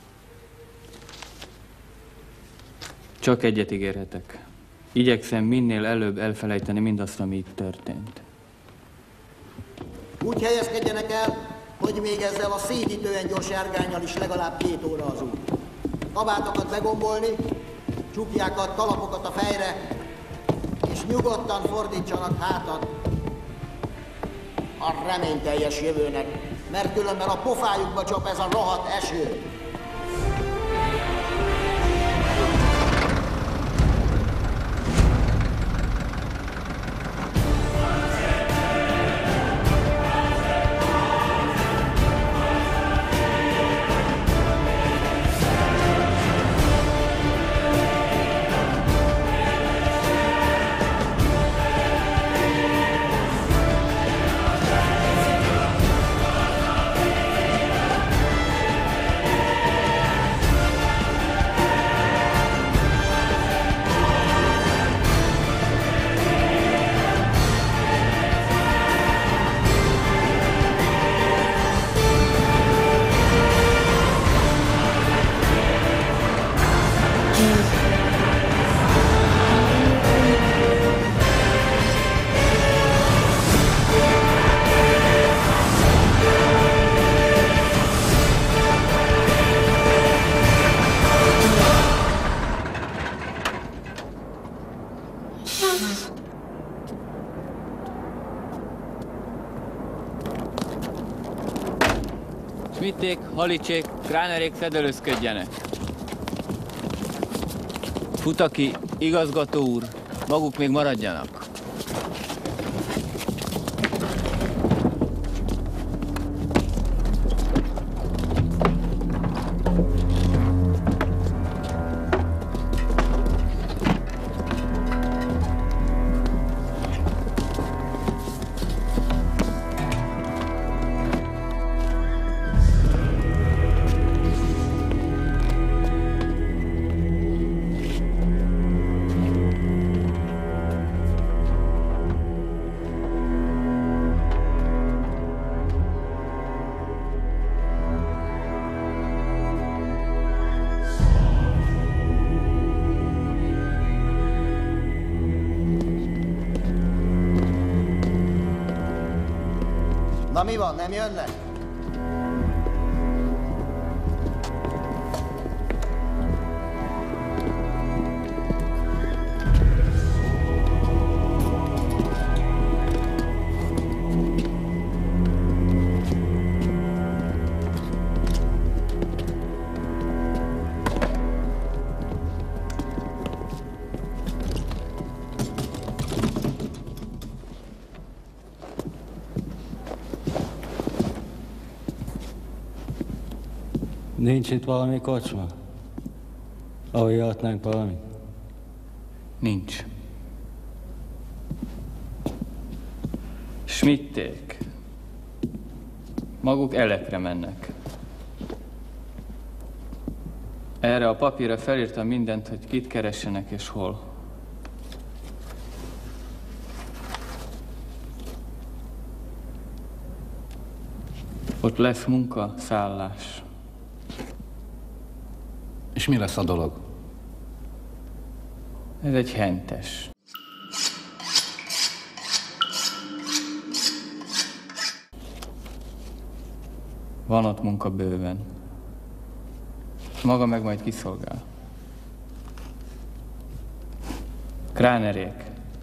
Csak egyet ígérhetek. Igyekszem minél előbb elfelejteni mindazt, ami itt történt. Úgy helyezkedjenek el, hogy még ezzel a szédítően gyors járgánnyal is legalább 2 óra az út. Kabátokat begombolni, csukjákat, kalapokat a fejre, és nyugodtan fordítsanak hátat a reményteljes jövőnek, mert különben a pofájukba csap ez a rohadt eső. Schmitték, Halicsék, Kránerék fedelőzködjenek. Futaki, igazgató úr, maguk még maradjanak. mi van, nem jönnek? Nincs itt valami kocsma? Ahol jöhetnánk valamit? Nincs. Schmitték. Maguk Elepre mennek. Erre a papírra felírtam mindent, hogy kit keressenek és hol. Ott lesz munka, szállás. És mi lesz a dolog? Ez egy hentes. Van ott munka bőven. Maga meg majd kiszolgál. Kránerék.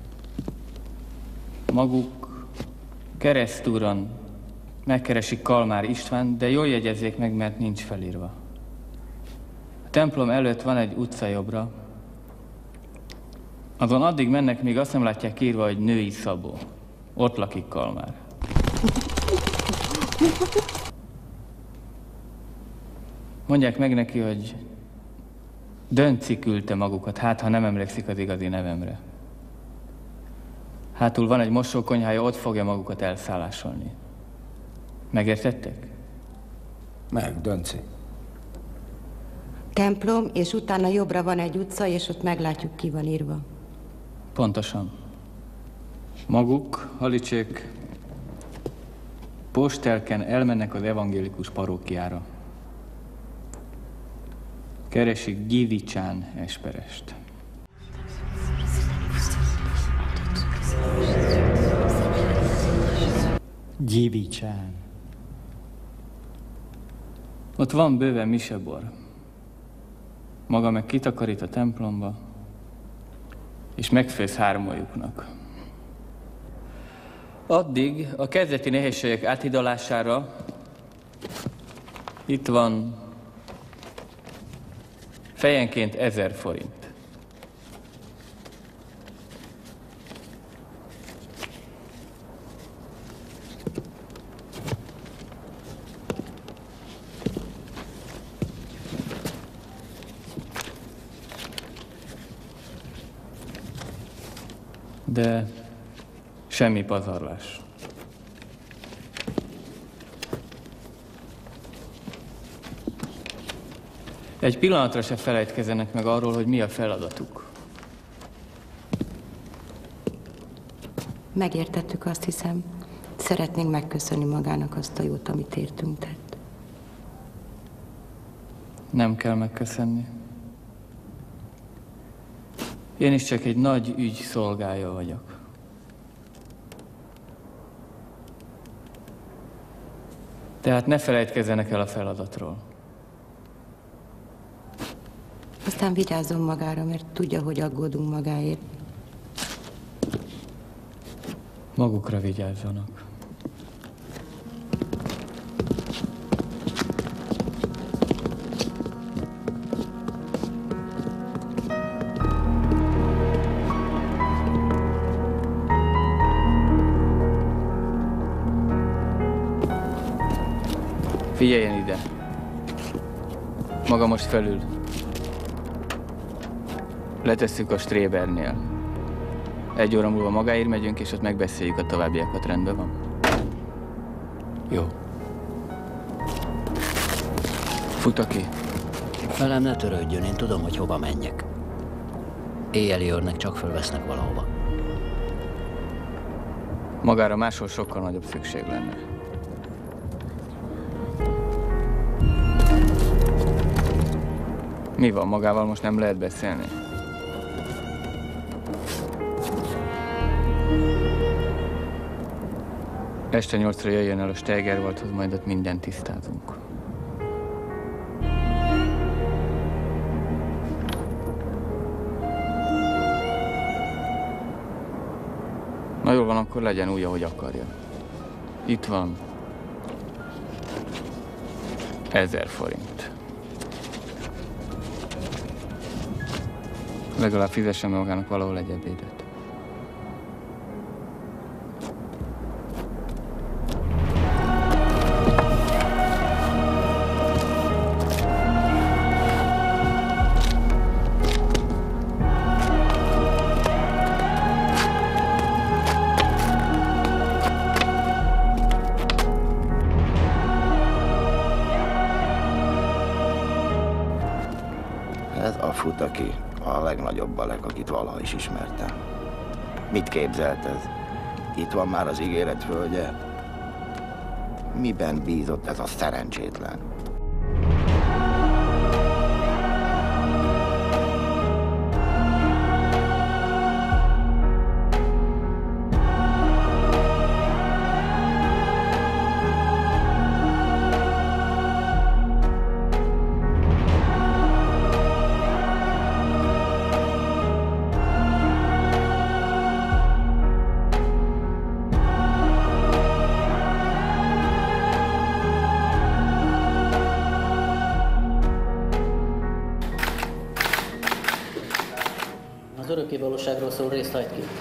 Maguk keresztúron megkeresik Kalmár István, de jól jegyezzék meg, mert nincs felírva. A templom előtt van egy utca jobbra. Azon addig mennek, míg azt nem látják írva, hogy Női Szabó. Ott lakik Kalmár. Mondják meg neki, hogy Dönci küldte magukat, hát ha nem emlékszik az igazi nevemre. Hátul van egy mosókonyhája, ott fogja magukat elszállásolni. Megértettek? Meg, Dönci. Templom, és utána jobbra van egy utca, és ott meglátjuk, ki van írva. Pontosan. Maguk, halicsék, postelken elmennek az evangélikus parókiára. Keresik Gyivicsán Esperest. Gyivicsán. Ott van bőven misebor. Maga meg kitakarít a templomba, és megfőz hármójuknak. Addig a kezdeti nehézségek áthidalására itt van fejenként 1000 forint. De semmi pazarlás. Egy pillanatra se felejtkezzenek meg arról, hogy mi a feladatuk. Megértettük, azt hiszem. Szeretnénk megköszönni magának azt a jót, amit értünk tett. Nem kell megköszönni. Én is csak egy nagy ügy szolgája vagyok. Tehát ne felejtkezzenek el a feladatról. Aztán vigyázzon magára, mert tudja, hogy aggódunk magáért. Magukra vigyázzanak. Figyeljen ide. Maga most felül. Letesszük a Strébernél. 1 óra múlva magáért megyünk, és ott megbeszéljük a továbbiakat. Rendben van? Jó. Futok ki. Velem ne törődjön, én tudom, hogy hova menjek. Éjjeli őrnek csak fölvesznek valahova. Magára máshol sokkal nagyobb szükség lenne. Mi van, magával most nem lehet beszélni? Este 8-ra jöjjön el a Steigerwaldhoz, majd ott mindent tisztázunk. Na jól van, akkor legyen úgy, ahogy akarja. Itt van 1000 forint. Legalább fizessen magának valahol egy ebédet. Ez a Futaki, a legnagyobb balek, akit valaha is ismertem. Mit képzelt ez? Itt van már az ígéret földje. Miben bízott ez a szerencsétlen? Az örökkévalóságról szóló részt hagyd ki.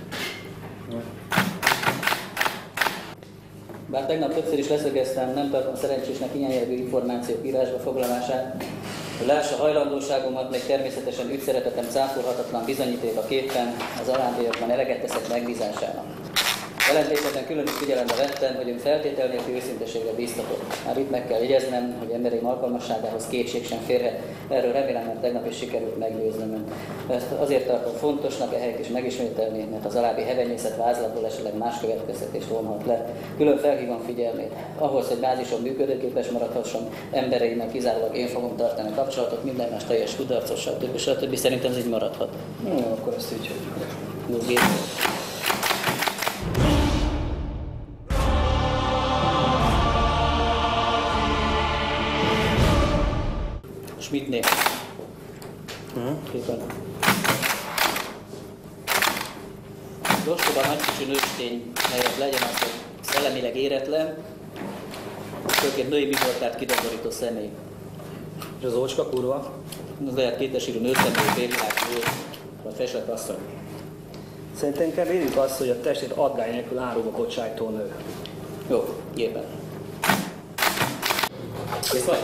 Bár tegnap többször is leszögeztem, nem tartom szerencsésnek ilyen jellegű információk írásba foglalását, hogy lássa hajlandóságomat, még természetesen ügyszeretetem cáfolhatatlan bizonyítékaképpen az alábbiakban eleget teszek megbízásának. Jelentésekben külön is figyelembe vettem, hogy ön feltétel nélkül őszinteségre bíztatott. Már itt meg kell jegyeznem, hogy embereim alkalmasságához kétség sem férhet. Erről remélem, mert tegnap is sikerült meggyőznöm önt. Ezt azért tartom fontosnak ehelyett is megismételni, mert az alábbi hevenyészet vázlatból esetleg más következtetést vonhat le. Külön felhívom figyelmét. Ahhoz, hogy bázisom működőképes maradhasson, embereimmel kizárólag én fogom tartani kapcsolatot, minden más teljes kudarcos, stb. Szerintem ez így maradhat. Akkor ezt így hagyjuk. Schmidtnél. Képen. Az ostoba nagykicsi nőstény helyett legyen az, hogy szellemileg éretlen, főként női mivoltát kidomborító személy. És az ócska kurva? Az lehet kétesírű nőszemű, félvilág nő, vagy feslet asszony. Szerintem inkább érjük azt, hogy a testét adgály nélkül árulokott sajtó nő. Jó, gépen. Kész vagy?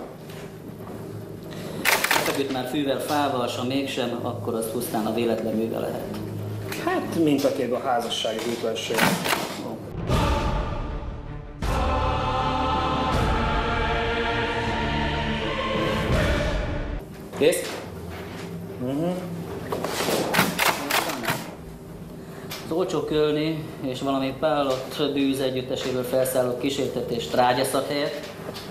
Feküdt már fűvel, fával, ha mégsem, akkor az pusztán a véletlen műve lehet. Hát, mint a kép a házassági hűtlenség. Kész? Az olcsó kölni és valami pálott bűz együtteséből felszállott kísértetés trágyaszak helyett.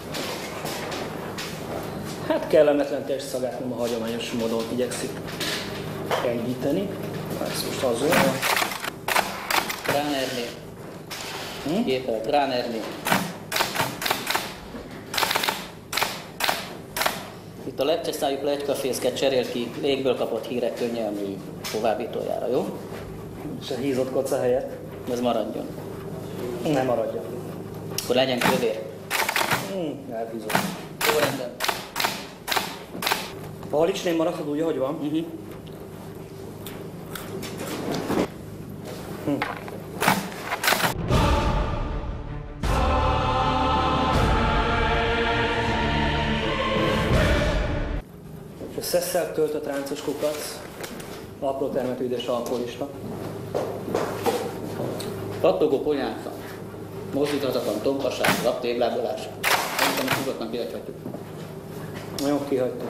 Hát kellemetlen testszagát nem a hagyományos módon igyekszik enyhíteni. Ez most az olyan. Gránerné. Gépel, Gránerné. Itt a lepceszájú pletykafészket cserél ki légből kapott hírek könnyelmű továbbítójára, jó? És a hízott koca helyett? Ez maradjon. Nem maradjon. Akkor legyen kövér. Elbízom. Jó, rendben. A halicsném maradhat úgy, ahogy van? És a szesszel töltött ráncos kukac, apró termetű üdes alkoholista. Pattogó ponyáca, mozdíthatatlan tompaság, laptéglábolás. Szerintem is nyugodtan kihagyhatjuk. Jó, kihagytuk.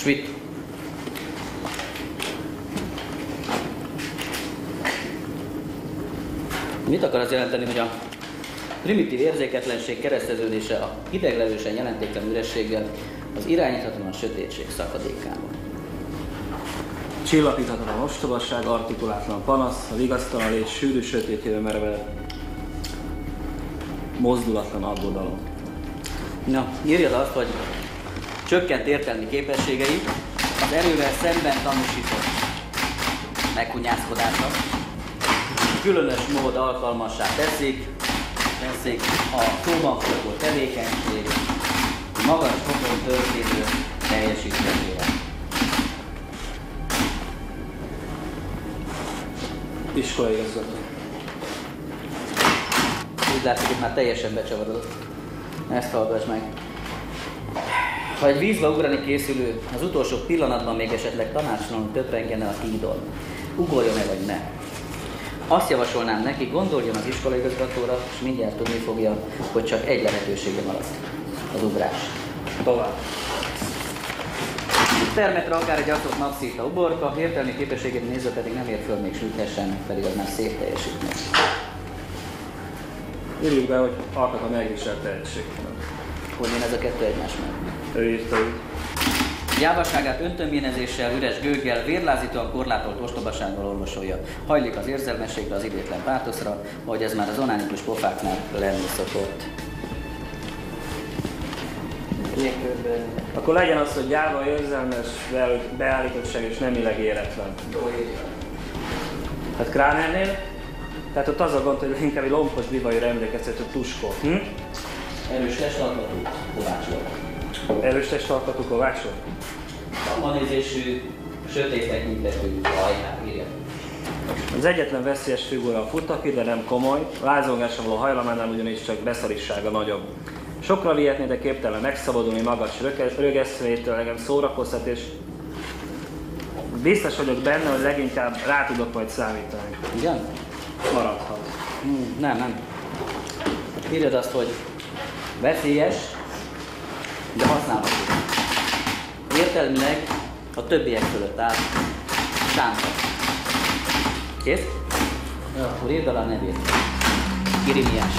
Schmidt. Mit akar az jelenteni, hogy a primitív érzéketlenség kereszteződése a hideglevősen jelentéktelen ürességgel az irányíthatatlan sötétség szakadékában? Csillapíthatatlan ostobaság, artikulátlan panasz, a vigasztalan légy sűrű sötétjére merevedett, mozdulatlan aggodalom. Na, írjad azt, hogy csökkent értelmi képességei az erővel szemben tanúsított meghunyászkodása különös mód alkalmassá teszik a szóban forgó tevékenység magas fokon történő teljesítésére. Iskolaigazgató. Úgy látszik, hogy már teljesen becsavarodott. Ezt hallgass meg. Ha egy vízbe ugrani készülő az utolsó pillanatban még esetleg tanácstalanul töprengene a hídon, ugorjon-e vagy ne? Azt javasolnám neki, gondoljon az iskolaigazgatóra, és mindjárt tudni fogja, hogy csak egy lehetősége maradt. Az ugrás. Tovább. Termetre akár egy adott napszírta uborka, értelmi képességét nézve pedig nem ér föl még sülthessen, pedig az már szép teljesítmény. Írjuk be, hogy alkat a megviselt tehetség. Hogy én ez a kettő egymás mellett? Ő írta úgy. Gyávaságát öntöményezéssel, üres gőggel, vérlázítóan korlátolt ostobasággal orvosolja. Hajlik az érzelmességre, az idétlen pátoszra, ahogy ez már az onánikus pofáknál lenni szokott. Akkor legyen az, hogy gyáva, érzelmes, beállítottság és nemileg éretlen. Hát Kránernél? Tehát ott az a gond, hogy inkább egy lompos bivaira emlékeztető tuskó. Erős testalkatú, Kovács volt. Erős testalkatú Kovács volt? Szakmanézésű, sötét tekintetű, hajnál írja. Az egyetlen veszélyes figura a futaki, de nem komoly. Lázongásra való hajlamánál ugyanis csak beszarissága nagyobb. Sokra vihetné, de képtelen megszabadulni magas rögesztvétől, engem szórakoztat, és biztos vagyok benne, hogy leginkább rá tudok majd számítani. Igen? Maradhat. Nem. Írjad azt, hogy veszélyes, de használható. Értelmileg a többiek fölött áll. Sánta. Kész? Ja. Akkor írd alá a nevét. Kirimiás.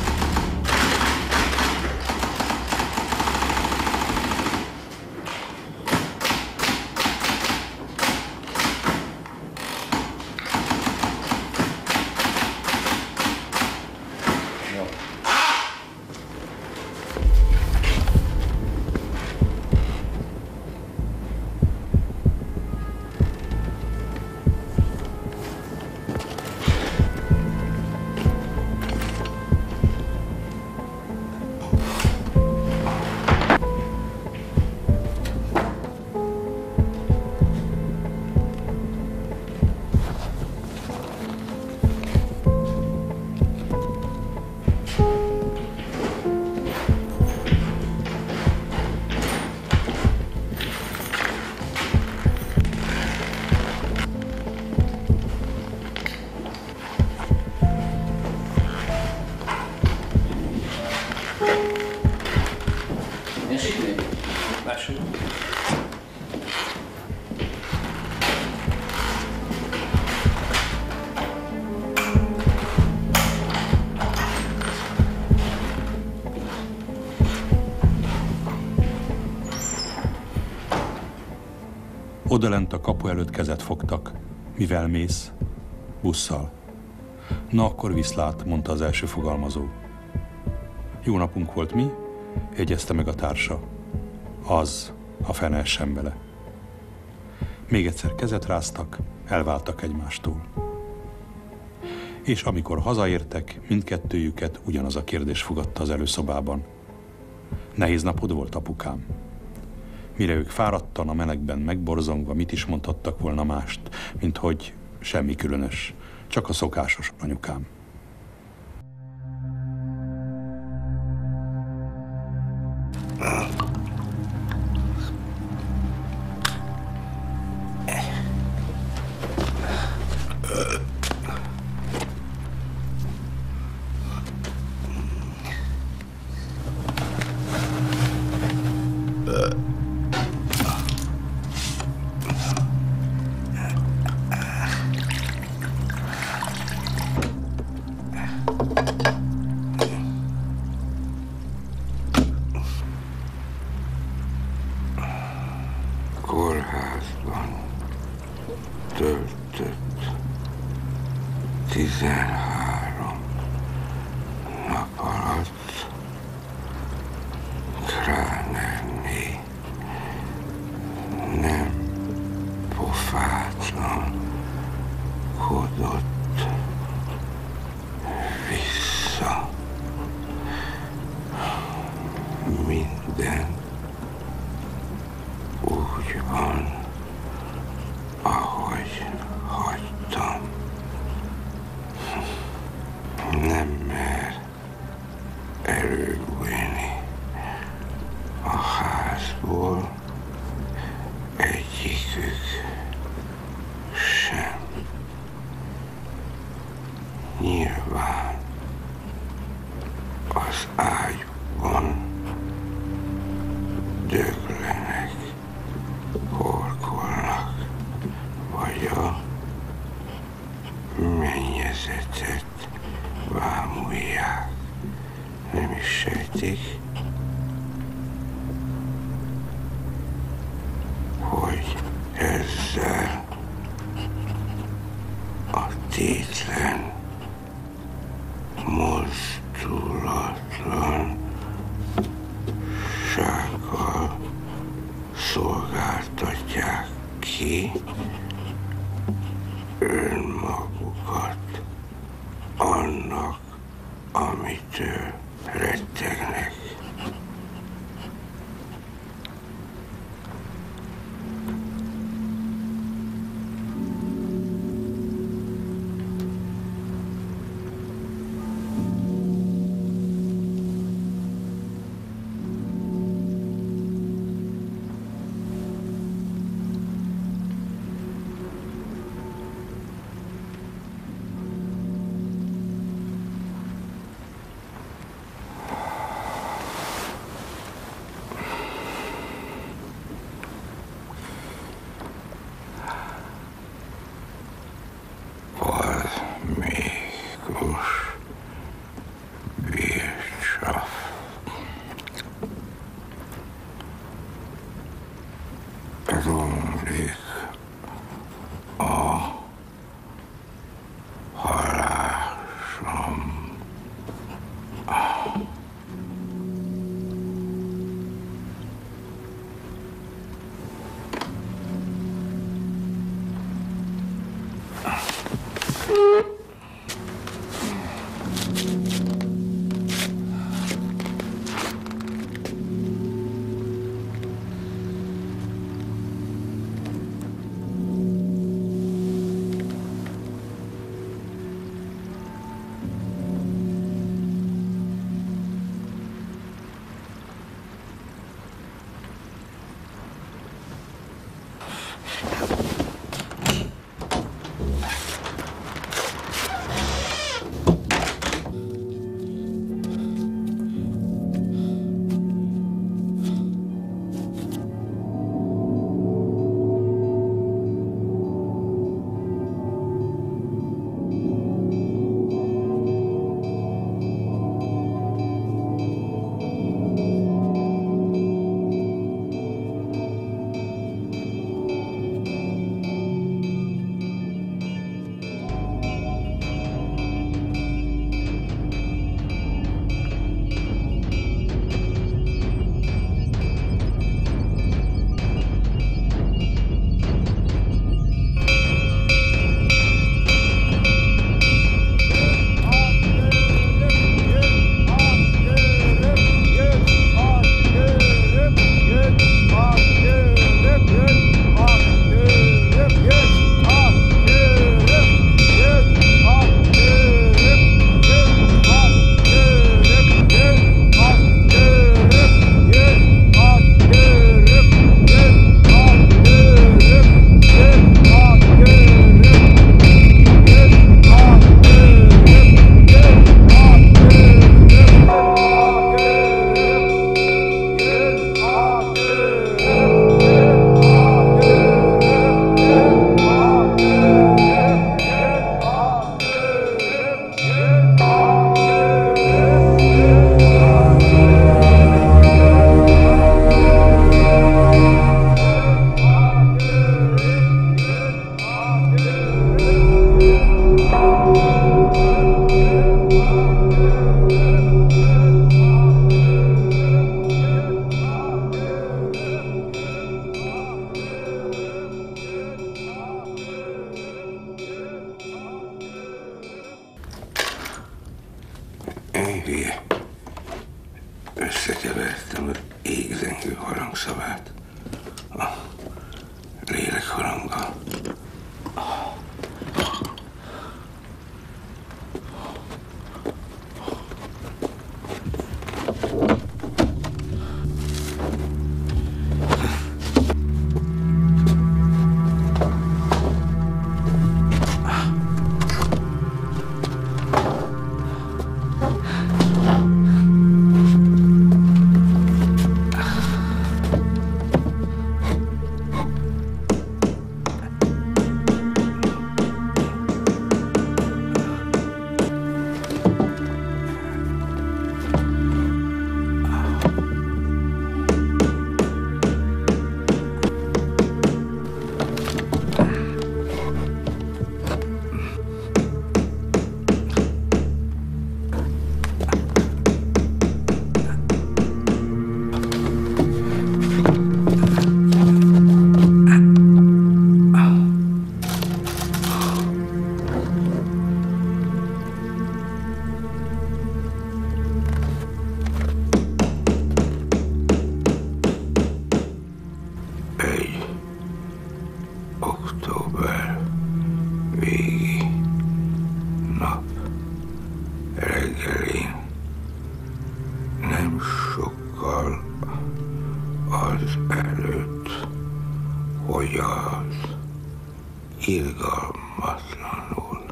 Odalent a kapu előtt kezet fogtak. Mivel mész? Busszal. Na akkor viszlát, mondta az első fogalmazó. Jó napunk volt mi? Jegyezte meg a társa. Az, a fene essen bele. Még egyszer kezet ráztak, elváltak egymástól. És amikor hazaértek, mindkettőjüket ugyanaz a kérdés fogadta az előszobában. Nehéz napod volt, apukám? Mire ők fáradtan, a melegben megborzongva, mit is mondhattak volna mást, mint hogy semmi különös, csak a szokásos, anyukám. házban töltött 13 nap alatt Kránerné nem pofátlankodott vissza. Minden úgy van, ahogy hagytam. Nem mer előbújni a házból egyikük sem. Nyilván az ágyban döglenek, horkolnak, vagy a mennyezetet bámulják. Nem is sejtik, hogy ezzel a tétlen, mozdulatlan sággal szolgáltatják ki önmagukat annak, amitől rettegnek. Romlik a halásom. szerettem az égzengő harangszavát. A lélek haranggal. Október végi nap reggelén nem sokkal az előtt, hogy az irgalmatlanul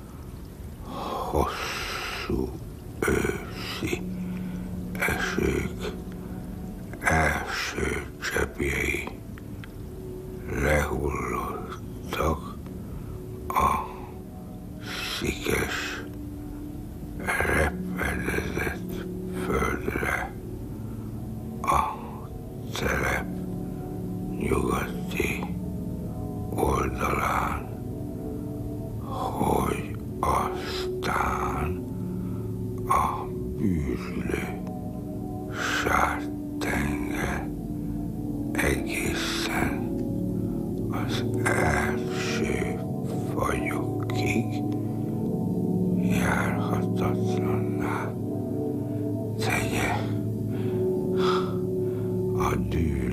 hosszú őszi esők első cseppjei lehullottak a szikes, repedezett földre a telep nyugati oldalán, hogy aztán a bűzlő sártenger egészen az első fagyokig járhatatlanná tegye a dű